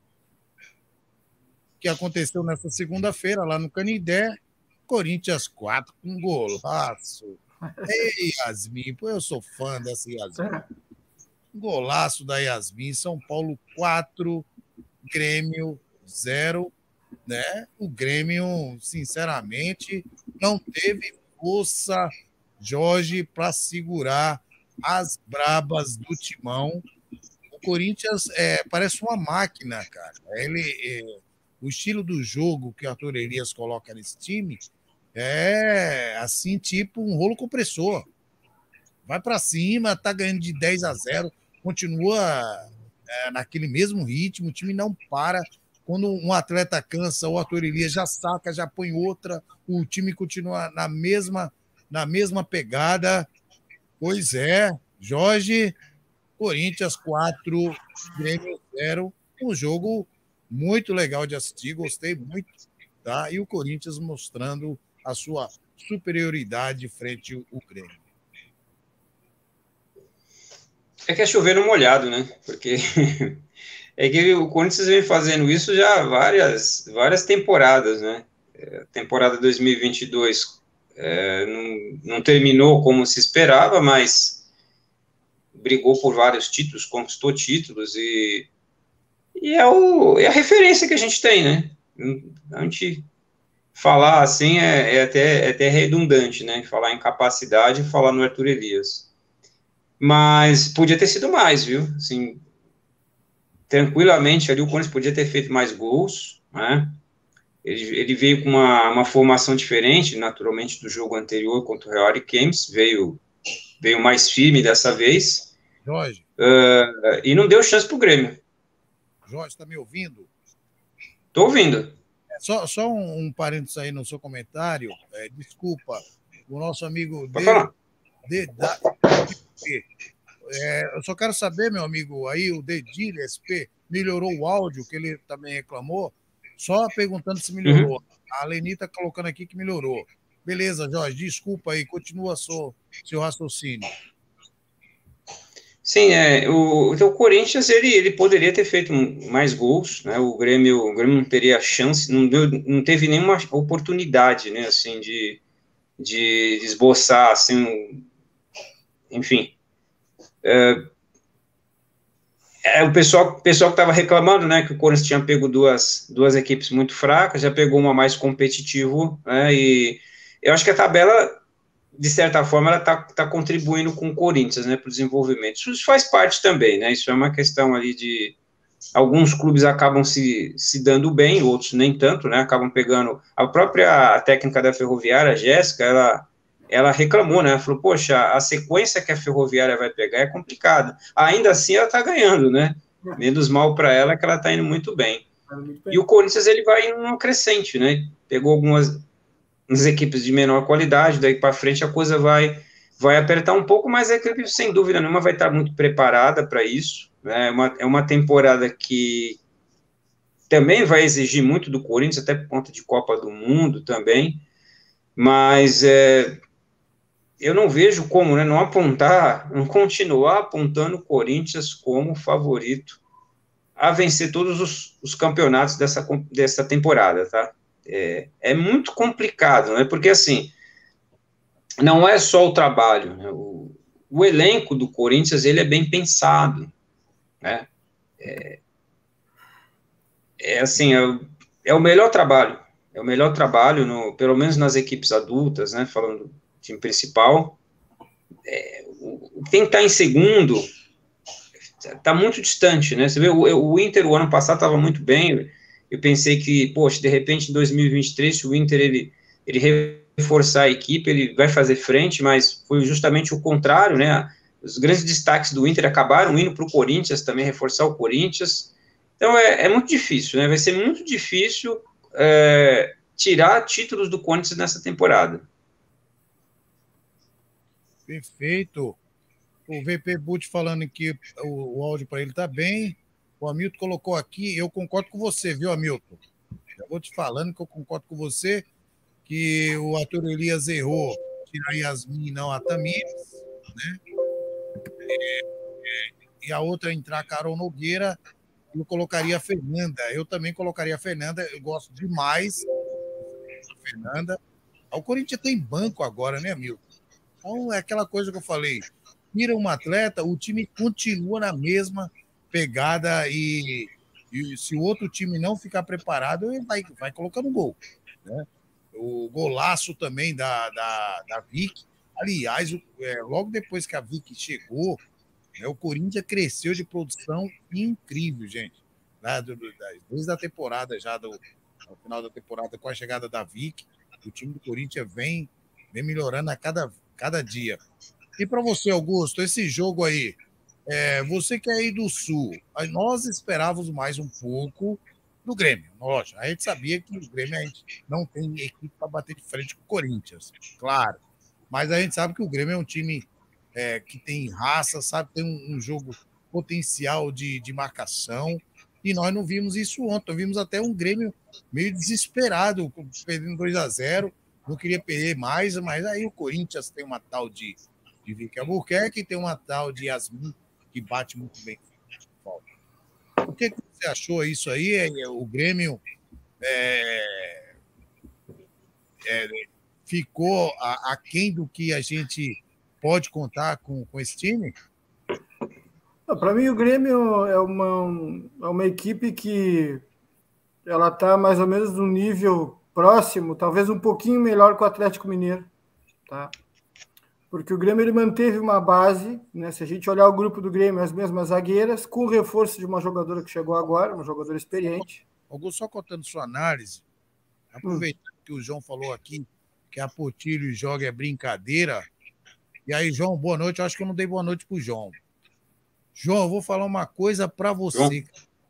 Que aconteceu nessa segunda-feira lá no Canindé, Corinthians quatro, com um golaço. Ei, Yasmin, pô, eu sou fã dessa Yasmin. Um golaço da Yasmin, São Paulo quatro, Grêmio zero, né? O Grêmio, sinceramente, não teve força, Jorge, para segurar as brabas do Timão. O Corinthians é, parece uma máquina, cara. Ele, é, o estilo do jogo que o Arthur Elias coloca nesse time é assim, tipo um rolo compressor. Vai para cima, tá ganhando de dez a zero, continua é, naquele mesmo ritmo, o time não para. Quando um atleta cansa, o Arthur Elias já saca, já põe outra, o time continua na mesma, na mesma pegada. Pois é, Jorge, Corinthians quatro, Grêmio zero, um jogo muito legal de assistir, gostei muito, tá? E o Corinthians mostrando a sua superioridade frente ao Grêmio. É que é chover no molhado, né? Porque é que o Corinthians vem fazendo isso já há várias, várias temporadas, né? A temporada dois mil e vinte e dois é, não, não terminou como se esperava, mas brigou por vários títulos, conquistou títulos e, e é, o, é a referência que a gente tem, né? A gente falar assim é, é, até, é até redundante, né? Falar em capacidade e falar no Arthur Elias. Mas podia ter sido mais, viu? Assim, tranquilamente ali o Corinthians podia ter feito mais gols, né? Ele, ele veio com uma, uma formação diferente, naturalmente, do jogo anterior contra o Real Ariquemes, veio, veio mais firme dessa vez. Jorge. Uh, e não deu chance para o Grêmio. Jorge, está me ouvindo? Estou ouvindo. É, só, só um, um parênteses aí no seu comentário. É, desculpa, o nosso amigo Pode falar. De, da, é, eu só quero saber, meu amigo, aí o Dedilho S P melhorou o áudio, que ele também reclamou, só perguntando se melhorou. Uhum. A Lenita colocando aqui que melhorou. Beleza, Jorge, desculpa aí, continua seu, seu raciocínio. Sim, é, o, então o Corinthians ele, ele poderia ter feito mais gols, né? O Grêmio, o Grêmio não teria chance, não, deu, não teve nenhuma oportunidade, né? Assim, de, de esboçar, assim, um, enfim. É, é, o pessoal, pessoal que estava reclamando, né? Que o Corinthians tinha pego duas, duas equipes muito fracas, já pegou uma mais competitiva, né? E eu acho que a tabela, de certa forma, ela está tá contribuindo com o Corinthians, né, para o desenvolvimento. Isso faz parte também, né, isso é uma questão ali de... Alguns clubes acabam se, se dando bem, outros nem tanto, né, acabam pegando... A própria técnica da Ferroviária, a Jéssica, ela, ela reclamou, né, ela falou, poxa, a sequência que a Ferroviária vai pegar é complicada. Ainda assim, ela está ganhando, né, menos mal para ela que ela está indo muito bem. E o Corinthians, ele vai em uma crescente, né, pegou algumas... nas equipes de menor qualidade, daí para frente a coisa vai, vai apertar um pouco, mas a equipe, sem dúvida nenhuma, vai estar muito preparada para isso, né? É uma, é uma temporada que também vai exigir muito do Corinthians, até por conta de Copa do Mundo também, mas é, eu não vejo como, né, não apontar, não continuar apontando o Corinthians como favorito a vencer todos os, os campeonatos dessa, dessa temporada, tá? É, é muito complicado, né? Porque, assim, não é só o trabalho, né? o, o elenco do Corinthians, ele é bem pensado, né? É, é assim, é, é o melhor trabalho, é o melhor trabalho, no, pelo menos nas equipes adultas, né? Falando do time principal, é, o, quem está em segundo está muito distante, né? Você vê, o, o Inter, o ano passado, estava muito bem. Eu pensei que, poxa, de repente, em dois mil e vinte e três, se o Inter ele, ele reforçar a equipe, ele vai fazer frente, mas foi justamente o contrário, né? Os grandes destaques do Inter acabaram indo para o Corinthians também, reforçar o Corinthians. Então, é, é muito difícil, né? Vai ser muito difícil é, tirar títulos do Corinthians nessa temporada. Perfeito. O V P Butch falando que o, o áudio para ele está bem. O Hamilton colocou aqui, eu concordo com você, viu, Hamilton? Já vou te falando que eu concordo com você, que o Arthur Elias errou tirar Yasmin e não a Tamires, né? É, é, e a outra entrar Carol Nogueira, eu colocaria a Fernanda. Eu também colocaria a Fernanda, eu gosto demais da Fernanda. O Corinthians tem banco agora, né, Hamilton? Então é aquela coisa que eu falei, tira um atleta, o time continua na mesma pegada e, e se o outro time não ficar preparado, ele vai, vai colocando gol, né? O golaço também da, da, da Vicky. Aliás, é, logo depois que a Vicky chegou, O Corinthians cresceu de produção incrível, gente. Desde a temporada já, do, no final da temporada, com a chegada da Vick, o time do Corinthians vem, vem melhorando a cada, cada dia. E para você, Augusto, esse jogo aí, é, você que é aí do Sul, nós esperávamos mais um pouco do Grêmio. Lógico, a gente sabia que o Grêmio a gente não tem equipe para bater de frente com o Corinthians, claro. Mas a gente sabe que o Grêmio é um time é, que tem raça, sabe, tem um, um jogo potencial de, de marcação. E nós não vimos isso ontem. Vimos até um Grêmio meio desesperado, perdendo dois a zero. Não queria perder mais, mas aí o Corinthians tem uma tal de, de Vicky Albuquerque, tem uma tal de Yasmin, que bate muito bem. O que, que você achou isso aí? O Grêmio é, é, ficou aquém do que a gente pode contar com, com esse time? Para mim, o Grêmio é uma, é uma equipe que ela está mais ou menos no nível próximo, talvez um pouquinho melhor que o Atlético Mineiro, tá? Porque o Grêmio ele manteve uma base, né? Se a gente olhar o grupo do Grêmio, as mesmas zagueiras, com o reforço de uma jogadora que chegou agora, uma jogadora experiente. Augusto, só contando sua análise, aproveitando hum. que o João falou aqui que a Potilho joga é brincadeira. E aí, João, boa noite. Eu acho que eu não dei boa noite pro João. João, eu vou falar uma coisa para você.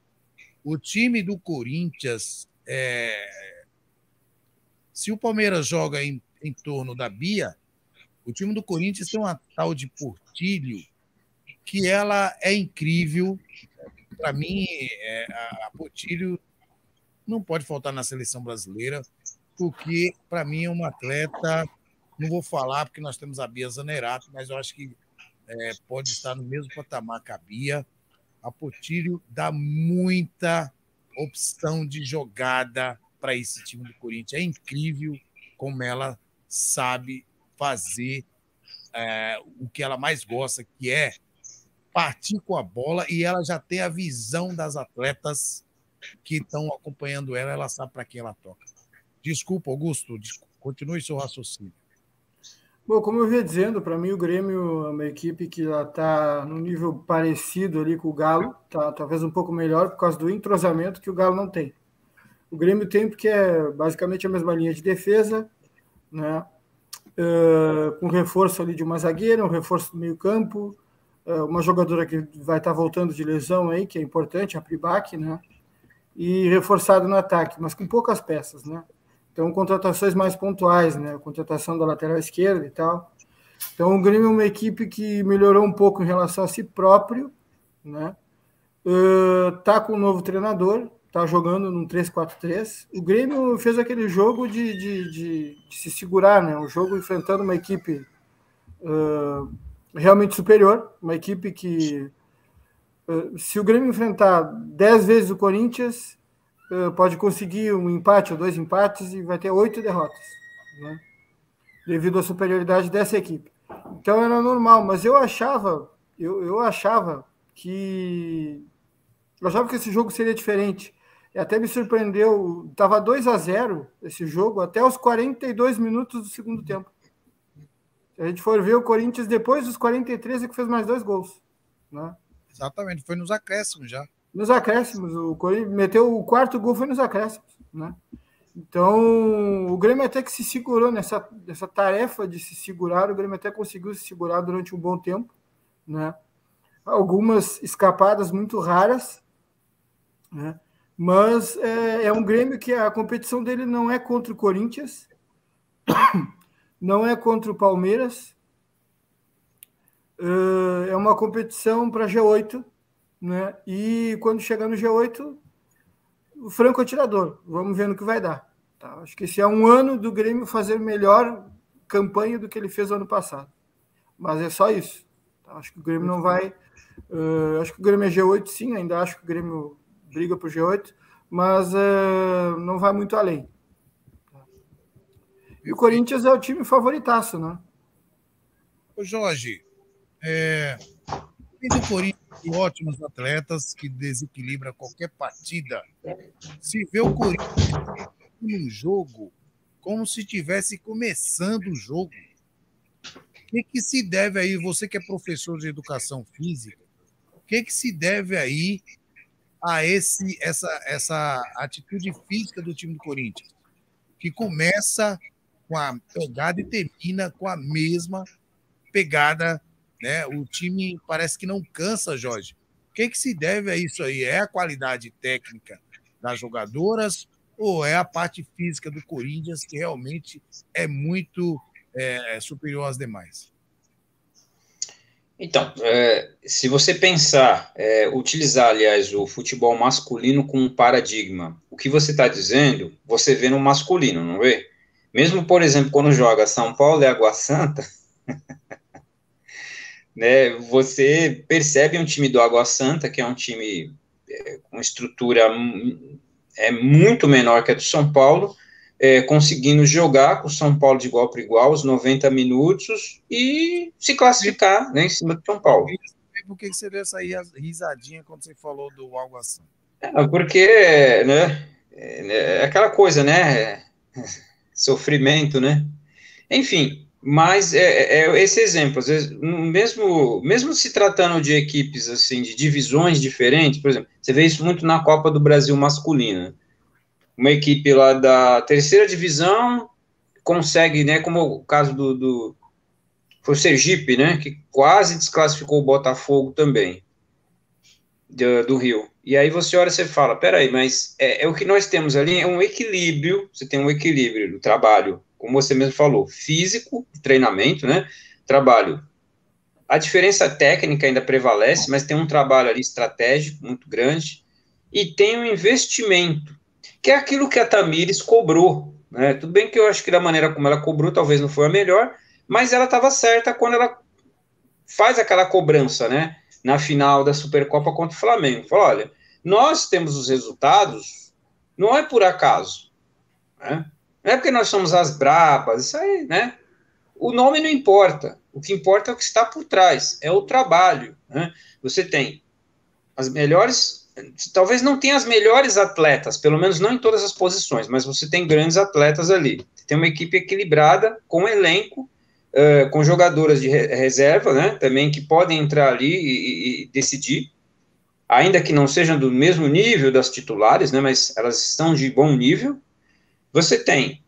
O time do Corinthians, é... se o Palmeiras joga em, em torno da Bia, o time do Corinthians tem uma tal de Portilho que ela é incrível. Para mim, é, a Portilho não pode faltar na seleção brasileira, porque, para mim, é uma atleta, não vou falar porque nós temos a Bia Zanerato, mas eu acho que é, pode estar no mesmo patamar que a Bia. A Portilho dá muita opção de jogada para esse time do Corinthians. É incrível como ela sabe fazer é, o que ela mais gosta, que é partir com a bola, e ela já tem a visão das atletas que estão acompanhando ela, ela sabe para quem ela toca. Desculpa, Augusto, desculpa, continue seu raciocínio. Bom, como eu vinha dizendo, para mim o Grêmio é uma equipe que está no nível parecido ali com o Galo, tá, talvez um pouco melhor por causa do entrosamento que o Galo não tem. O Grêmio tem porque é basicamente a mesma linha de defesa, né? Uh, com reforço ali de uma zagueira, um reforço do meio campo, uh, uma jogadora que vai estar tá voltando de lesão aí, que é importante, a Pribac, né? E reforçado no ataque, mas com poucas peças, né? Então, contratações mais pontuais, né? A contratação da lateral esquerda e tal. Então, o Grêmio é uma equipe que melhorou um pouco em relação a si próprio, né? Uh, tá com um novo treinador, tá jogando num três quatro três. O Grêmio fez aquele jogo de, de, de, de se segurar, né? Um jogo enfrentando uma equipe uh, realmente superior, uma equipe que, uh, se o Grêmio enfrentar dez vezes o Corinthians, uh, pode conseguir um empate ou dois empates e vai ter oito derrotas, né? Devido à superioridade dessa equipe. Então era normal, mas eu achava, eu, eu achava que eu achava que esse jogo seria diferente. E até me surpreendeu, estava dois a zero esse jogo até os quarenta e dois minutos do segundo tempo. Se a gente for ver, o Corinthians, depois dos quarenta e três, é que fez mais dois gols, né? Exatamente, foi nos acréscimos já. Nos acréscimos, o Corinthians meteu o quarto gol, foi nos acréscimos, né? Então, o Grêmio até que se segurou nessa, nessa tarefa de se segurar, o Grêmio até conseguiu se segurar durante um bom tempo, né? Algumas escapadas muito raras, né? Mas é, é um Grêmio que a competição dele não é contra o Corinthians, não é contra o Palmeiras, é uma competição para G oito, né? E quando chegar no G oito, o franco atirador, vamos ver no que vai dar. Tá? Acho que esse é um ano do Grêmio fazer melhor campanha do que ele fez ano passado, mas é só isso. Tá? Acho que o Grêmio não vai... Uh, acho que o Grêmio é G oito, sim, ainda acho que o Grêmio briga por G oito, mas uh, não vai muito além. E o Corinthians é o time favoritaço, né? Ô Jorge, é, o Corinthians tem ótimos atletas que desequilibram qualquer partida. Se vê o Corinthians num jogo como se estivesse começando o jogo. que, que se deve aí, você que é professor de educação física, o que, que se deve aí a esse, essa, essa atitude física do time do Corinthians, que começa com a pegada e termina com a mesma pegada, né? O time parece que não cansa, Jorge. O que, que se deve a isso aí? É a qualidade técnica das jogadoras ou é a parte física do Corinthians que realmente é muito é, superior às demais? Então, é, se você pensar, é, utilizar, aliás, o futebol masculino como um paradigma, o que você está dizendo, você vê no masculino, não vê? Mesmo, por exemplo, quando joga São Paulo e Água Santa, né, você percebe um time do Água Santa, que é um time é, com estrutura é, muito menor que a do São Paulo, É, conseguindo jogar com o São Paulo de igual para igual, os noventa minutos, e se classificar, né, em cima do São Paulo. Por que você deu essa risadinha quando você falou do Água Santa? É, porque, né, é aquela coisa, né, sofrimento, né, enfim, mas é, é esse exemplo, às vezes, mesmo, mesmo se tratando de equipes, assim, de divisões diferentes, por exemplo, você vê isso muito na Copa do Brasil masculina, uma equipe lá da terceira divisão consegue, né, como o caso do, do foi o Sergipe, né, que quase desclassificou o Botafogo também, do, do Rio. E aí você olha e você fala, peraí, mas é, é o que nós temos ali, é um equilíbrio, você tem um equilíbrio do trabalho, como você mesmo falou, físico, treinamento, né, trabalho. A diferença técnica ainda prevalece, mas tem um trabalho ali estratégico muito grande, e tem um investimento, que é aquilo que a Tamires cobrou, né? Tudo bem que eu acho que da maneira como ela cobrou, talvez não foi a melhor, mas ela estava certa quando ela faz aquela cobrança, né? Na final da Supercopa contra o Flamengo. Fala, olha, nós temos os resultados, não é por acaso, né? Não é porque nós somos as brabas, isso aí, né? O nome não importa, o que importa é o que está por trás, é o trabalho, né? Você tem as melhores... Talvez não tenha as melhores atletas, pelo menos não em todas as posições, mas você tem grandes atletas ali. Tem uma equipe equilibrada, com elenco, uh, com jogadoras de re reserva, né, também que podem entrar ali e, e decidir, ainda que não sejam do mesmo nível das titulares, né, mas elas estão de bom nível. Você tem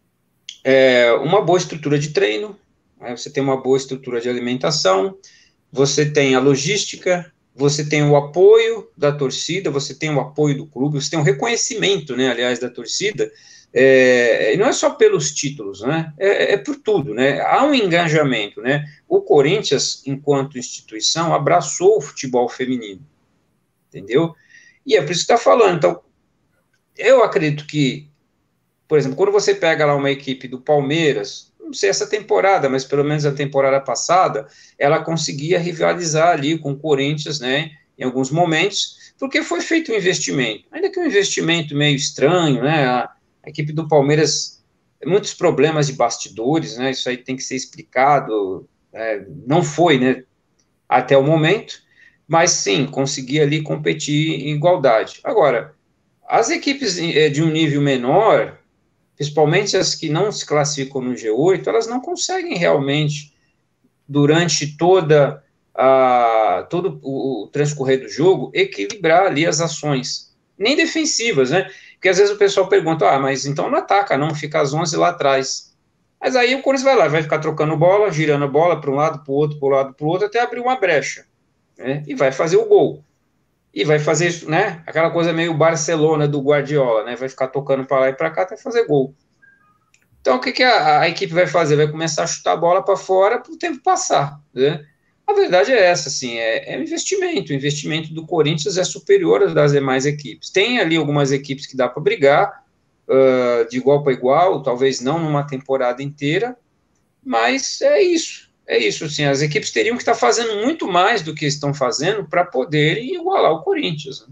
é, uma boa estrutura de treino, né, você tem uma boa estrutura de alimentação, você tem a logística, você tem o apoio da torcida, você tem o apoio do clube, você tem o reconhecimento, né, aliás, da torcida, é, e não é só pelos títulos, né, é, é por tudo, né, há um engajamento, né, o Corinthians, enquanto instituição, abraçou o futebol feminino, entendeu? E é por isso que está falando, então, eu acredito que, por exemplo, quando você pega lá uma equipe do Palmeiras, não sei essa temporada, mas pelo menos a temporada passada, ela conseguia rivalizar ali com o Corinthians, né, em alguns momentos, porque foi feito um investimento, ainda que um investimento meio estranho, né, a, a equipe do Palmeiras, muitos problemas de bastidores, né, isso aí tem que ser explicado, é, não foi, né, até o momento, mas sim, conseguia ali competir em igualdade. Agora, as equipes de um nível menor, principalmente as que não se classificam no G oito, elas não conseguem realmente, durante toda a, todo o transcorrer do jogo, equilibrar ali as ações, nem defensivas, né? Porque às vezes o pessoal pergunta, ah, mas então não ataca, não, fica às onze lá atrás. Mas aí o Corinthians vai lá, vai ficar trocando bola, girando a bola para um lado, para o outro, para o lado, para o outro, até abrir uma brecha, né? E vai fazer o gol. E vai fazer isso, né? Aquela coisa meio Barcelona do Guardiola, né? Vai ficar tocando para lá e para cá até fazer gol. Então, o que, que a, a equipe vai fazer? Vai começar a chutar a bola para fora para o tempo passar, né? A verdade é essa, assim, é, é um investimento. O investimento do Corinthians é superior ao das demais equipes. Tem ali algumas equipes que dá para brigar uh, de igual para igual, talvez não numa temporada inteira, mas é isso. É isso, assim, as equipes teriam que estar fazendo muito mais do que estão fazendo para poderem igualar o Corinthians. Né?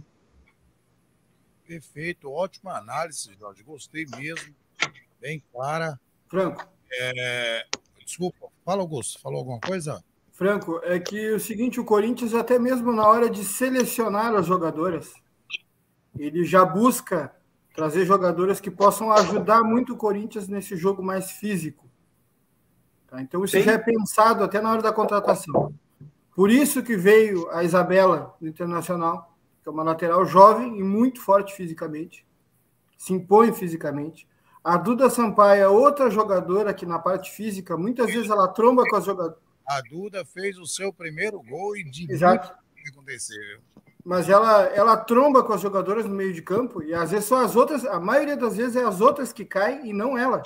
Perfeito, ótima análise, Jorge, gostei mesmo, bem clara. Franco. É... Desculpa, fala, Augusto, falou alguma coisa? Franco, é que o seguinte, o Corinthians, até mesmo na hora de selecionar as jogadoras, ele já busca trazer jogadoras que possam ajudar muito o Corinthians nesse jogo mais físico. Tá? Então, isso Sim. já é pensado até na hora da contratação. Por isso que veio a Isabela, do Internacional, que é uma lateral jovem e muito forte fisicamente, se impõe fisicamente. A Duda Sampaio é outra jogadora que na parte física, muitas vezes ela tromba com as jogadoras. A Duda fez o seu primeiro gol e de Exato. que aconteceu. Mas ela, ela tromba com as jogadoras no meio de campo e às vezes são as outras, a maioria das vezes é as outras que caem e não ela.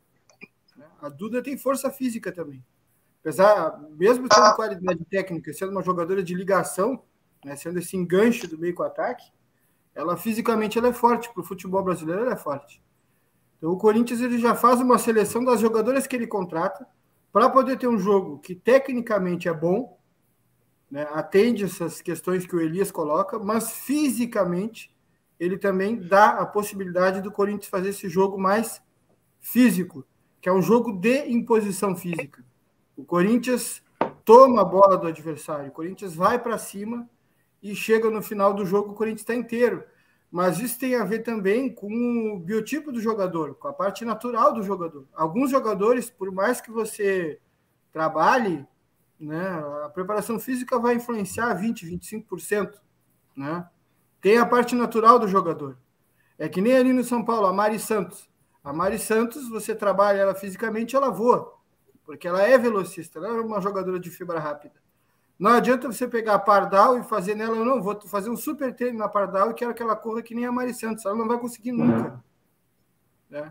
A Duda tem força física também. Apesar, mesmo tendo qualidade técnica, sendo uma jogadora de ligação, né, sendo esse enganche do meio com o ataque, ela fisicamente ela é forte, para o futebol brasileiro ela é forte. Então o Corinthians ele já faz uma seleção das jogadoras que ele contrata para poder ter um jogo que tecnicamente é bom, né, atende essas questões que o Elias coloca, mas fisicamente ele também dá a possibilidade do Corinthians fazer esse jogo mais físico, que é um jogo de imposição física. O Corinthians toma a bola do adversário, o Corinthians vai para cima e chega no final do jogo, o Corinthians está inteiro. Mas isso tem a ver também com o biotipo do jogador, com a parte natural do jogador. Alguns jogadores, por mais que você trabalhe, né, a preparação física vai influenciar vinte, vinte e cinco por cento. Né? Tem a parte natural do jogador. É que nem ali no São Paulo, a Mari Santos. A Mari Santos, você trabalha ela fisicamente, ela voa, porque ela é velocista, ela é uma jogadora de fibra rápida. Não adianta você pegar a Pardal e fazer nela, eu não vou fazer um super treino na Pardal e quero que ela corra que nem a Mari Santos, ela não vai conseguir nunca. Né?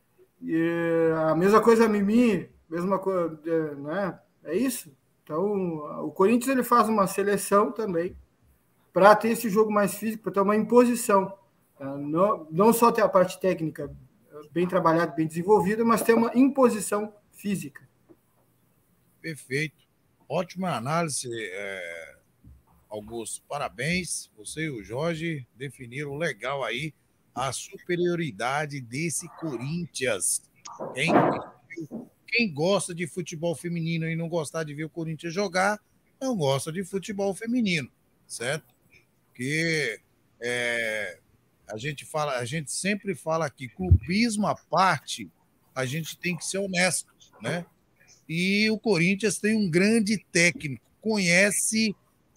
E a mesma coisa a Mimi, mesma coisa, né? É isso. Então, o Corinthians ele faz uma seleção também para ter esse jogo mais físico, para ter uma imposição. Não, não só ter a parte técnica bem trabalhada, bem desenvolvida, mas ter uma imposição física. Perfeito. Ótima análise, é, Augusto. Parabéns. Você e o Jorge definiram legal aí a superioridade desse Corinthians. Quem, quem gosta de futebol feminino e não gostar de ver o Corinthians jogar, não gosta de futebol feminino, certo? Porque é, a gente fala, a gente sempre fala aqui, clubismo à parte, a gente tem que ser honesto, né? E o Corinthians tem um grande técnico, conhece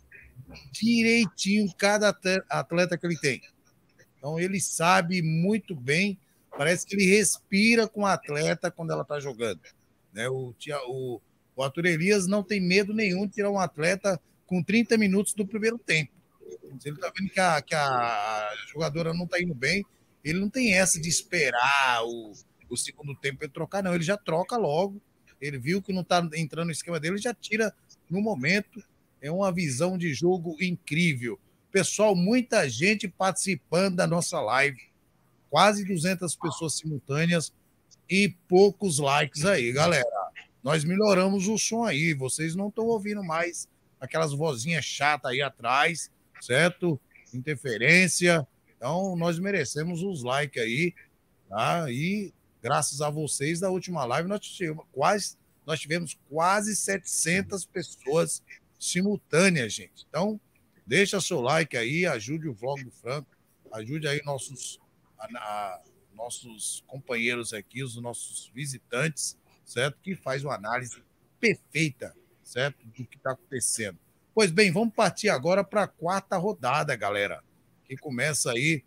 direitinho cada atleta que ele tem. Então, ele sabe muito bem, parece que ele respira com a atleta quando ela está jogando. Né? O, o, o Arthur Elias não tem medo nenhum de tirar um atleta com trinta minutos do primeiro tempo. Se ele está vendo que a, que a jogadora não está indo bem, ele não tem essa de esperar o, o segundo tempo para trocar, não. Ele já troca logo. Ele viu que não está entrando no esquema dele, já tira no momento. É uma visão de jogo incrível. Pessoal, muita gente participando da nossa live. Quase duzentas pessoas simultâneas e poucos likes aí, galera. Nós melhoramos o som aí. Vocês não estão ouvindo mais aquelas vozinhas chatas aí atrás, certo? Interferência. Então, nós merecemos os likes aí, tá? E graças a vocês, da última live, nós tivemos quase, nós tivemos quase setecentas pessoas simultâneas, gente. Então, deixa seu like aí, ajude o Vlog do Franco, ajude aí nossos, a, a, nossos companheiros aqui, os nossos visitantes, certo? Que faz uma análise perfeita, certo? Do que está acontecendo. Pois bem, vamos partir agora para a quarta rodada, galera, que começa aí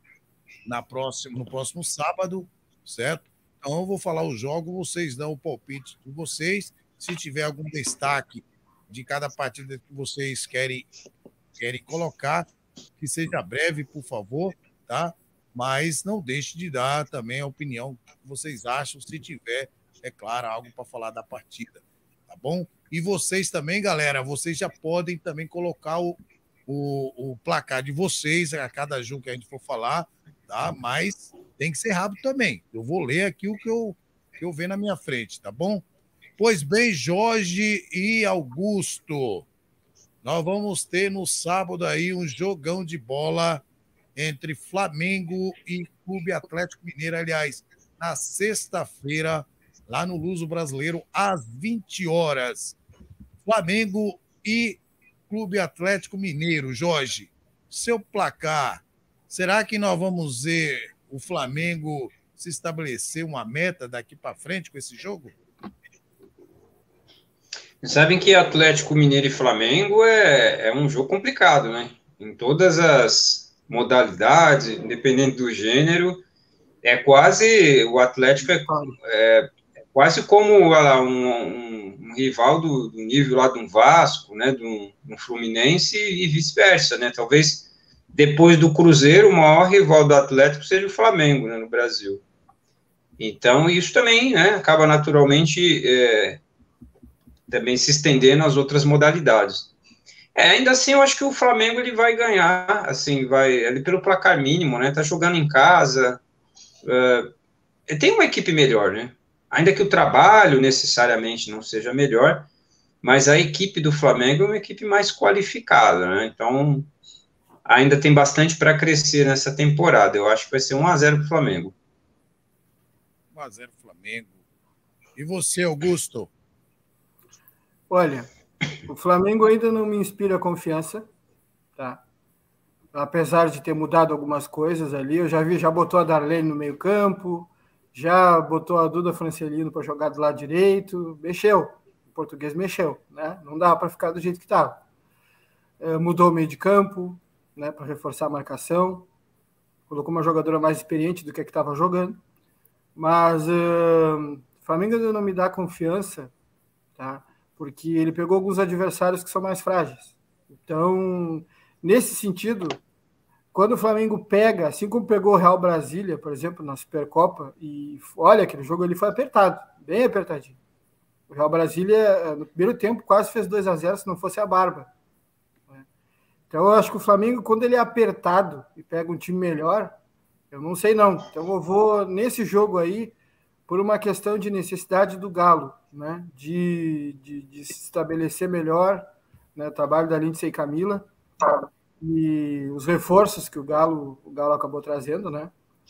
na próxima, no próximo sábado, certo? Então eu vou falar o jogo, vocês dão o palpite de vocês, se tiver algum destaque de cada partida que vocês querem, querem colocar, que seja breve, por favor, tá? Mas não deixe de dar também a opinião que vocês acham, se tiver, é claro, algo para falar da partida, tá bom? E vocês também, galera, vocês já podem também colocar o, o, o placar de vocês a cada jogo que a gente for falar, tá? Mas tem que ser rápido também. Eu vou ler aqui o que eu, que eu vejo na minha frente, tá bom? Pois bem, Jorge e Augusto, nós vamos ter no sábado aí um jogão de bola entre Flamengo e Clube Atlético Mineiro. Aliás, na sexta-feira, lá no Luso Brasileiro, às vinte horas. Flamengo e Clube Atlético Mineiro. Jorge, seu placar, será que nós vamos ver o Flamengo se estabelecer uma meta daqui para frente com esse jogo? Sabem que Atlético Mineiro e Flamengo é, é um jogo complicado, né? Em todas as modalidades, independente do gênero, é quase, o Atlético é, é, é quase como lá, um, um, um rival do, do nível lá de um Vasco, né? De um, um Fluminense e vice-versa, né? Talvez depois do Cruzeiro, o maior rival do Atlético seja o Flamengo, né, no Brasil. Então, isso também, né, acaba naturalmente é, também se estendendo às outras modalidades. É, ainda assim, eu acho que o Flamengo ele vai ganhar, assim, vai ali pelo placar mínimo, né? Tá jogando em casa, uh, tem uma equipe melhor, né? Ainda que o trabalho necessariamente não seja melhor, mas a equipe do Flamengo é uma equipe mais qualificada, né? Então, ainda tem bastante para crescer nessa temporada. Eu acho que vai ser um a zero para o Flamengo. um a zero Flamengo. E você, Augusto? Olha, o Flamengo ainda não me inspira confiança, tá? Apesar de ter mudado algumas coisas ali, eu já vi, já botou a Darlene no meio campo, já botou a Duda Francelino para jogar do lado direito, mexeu, o português mexeu, né? Não dava para ficar do jeito que estava. É, mudou o meio de campo, né, para reforçar a marcação, colocou uma jogadora mais experiente do que a que estava jogando, mas uh, o Flamengo ainda não me dá confiança, tá? Porque ele pegou alguns adversários que são mais frágeis. Então, nesse sentido, quando o Flamengo pega, assim como pegou o Real Brasília, por exemplo, na Supercopa, e olha, aquele jogo ali foi apertado, bem apertadinho. O Real Brasília, no primeiro tempo, quase fez dois a zero, se não fosse a Barba. Então, eu acho que o Flamengo, quando ele é apertado e pega um time melhor, eu não sei não. Então, eu vou, nesse jogo aí, por uma questão de necessidade do Galo, né? De, de, de se estabelecer melhor, né? O trabalho da Lindsay e Camila e os reforços que o Galo, o Galo acabou trazendo, né?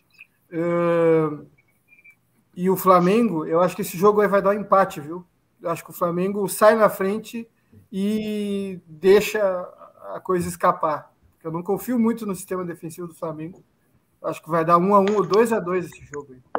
Uh, e o Flamengo, eu acho que esse jogo aí vai dar um empate, viu? Eu acho que o Flamengo sai na frente e deixa a coisa escapar. Eu não confio muito no sistema defensivo do Flamengo. Eu acho que vai dar um a um ou dois a dois esse jogo aí.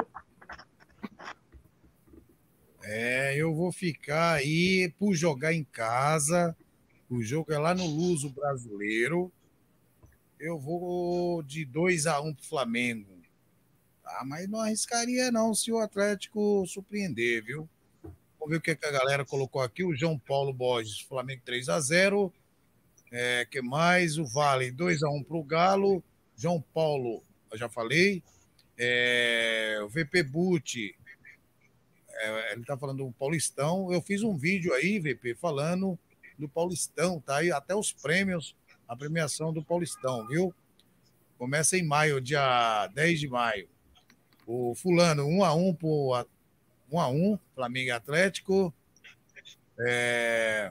É, eu vou ficar aí por jogar em casa. O jogo é lá no Luso Brasileiro. Eu vou de dois a um para o Flamengo. Ah, mas não arriscaria não se o Atlético surpreender, viu? Vamos ver o que a galera colocou aqui. O João Paulo Borges, Flamengo três a zero. É, que mais? O Vale dois a um para o Galo. João Paulo, eu já falei. É, o V P Butti, é, ele está falando do Paulistão. Eu fiz um vídeo aí, V P, falando do Paulistão, tá aí até os prêmios, a premiação do Paulistão, viu? Começa em maio, dia dez de maio. O fulano, um a um por um a um, Flamengo e Atlético. É...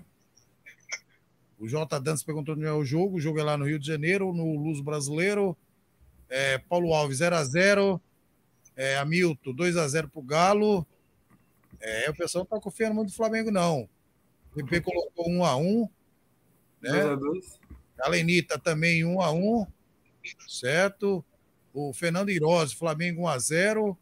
O J. Dantas perguntou onde é o jogo. O jogo é lá no Rio de Janeiro, no Luso Brasileiro. É, Paulo Alves, zero a zero. É, Hamilton, dois a zero pro Galo. É, o pessoal não tá confiando muito no Flamengo, não. O P P colocou um a um. Né? dois a dois. A Lenita também um a um. Certo? O Fernando Irose, Flamengo um a zero.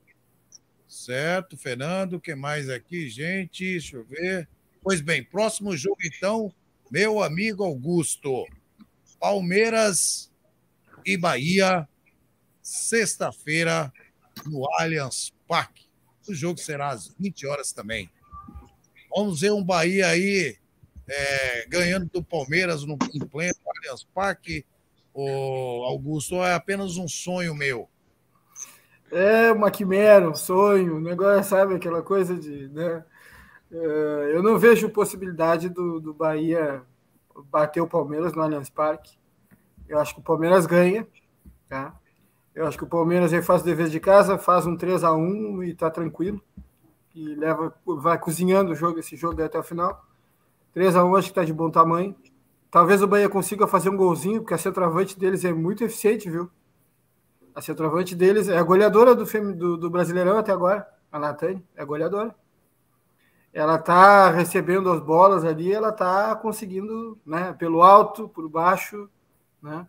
Certo, Fernando. O que mais aqui, gente? Deixa eu ver. Pois bem, próximo jogo, então, meu amigo Augusto. Palmeiras e Bahia, sexta-feira, no Allianz Parque. O jogo será às vinte horas também. Vamos ver um Bahia aí é, ganhando do Palmeiras no em pleno Allianz Parque. O Augusto, é apenas um sonho meu. É uma quimera, um sonho, um negócio, sabe, aquela coisa de, né? Eu não vejo possibilidade do, do Bahia bater o Palmeiras no Allianz Parque. Eu acho que o Palmeiras ganha, tá? Eu acho que o Palmeiras aí faz o dever de casa, faz um três a um e tá tranquilo. E leva, vai cozinhando o jogo, esse jogo até o final. três a um acho que tá de bom tamanho. Talvez o Bahia consiga fazer um golzinho, porque a centroavante deles é muito eficiente, viu? A centroavante deles é a goleadora do, do, do Brasileirão até agora, a Natane, é a goleadora. Ela tá recebendo as bolas ali, ela tá conseguindo, né, pelo alto, por baixo, né?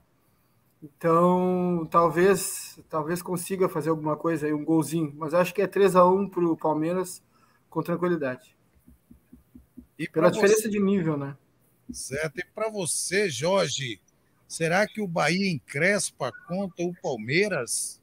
Então, talvez, talvez consiga fazer alguma coisa aí, um golzinho, mas acho que é três a um pro Palmeiras com tranquilidade. E pela diferença você... de nível, né? Certo. E para você, Jorge, será que o Bahia encrespa contra o Palmeiras?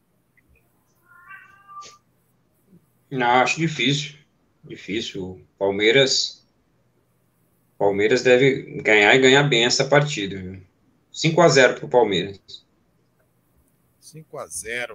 Não, acho difícil. Difícil. O Palmeiras, Palmeiras deve ganhar e ganhar bem essa partida. cinco a zero para o Palmeiras. cinco a zero.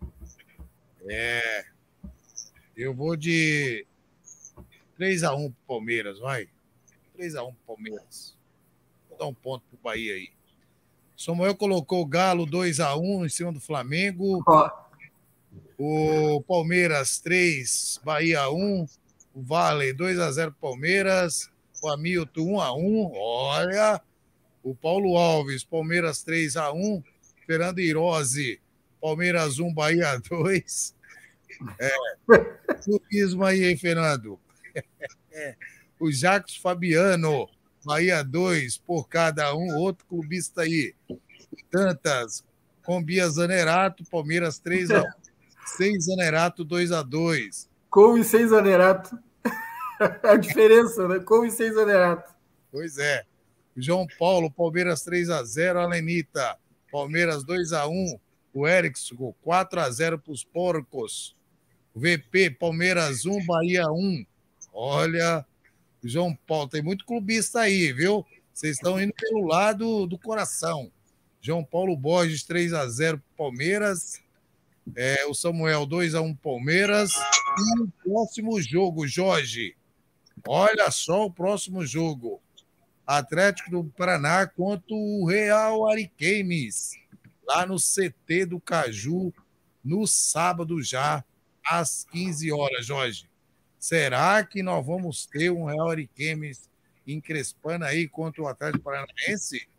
É. Eu vou de três a um para o Palmeiras, vai. três a um para o Palmeiras. Vou dar um ponto para o Bahia aí. Samuel colocou o Galo dois a um em cima do Flamengo. Oh. O Palmeiras três, Bahia um. O Vale dois a zero Palmeiras. O Hamilton um a um. Olha. O Paulo Alves, Palmeiras três a um. Fernando Irose, Palmeiras um, Bahia dois. É. Turismo aí, hein, Fernando? É. O Jacques Fabiano, Bahia dois, por cada um. Outro clubista aí. Tantas, com Bia Zanerato, Palmeiras três a um. Sem Zanerato, dois a dois. Com e sem Zanerato. A diferença, né? Com e sem Zanerato. Pois é. João Paulo, Palmeiras três a zero. Alenita, Palmeiras dois a um. O Erickson, quatro a zero para os porcos. O V P, Palmeiras um, Bahia um. Olha, João Paulo, tem muito clubista aí, viu? Vocês estão indo pelo lado do coração. João Paulo Borges, três a zero Palmeiras. É, o Samuel, dois a um Palmeiras. E o próximo jogo, Jorge. Olha só o próximo jogo. Atlético do Paraná contra o Real Ariquemes. Lá no C T do Caju, no sábado já, às quinze horas, Jorge. Será que nós vamos ter um Real Ariquemes encrespando aí contra o Atlético Paranaense?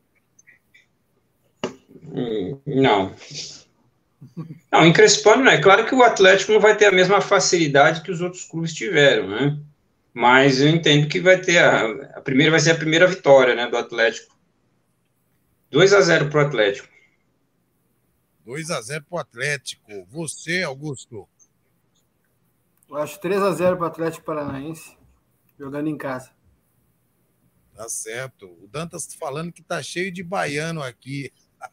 Hum, não. Não, encrespando não. É claro que o Atlético não vai ter a mesma facilidade que os outros clubes tiveram, né? Mas eu entendo que vai ter a, a primeira, vai ser a primeira vitória, né, do Atlético. dois a zero para o Atlético. dois a zero para o Atlético. Você, Augusto? Eu acho três a zero para o Atlético Paranaense, jogando em casa. Tá certo. O Dantas tá falando que tá cheio de baiano aqui.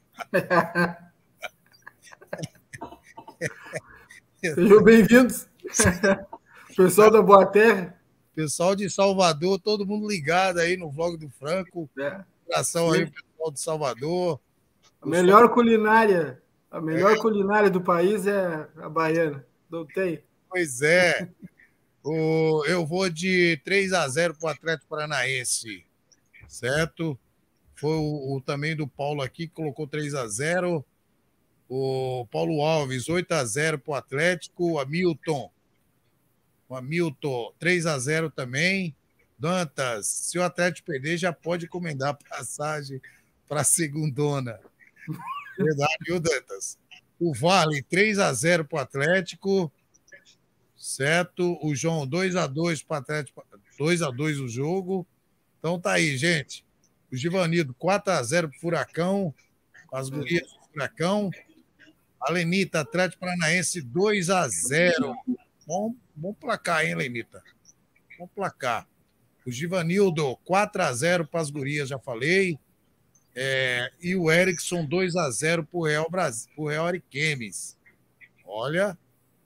Sejam bem-vindos. Pessoal da Boa Terra. Pessoal de Salvador, todo mundo ligado aí no vlog do Franco. É. Abração aí, pessoal de Salvador. A melhor Sol... culinária, a melhor é. culinária do país é a baiana. Não tem? Pois é. o, eu vou de três a zero para o Atlético Paranaense. Certo? Foi o, o também do Paulo aqui que colocou três a zero. O Paulo Alves, oito a zero para o Atlético. O Hamilton. O Hamilton, três a zero também. Dantas, se o Atlético perder, já pode encomendar passagem para a segundona. Verdade, viu, Dantas? O Vale, três a zero para o Atlético. Certo? O João, dois a dois para o Atlético. dois a dois o jogo. Então tá aí, gente. O Givanildo, quatro a zero para o Furacão. As gurias do Furacão. A Lenita, Atlético Paranaense, dois a zero. Bom, bom placar, hein, Lenita? Bom placar. O Givanildo, quatro a zero para as gurias, já falei. É, e o Erickson, dois a zero para o Real Brasil, para o Real Ariquemes. Olha.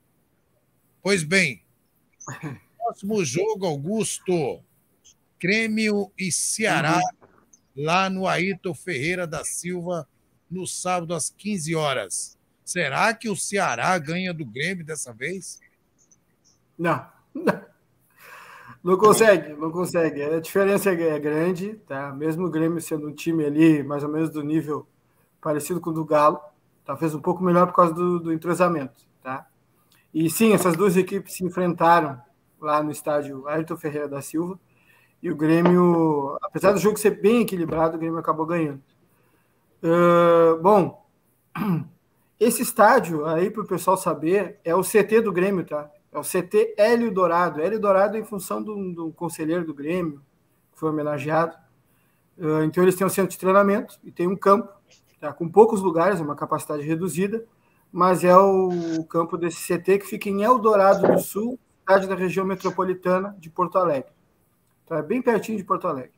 Pois bem. Próximo jogo, Augusto. Grêmio e Ceará, uhum. lá no Ayrton Ferreira da Silva, no sábado às quinze horas. Será que o Ceará ganha do Grêmio dessa vez? Não, não consegue, não consegue. A diferença é grande, tá? Mesmo o Grêmio sendo um time ali, mais ou menos do nível parecido com o do Galo, talvez um pouco melhor por causa do, do entrosamento, tá? E sim, essas duas equipes se enfrentaram lá no estádio Ayrton Ferreira da Silva, e o Grêmio, apesar do jogo ser bem equilibrado, o Grêmio acabou ganhando. Uh, bom, esse estádio, aí para o pessoal saber, é o C T do Grêmio, tá? É o C T Hélio Dourado. Hélio Dourado em função do, do conselheiro do Grêmio, que foi homenageado. Uh, então, eles têm um centro de treinamento e tem um campo, tá, com poucos lugares, uma capacidade reduzida, mas é o, o campo desse C T que fica em Eldorado do Sul, cidade da região metropolitana de Porto Alegre. tá bem pertinho de Porto Alegre.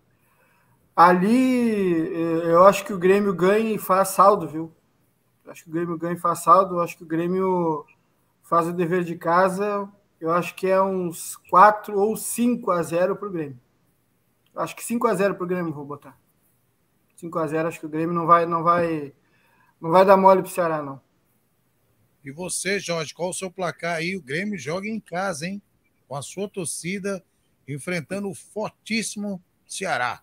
Ali, eu acho que o Grêmio ganha e faz saldo, viu? Acho que o Grêmio ganha e faz saldo, acho que o Grêmio faz o dever de casa, eu acho que é uns quatro ou cinco a zero para o Grêmio. Acho que cinco a zero para o Grêmio, vou botar. cinco a zero, acho que o Grêmio não vai, não vai, não vai dar mole para o Ceará, não. E você, Jorge, qual o seu placar aí? O Grêmio joga em casa, hein? Com a sua torcida, enfrentando o fortíssimo Ceará.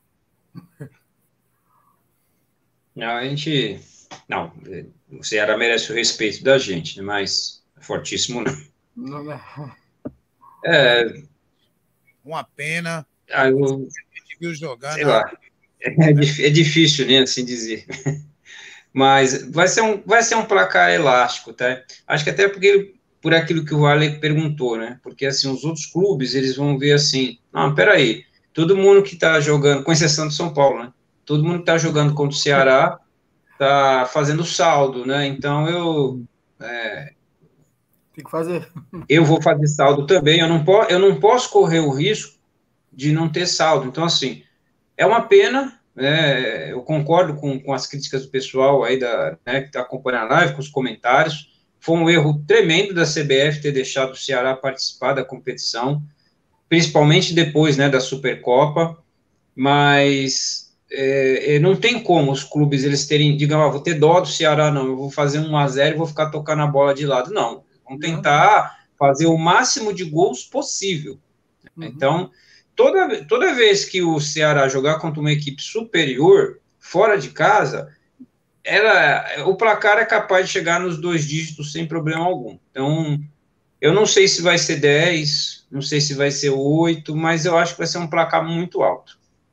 Não, a gente... Não, o Ceará merece o respeito da gente, né? Mas fortíssimo não. Não é. É... Uma pena. Ah, eu... A gente viu jogar Sei na... lá. É, é difícil, né, assim dizer. Mas vai ser um, vai ser um placar elástico, tá? Acho que até porque, por aquilo que o Vale perguntou, né? Porque, assim, os outros clubes, eles vão ver assim, não, peraí, todo mundo que tá jogando, com exceção de São Paulo, né? Todo mundo que tá jogando contra o Ceará tá fazendo saldo, né? Então, eu... É, tem que fazer. Eu vou fazer saldo também, eu não, po eu não posso correr o risco de não ter saldo. Então, assim, é uma pena, né, eu concordo com, com as críticas do pessoal aí da, né, que está acompanhando a live, com os comentários. Foi um erro tremendo da C B F ter deixado o Ceará participar da competição, principalmente depois, né, da Supercopa, mas é, não tem como os clubes eles terem, digam, ah, vou ter dó do Ceará, não, eu vou fazer um a zero e vou ficar tocando a bola de lado. Não, vão tentar fazer o máximo de gols possível. Uhum. Então, toda, toda vez que o Ceará jogar contra uma equipe superior, fora de casa, ela, o placar é capaz de chegar nos dois dígitos sem problema algum. Então, eu não sei se vai ser dez, não sei se vai ser oito, mas eu acho que vai ser um placar muito alto.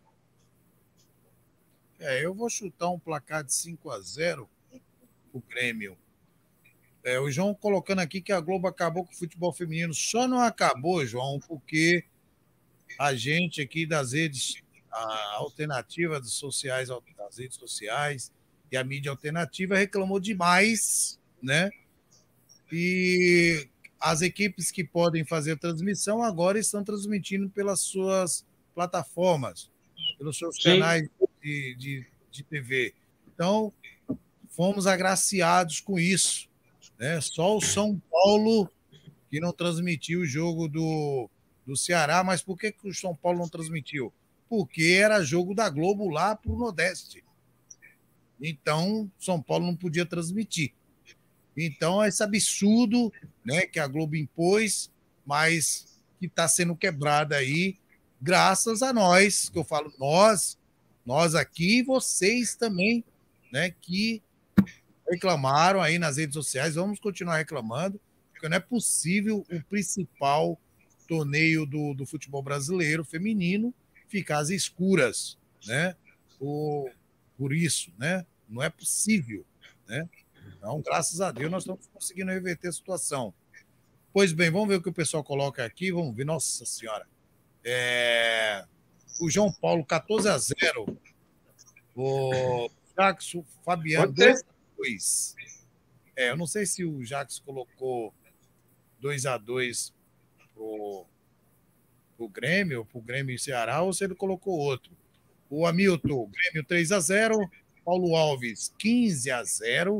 É, eu vou chutar um placar de cinco a zero o Grêmio. É, o João colocando aqui que a Globo acabou com o futebol feminino. Só não acabou, João, porque a gente aqui das redes a alternativa dos sociais, das redes sociais e a mídia alternativa reclamou demais, né? E as equipes que podem fazer transmissão agora estão transmitindo pelas suas plataformas, pelos seus Sim. canais de, de, de T V. Então, fomos agraciados com isso, né? Só o São Paulo que não transmitiu o jogo do, do Ceará, mas por que, que o São Paulo não transmitiu? Porque era jogo da Globo lá para o Nordeste. Então, São Paulo não podia transmitir. Então, esse absurdo, né, que a Globo impôs, mas que está sendo quebrado aí, graças a nós, que eu falo nós, nós aqui e vocês também, né, que reclamaram aí nas redes sociais. Vamos continuar reclamando, porque não é possível o principal torneio do, do futebol brasileiro feminino ficar às escuras, né? Por, por isso, né? Não é possível, né? Então, graças a Deus, nós estamos conseguindo reverter a situação. Pois bem, vamos ver o que o pessoal coloca aqui. Vamos ver. Nossa Senhora. É... O João Paulo, quatorze a zero. O Jackson Fabiano, dois a dois. É, eu não sei se o Jackson colocou dois a dois pro, pro Grêmio, pro Grêmio e Ceará, ou se ele colocou outro. O Hamilton, Grêmio três a zero. Paulo Alves, quinze a zero.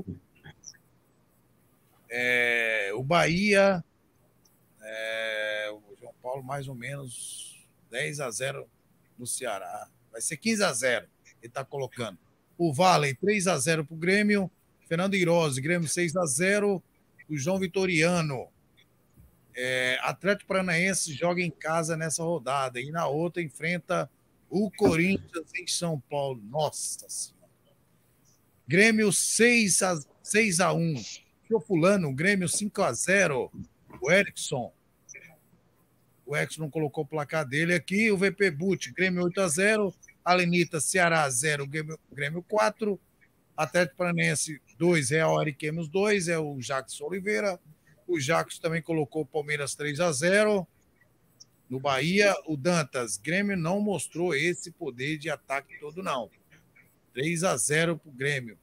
É, o Bahia, é, o João Paulo, mais ou menos dez a zero no Ceará. Vai ser quinze a zero, ele está colocando. O Vale, três a zero para o Grêmio. Fernando Irose, Grêmio seis a zero. O João Vitoriano. É, Atlético Paranaense joga em casa nessa rodada. E na outra enfrenta o Corinthians em São Paulo. Nossa Senhora. Grêmio seis a um. O fulano, o Grêmio cinco a zero. O Erickson. O Erickson não colocou o placar dele aqui. O V P Butch, Grêmio oito a zero. Alenita, Ceará zero, Grêmio, Grêmio quatro. Atlético Paranaense dois, Real Ariquemes dois. É o Jackson Oliveira. O Jackson também colocou o Palmeiras três a zero. No Bahia, o Dantas. Grêmio não mostrou esse poder de ataque todo, não. três a zero para o Grêmio.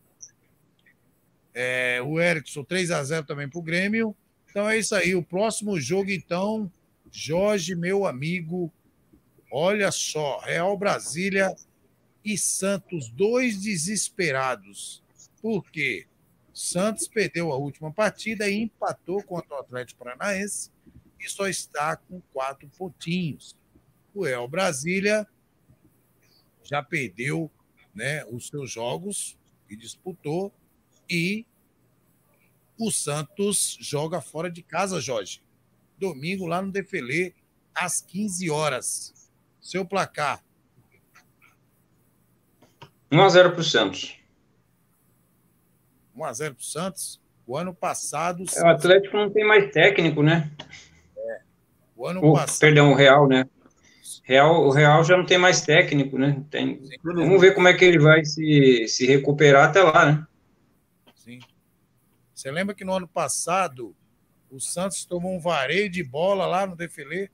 É, o Erickson, três a zero também para o Grêmio. Então é isso aí. O próximo jogo, então, Jorge, meu amigo, Olha só, Real Brasília e Santos, dois desesperados. Por quê? Santos perdeu a última partida e empatou contra o Atlético Paranaense e só está com quatro pontinhos. O Real Brasília já perdeu, né, os seus jogos que disputou e o Santos joga fora de casa, Jorge. Domingo lá no Defelê, às quinze horas. Seu placar. um a zero para o Santos. um a zero para o Santos. O ano passado... É, o Atlético não tem mais técnico, né? É. O ano o, passado... Perdão, o Real, né? Real, o Real já não tem mais técnico, né? Tem... Vamos ver como é que ele vai se, se recuperar até lá, né? Sim. Você lembra que no ano passado o Santos tomou um vareio de bola lá no Defelê?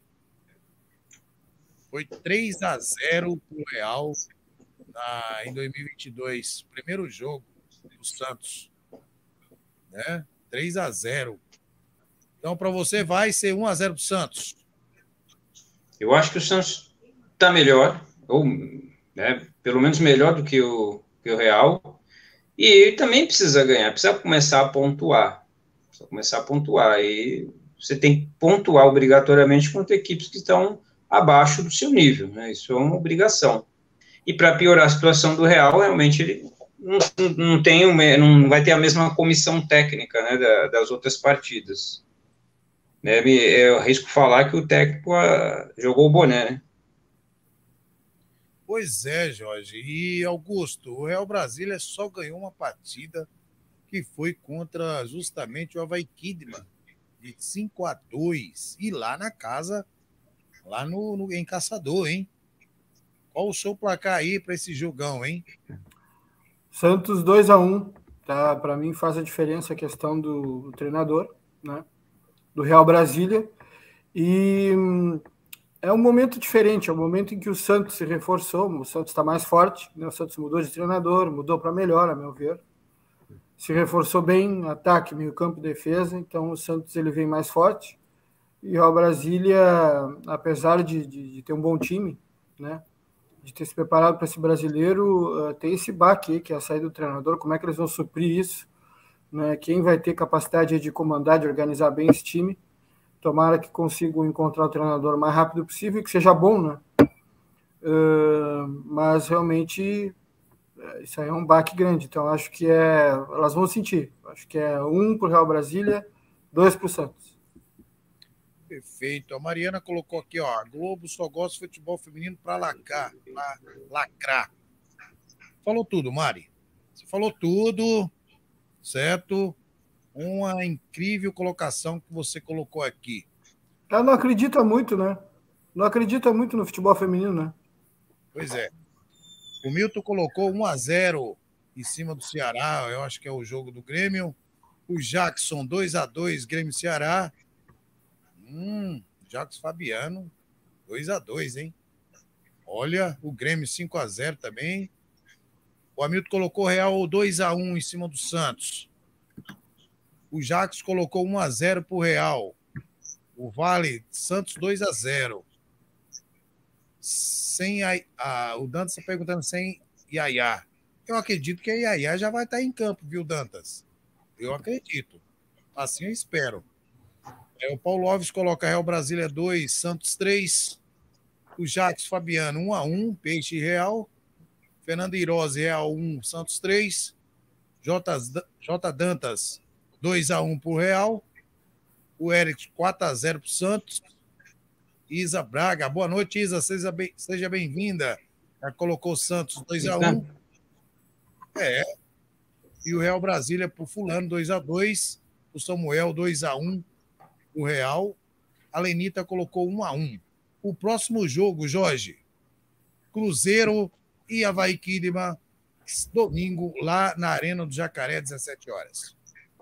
Foi três a zero para o Real na, em dois mil e vinte e dois. Primeiro jogo do Santos. Né? três a zero. Então, para você, vai ser um a zero para o Santos. Eu acho que o Santos está melhor, ou né, pelo menos melhor do que o, que o Real. E ele também precisa ganhar, precisa começar a pontuar. Precisa começar a pontuar. E você tem que pontuar obrigatoriamente contra equipes que estão abaixo do seu nível, né? Isso é uma obrigação. E para piorar a situação do Real, realmente ele não, não, tem uma, não vai ter a mesma comissão técnica, né, da, das outras partidas. Né? Eu arrisco falar que o técnico a, jogou o boné, né? Pois é, Jorge. E Augusto, o Real Brasília só ganhou uma partida que foi contra justamente o Avaí Kidman, de cinco a dois. E lá na casa, lá no, no, em Caçador, hein? Qual o seu placar aí para esse jogão, hein? Santos dois a um. Tá? Para mim faz a diferença a questão do, do treinador, né? Do Real Brasília. E é um momento diferente, é um momento em que o Santos se reforçou, o Santos está mais forte, né? O Santos mudou de treinador, mudou para melhor, a meu ver. Se reforçou bem, ataque, meio campo, defesa, então o Santos ele vem mais forte. E o Real Brasília, apesar de, de, de ter um bom time, né, de ter se preparado para esse brasileiro, uh, tem esse baque aí, que é a saída do treinador, como é que eles vão suprir isso, né? Quem vai ter capacidade de comandar, de organizar bem esse time. Tomara que consigam encontrar o treinador o mais rápido possível e que seja bom, né? Uh, mas realmente isso aí é um baque grande. Então acho que é, elas vão sentir. Acho que é um para o Real Brasília, dois para o Santos. Perfeito. A Mariana colocou aqui, ó, a Globo só gosta de futebol feminino para lacrar, para lacrar. Falou tudo, Mari. Você falou tudo, certo? Uma incrível colocação que você colocou aqui. Ela não acredita muito, né? Não acredita muito no futebol feminino, né? Pois é. O Milton colocou um a zero em cima do Ceará, eu acho que é o jogo do Grêmio. O Jackson, dois a dois, Grêmio-Ceará. Hum, Jackson Fabiano, dois a dois, hein? Olha, o Grêmio cinco a zero também. O Hamilton colocou Real dois a um em cima do Santos. O Jacques colocou um a zero para o Real. O Vale, Santos dois a zero. Sem a, a, o Dantas está perguntando sem Yaya. Eu acredito que a Yaya já vai estar em campo, viu, Dantas? Eu acredito. Assim eu espero. É, o Paulo Alves coloca Real Brasília dois, Santos três. O Jacques Fabiano um a um, Peixe e Real. Fernando Irose, Real um, Santos três. J, J Dantas dois a um para o Real. O Eric quatro a zero para o Santos. Isa Braga, boa noite, Isa, seja, bem, seja bem-vinda. Já colocou o Santos dois a um. É. E o Real Brasília para o Fulano dois a dois. O Samuel dois a um. O Real. A Lenita colocou um a um. O próximo jogo, Jorge, Cruzeiro e Avaí Kidman, domingo, lá na Arena do Jacaré, dezessete horas.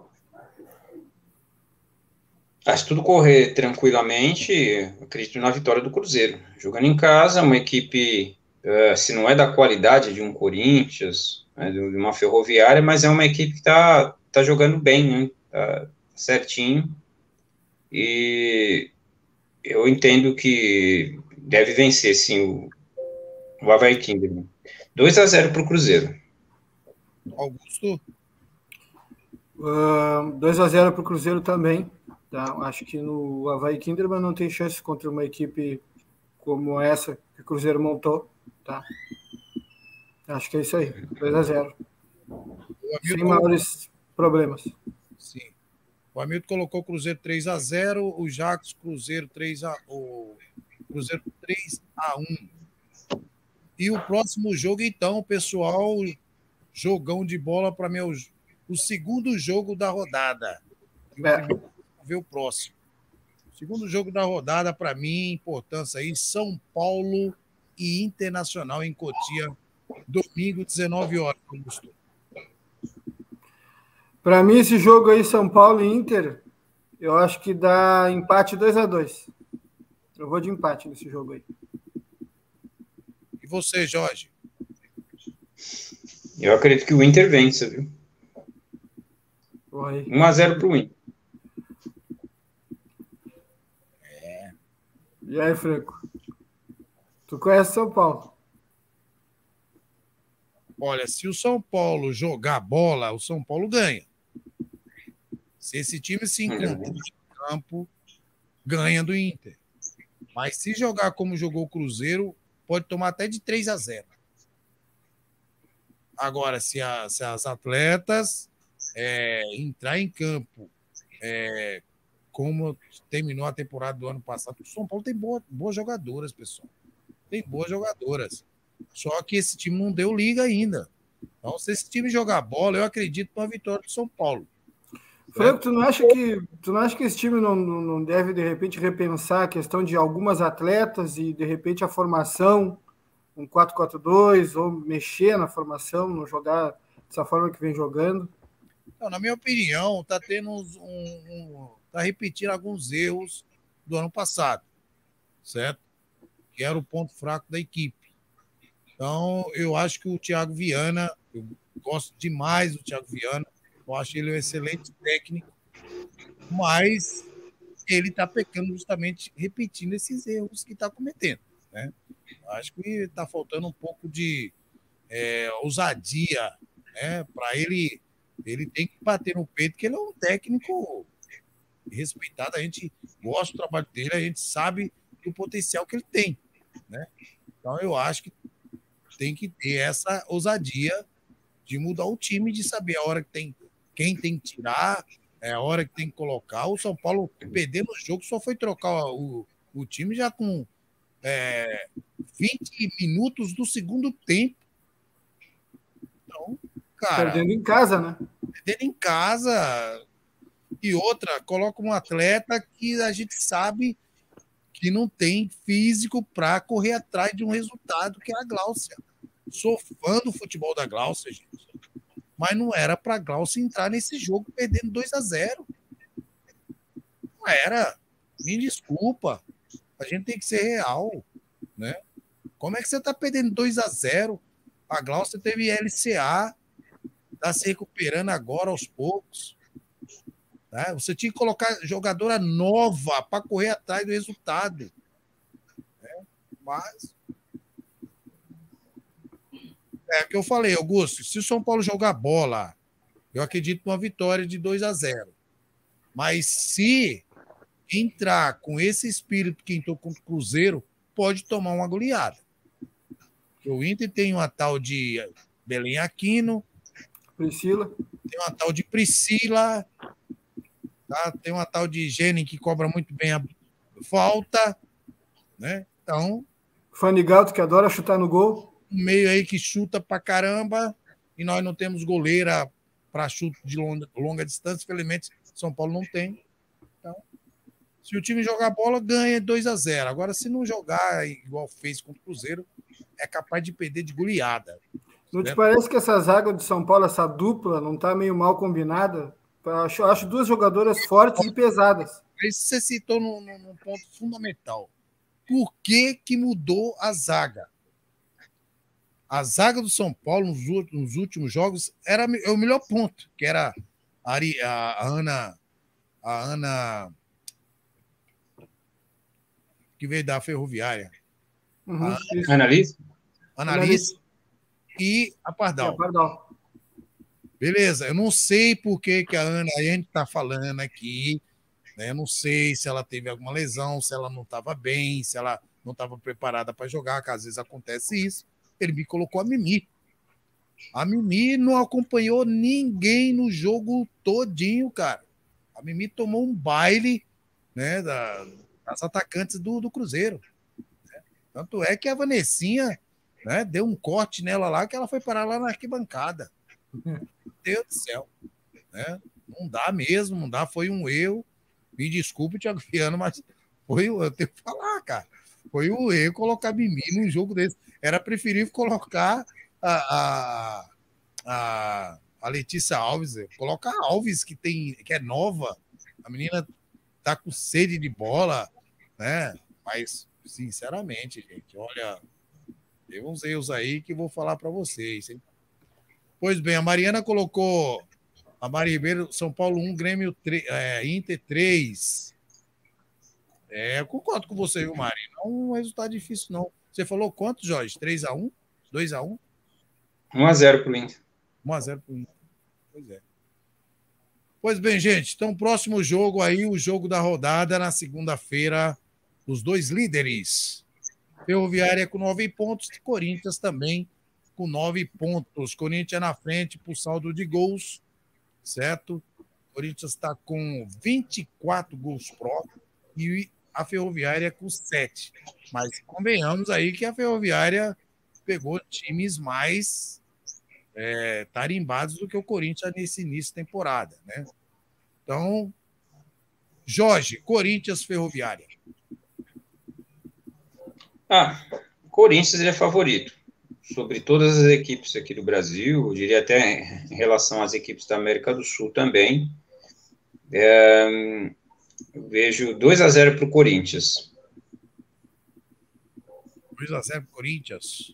Ah, se tudo correr tranquilamente, acredito na vitória do Cruzeiro. Jogando em casa, uma equipe, uh, se não é da qualidade de um Corinthians, né, de uma Ferroviária, mas é uma equipe que está tá jogando bem, né, tá certinho. E eu entendo que deve vencer, sim, o, o Avaí Kinderman. dois a zero para o Cruzeiro. Augusto? Uh, dois a zero para o Cruzeiro também. Tá? Acho que no Avaí Kinderman não tem chance contra uma equipe como essa que o Cruzeiro montou. Tá? Acho que é isso aí. dois a zero. Sem maiores problemas. Sim. O Hamilton colocou o Cruzeiro três a zero, o Jacques Cruzeiro três a o Cruzeiro três a um. E o próximo jogo, então, pessoal, jogão de bola para mim, o segundo jogo da rodada. E o é. primeiro, ver o próximo. O segundo jogo da rodada, para mim, importância aí, São Paulo e Internacional em Cotia, domingo, dezenove horas, Augusto. Para mim, esse jogo aí, São Paulo e Inter, eu acho que dá empate dois a dois. Eu vou de empate nesse jogo aí. E você, Jorge? Eu acredito que o Inter vence, viu? Oi. um a zero para o Inter. É. E aí, Franco? Tu conhece São Paulo? Olha, se o São Paulo jogar bola, o São Paulo ganha. Se esse time se encontrar no campo, ganha do Inter. Mas se jogar como jogou o Cruzeiro, pode tomar até de três a zero. Agora, se, a, se as atletas é, entrar em campo é, como terminou a temporada do ano passado, o São Paulo tem boa, boas jogadoras, pessoal. Tem boas jogadoras. Só que esse time não deu liga ainda. Então, se esse time jogar bola, eu acredito numa vitória do São Paulo. Franco, tu não acha que, tu não acha que esse time não, não deve, de repente, repensar a questão de algumas atletas e, de repente, a formação, um quatro quatro dois, ou mexer na formação, não jogar dessa forma que vem jogando? Não, na minha opinião, está tendo um, um, tá repetindo alguns erros do ano passado, certo? Que era o ponto fraco da equipe. Então, eu acho que o Thiago Viana, eu gosto demais do Thiago Viana, eu acho ele um excelente técnico, mas ele está pecando justamente repetindo esses erros que está cometendo, né? Eu acho que está faltando um pouco de é, ousadia, né? Para ele, ele tem que bater no peito, que ele é um técnico respeitado, a gente gosta do trabalho dele, a gente sabe do potencial que ele tem, né? Então, eu acho que tem que ter essa ousadia de mudar o time, de saber a hora que tem, quem tem que tirar, é a hora que tem que colocar. O São Paulo, perdendo o jogo, só foi trocar o, o time já com é, vinte minutos do segundo tempo. Então, cara... Perdendo em casa, né? Perdendo em casa. E outra, coloca um atleta que a gente sabe que não tem físico para correr atrás de um resultado, que é a Gláucia. Sou fã do futebol da Gláucia, gente. Mas não era para a Gláucia entrar nesse jogo perdendo dois a zero. Não era. Me desculpa. A gente tem que ser real, né? Como é que você está perdendo dois a zero? A Gláucia teve L C A, está se recuperando agora aos poucos. Né? Você tinha que colocar jogadora nova para correr atrás do resultado. Né? Mas é o que eu falei, Augusto. Se o São Paulo jogar bola, eu acredito numa vitória de dois a zero. Mas se entrar com esse espírito que entrou com o Cruzeiro, pode tomar uma goleada. O Inter tem uma tal de Belém Aquino, Priscila. Tem uma tal de Priscila, tá? Tem uma tal de Gênin que cobra muito bem a falta, né? Então, Fanny Galto, que adora chutar no gol. Um meio aí que chuta pra caramba, e nós não temos goleira para chute de longa, longa distância, infelizmente São Paulo não tem. Então, se o time jogar bola, ganha dois a zero. Agora, se não jogar igual fez contra o Cruzeiro, é capaz de perder de goleada. Não te parece que essa zaga de São Paulo, essa dupla, não está meio mal combinada? Eu acho, acho duas jogadoras fortes e pesadas. Isso você citou num, num ponto fundamental. Por que que mudou a zaga? A zaga do São Paulo nos, nos últimos jogos era o melhor ponto, que era a, Ari, a, a Ana, a Ana que veio da Ferroviária. Uhum, a Analise? Analise e a Pardal. E a Pardal. Beleza, eu não sei por que, que a Ana, a gente está falando aqui, né? Eu não sei se ela teve alguma lesão, se ela não estava bem, se ela não estava preparada para jogar, que às vezes acontece isso. Ele me colocou a Mimi. A Mimi não acompanhou ninguém no jogo todinho, cara. A Mimi tomou um baile, né, da, das atacantes do, do Cruzeiro. Né? Tanto é que a Vanessinha, né, deu um corte nela lá que ela foi parar lá na arquibancada. Meu Deus do céu. Né? Não dá mesmo, não dá. Foi um erro. Me desculpe, Thiago Viana, mas foi, eu tenho que falar, cara. Foi um erro colocar Mimi num jogo desse. Era preferível colocar a, a, a, a Letícia Alves. Coloca a Alves, que, tem, que é nova. A menina tá com sede de bola, né? Mas, sinceramente, gente, olha, tem uns erros aí que vou falar para vocês. Hein? Pois bem, a Mariana colocou a Mari Ribeiro, São Paulo um, Grêmio três, é, Inter três. É, eu concordo com você, viu, Mari? Não é um resultado difícil, não. Você falou quanto, Jorge? três a um? dois a um? um a zero pro Inter. um a zero pro Inter. Pois é. Pois bem, gente, então próximo jogo aí, o jogo da rodada na segunda-feira, os dois líderes. Ferroviária com nove pontos e Corinthians também com nove pontos. Corinthians na frente por saldo de gols, certo? Corinthians está com vinte e quatro gols pró e a Ferroviária com sete. Mas convenhamos aí que a Ferroviária pegou times mais é, tarimbados do que o Corinthians nesse início de temporada, né? Então, Jorge, Corinthians, Ferroviária. Ah, o Corinthians é favorito. Sobre todas as equipes aqui do Brasil, eu diria até em relação às equipes da América do Sul também. É, eu vejo dois a zero para o Corinthians. dois a zero para o Corinthians.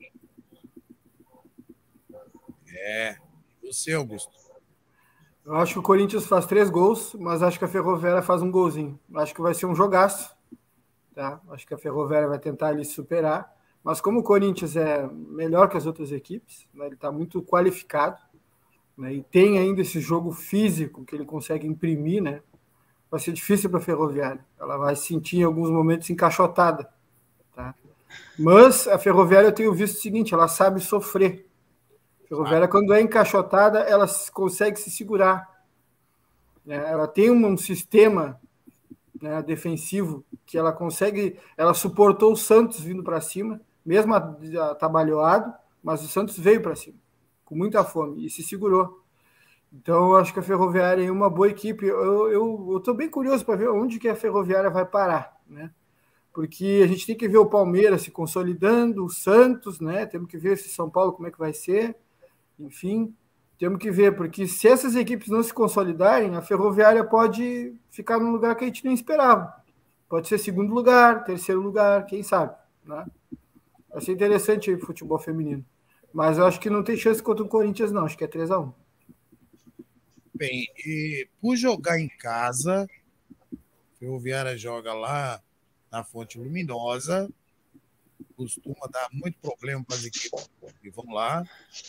É. Você, Augusto? Eu acho que o Corinthians faz três gols, mas acho que a Ferroviária faz um golzinho. Acho que vai ser um jogaço. Tá? Acho que a Ferroviária vai tentar ali superar. Mas como o Corinthians é melhor que as outras equipes, né, ele está muito qualificado, né, e tem ainda esse jogo físico que ele consegue imprimir, né, vai ser difícil para a Ferroviária. Ela vai se sentir em alguns momentos encaixotada. Tá? Mas a Ferroviária, eu tenho visto o seguinte, ela sabe sofrer. A Ferroviária, quando é encaixotada, ela consegue se segurar. Né? Ela tem um, um sistema, né, defensivo que ela consegue... Ela suportou o Santos vindo para cima, mesmo atabalhoado, mas o Santos veio para cima, com muita fome, e se segurou. Então, eu acho que a Ferroviária é uma boa equipe. Eu estou bem curioso para ver onde que a Ferroviária vai parar, né? Porque a gente tem que ver o Palmeiras se consolidando, o Santos, né? Temos que ver esse São Paulo como é que vai ser. Enfim, temos que ver, porque se essas equipes não se consolidarem, a Ferroviária pode ficar num lugar que a gente nem esperava. Pode ser segundo lugar, terceiro lugar, quem sabe, né? Vai ser interessante o futebol feminino. Mas eu acho que não tem chance contra o Corinthians, não. Acho que é três a um. Bem, e por jogar em casa, a Ferroviária joga lá na Fonte Luminosa, costuma dar muito problema para as equipes que vão lá.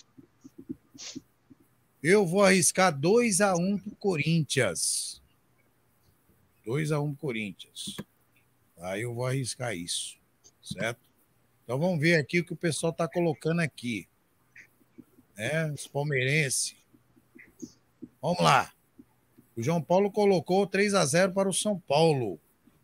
Eu vou arriscar dois a um para o Corinthians. dois a um para o Corinthians. Aí eu vou arriscar isso, certo? Então vamos ver aqui o que o pessoal está colocando aqui. Né? Os palmeirenses. Vamos lá. O João Paulo colocou três a zero para o São Paulo.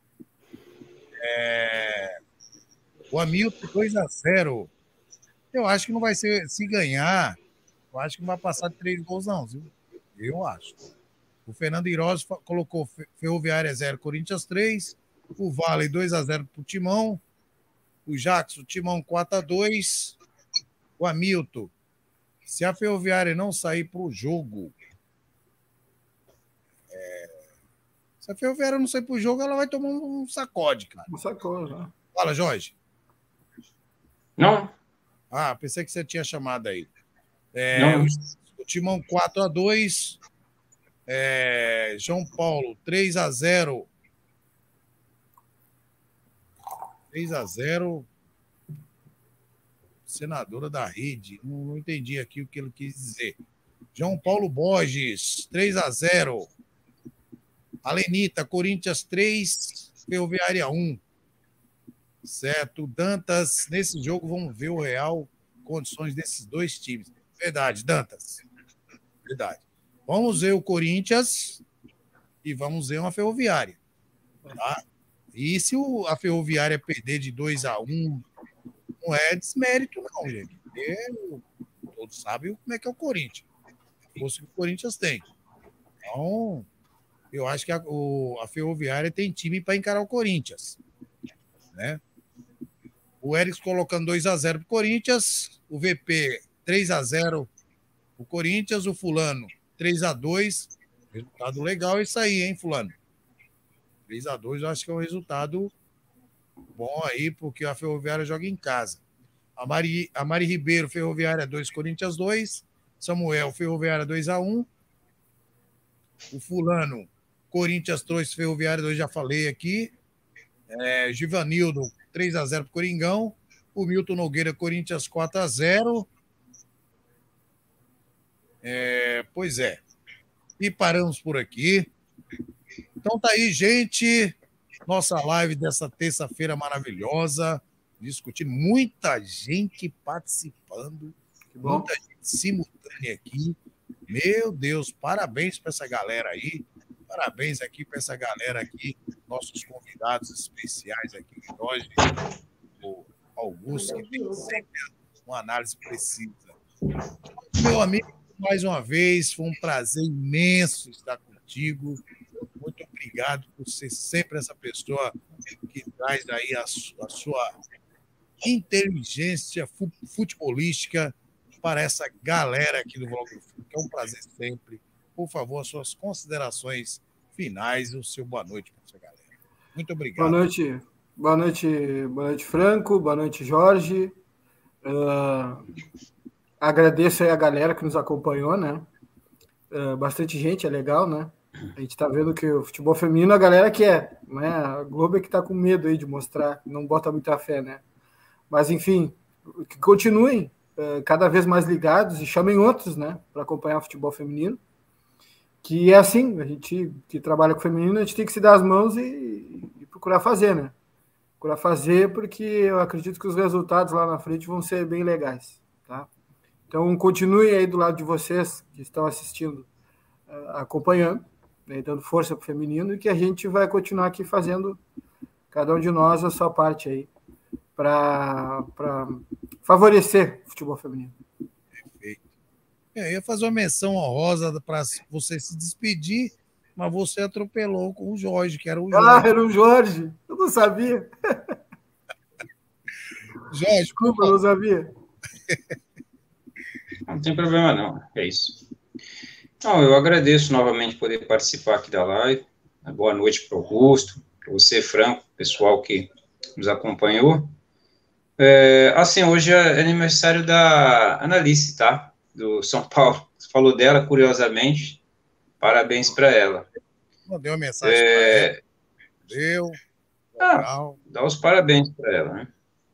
É... O Hamilton dois a zero. Eu acho que não vai ser, se ganhar, eu acho que não vai passar de três gols, não, viu? Eu acho. O Fernando Iroz colocou Ferroviária zero, Corinthians três. O Vale dois a zero para o Timão. O Jackson, Timão quatro a dois. O Hamilton, se a Ferroviária não sair para o jogo, é... se a Ferroviária não sair para o jogo, ela vai tomar um sacode, cara. Um sacode, né? Fala, Jorge. Não. Ah, pensei que você tinha chamado aí. É, não. O, o Timão quatro a dois. É, João Paulo três a zero. três a zero senadora da rede. Não, não entendi aqui o que ele quis dizer. João Paulo Borges, três a zero. Alenita, Corinthians três, Ferroviária um. Certo. Dantas, nesse jogo vamos ver o real condições desses dois times. Verdade, Dantas. Verdade. Vamos ver o Corinthians e vamos ver uma Ferroviária. Tá? E se o, a Ferroviária perder de dois a um, não é desmérito, não, gente. Porque todos sabem como é que é o Corinthians. A força que o Corinthians tem. Então, eu acho que a, o, a Ferroviária tem time para encarar o Corinthians. Né? O Eric colocando dois a zero para o Corinthians. O V P três a zero o Corinthians. O Fulano três a dois. Resultado legal isso aí, hein, Fulano? três a dois eu acho que é um resultado bom aí, porque a Ferroviária joga em casa. A Mari, a Mari Ribeiro, Ferroviária dois, Corinthians dois. Samuel, Ferroviária dois a um. O Fulano, Corinthians dois, Ferroviária dois, já falei aqui. É, Givanildo, três a zero para o Coringão. O Milton Nogueira, Corinthians quatro a zero. É, pois é. E paramos por aqui. Então tá aí, gente. Nossa live dessa terça-feira maravilhosa. Discutindo. Muita gente participando. Muita gente simultânea aqui. Meu Deus, parabéns para essa galera aí. Parabéns aqui para essa galera aqui. Nossos convidados especiais aqui de hoje. O Augusto, que tem sempre uma análise precisa. Meu amigo, mais uma vez, foi um prazer imenso estar contigo. Muito obrigado por ser sempre essa pessoa que traz aí a, a sua inteligência futebolística para essa galera aqui do Blog do Flu, que é um prazer sempre. Por favor, as suas considerações finais e o seu boa noite para essa galera. Muito obrigado. Boa noite, boa noite, boa noite, Franco, boa noite, Jorge. Uh, agradeço aí a galera que nos acompanhou, né? Uh, bastante gente, é legal, né? A gente tá vendo que o futebol feminino a galera quer, né? A Globo é que tá com medo aí de mostrar, não bota muita fé, né? Mas, enfim, que continuem uh, cada vez mais ligados e chamem outros, né? Para acompanhar o futebol feminino. Que é assim, a gente que trabalha com o feminino, a gente tem que se dar as mãos e, e procurar fazer, né? Procurar fazer, porque eu acredito que os resultados lá na frente vão ser bem legais, tá? Então, continue aí do lado de vocês que estão assistindo, uh, acompanhando, né, dando força para o feminino, e que a gente vai continuar aqui fazendo, cada um de nós, a sua parte aí, para favorecer o futebol feminino. Perfeito. É, eu ia fazer uma menção honrosa para você se despedir, mas você atropelou com o Jorge, que era o Jorge. Ah, era o Jorge. Eu não sabia. Jorge, desculpa, eu não sabia. Não tem problema não, é isso. Então, eu agradeço novamente poder participar aqui da live. Boa noite para o Augusto, para você, Franco, pessoal que nos acompanhou. É, assim, hoje é aniversário da Analice, tá? Do São Paulo. Você falou dela, curiosamente. Parabéns para ela. Mandei uma mensagem é... para ela. Deu. Ah, dá os parabéns para ela, né?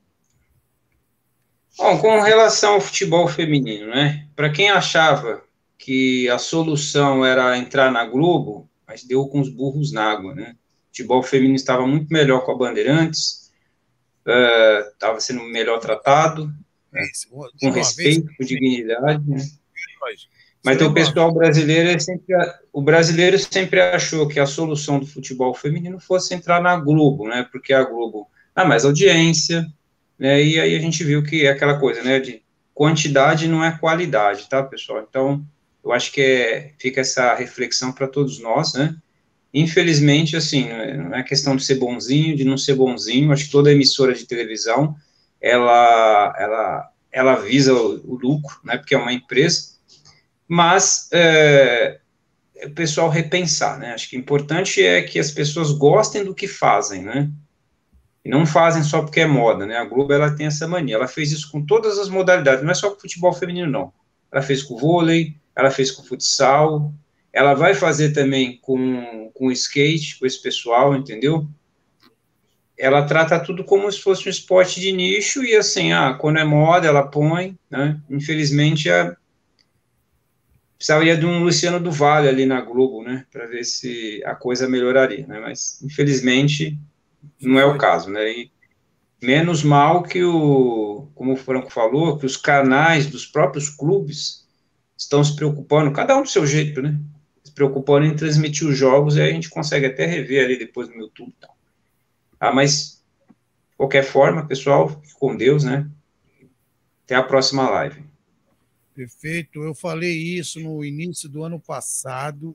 Bom, com relação ao futebol feminino, né? Para quem achava que a solução era entrar na Globo, mas deu com os burros na água, né? O futebol feminino estava muito melhor com a Bandeirantes, estava uh, sendo melhor tratado, né? Com respeito, com dignidade, né? Mas o pessoal brasileiro sempre, o brasileiro sempre achou que a solução do futebol feminino fosse entrar na Globo, né? Porque a Globo dá mais audiência, né? E aí a gente viu que é aquela coisa, né? De quantidade não é qualidade, tá, pessoal? Então, eu acho que é, fica essa reflexão para todos nós, né? Infelizmente, assim, não é questão de ser bonzinho, de não ser bonzinho. Acho que toda emissora de televisão, ela, ela, ela visa o, o lucro, né? Porque é uma empresa. Mas é, o pessoal repensar, né? Acho que o importante é que as pessoas gostem do que fazem, né? E não fazem só porque é moda, né? A Globo, ela tem essa mania. Ela fez isso com todas as modalidades, não é só com o futebol feminino, não. Ela fez com o vôlei, ela fez com o futsal, ela vai fazer também com, com o skate, com esse pessoal, entendeu? ela trata tudo como se fosse um esporte de nicho, e assim, ah, quando é moda, ela põe, né? Infelizmente, a, precisaria de um Luciano do Vale ali na Globo, né? Para ver se a coisa melhoraria, né? Mas, infelizmente, não é o caso, né? E menos mal que o, como o Franco falou, que os canais dos próprios clubes estão se preocupando, cada um do seu jeito, né? Se preocupando em transmitir os jogos, e aí a gente consegue até rever ali depois no YouTube e tal. Ah, mas, de qualquer forma, pessoal, fique com Deus, né? Até a próxima live. Perfeito. Eu falei isso no início do ano passado.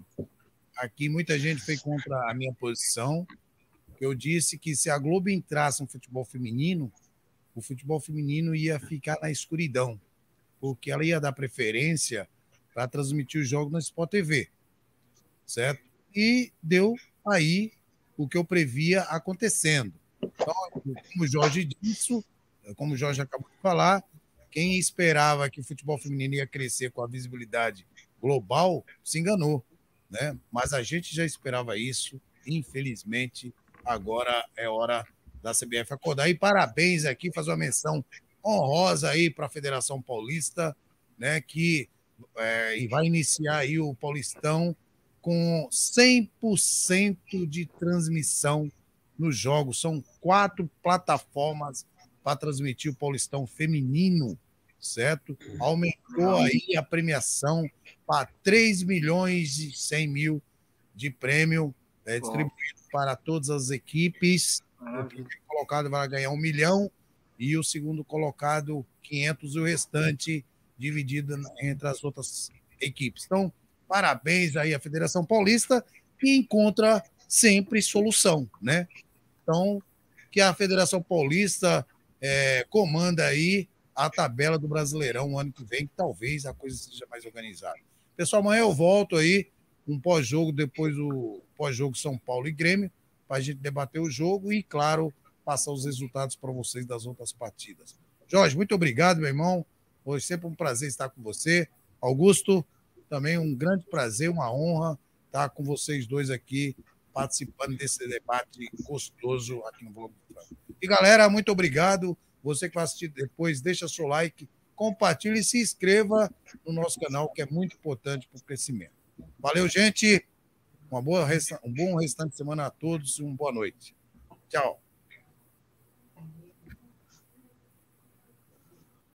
Aqui muita gente foi contra a minha posição. Eu disse que se a Globo entrasse no futebol feminino, o futebol feminino ia ficar na escuridão, porque ela ia dar preferência para transmitir os jogos na Sport T V, certo? E deu aí o que eu previa acontecendo. Então, como o Jorge disse, como o Jorge acabou de falar, quem esperava que o futebol feminino ia crescer com a visibilidade global se enganou, né? Mas a gente já esperava isso, infelizmente. Agora é hora da C B F acordar. E parabéns aqui, fazer uma menção honrosa aí para a Federação Paulista, né, que é, e vai iniciar aí o Paulistão com cem por cento de transmissão nos jogos. São quatro plataformas para transmitir o Paulistão feminino, certo? Aumentou aí a premiação para três milhões e cem mil de prêmio, é, distribuído para todas as equipes. O primeiro colocado vai ganhar um milhão e o segundo colocado quinhentos, e o restante dividido entre as outras equipes. Então, parabéns aí à Federação Paulista, que encontra sempre solução, né? Então, que a Federação Paulista é, comanda aí a tabela do Brasileirão o ano que vem, que talvez a coisa seja mais organizada. Pessoal, amanhã eu volto aí, um pós-jogo, depois o pós-jogo São Paulo e Grêmio, para a gente debater o jogo e, claro, passar os resultados para vocês das outras partidas. Jorge, muito obrigado, meu irmão. Foi sempre um prazer estar com você. Augusto, também um grande prazer, uma honra estar com vocês dois aqui, participando desse debate gostoso aqui no Blog do Franco. E, galera, muito obrigado. Você que vai assistir depois, deixa seu like, compartilhe e se inscreva no nosso canal, que é muito importante para o crescimento. Valeu, gente. Uma boa, um bom restante de semana a todos e uma boa noite. Tchau.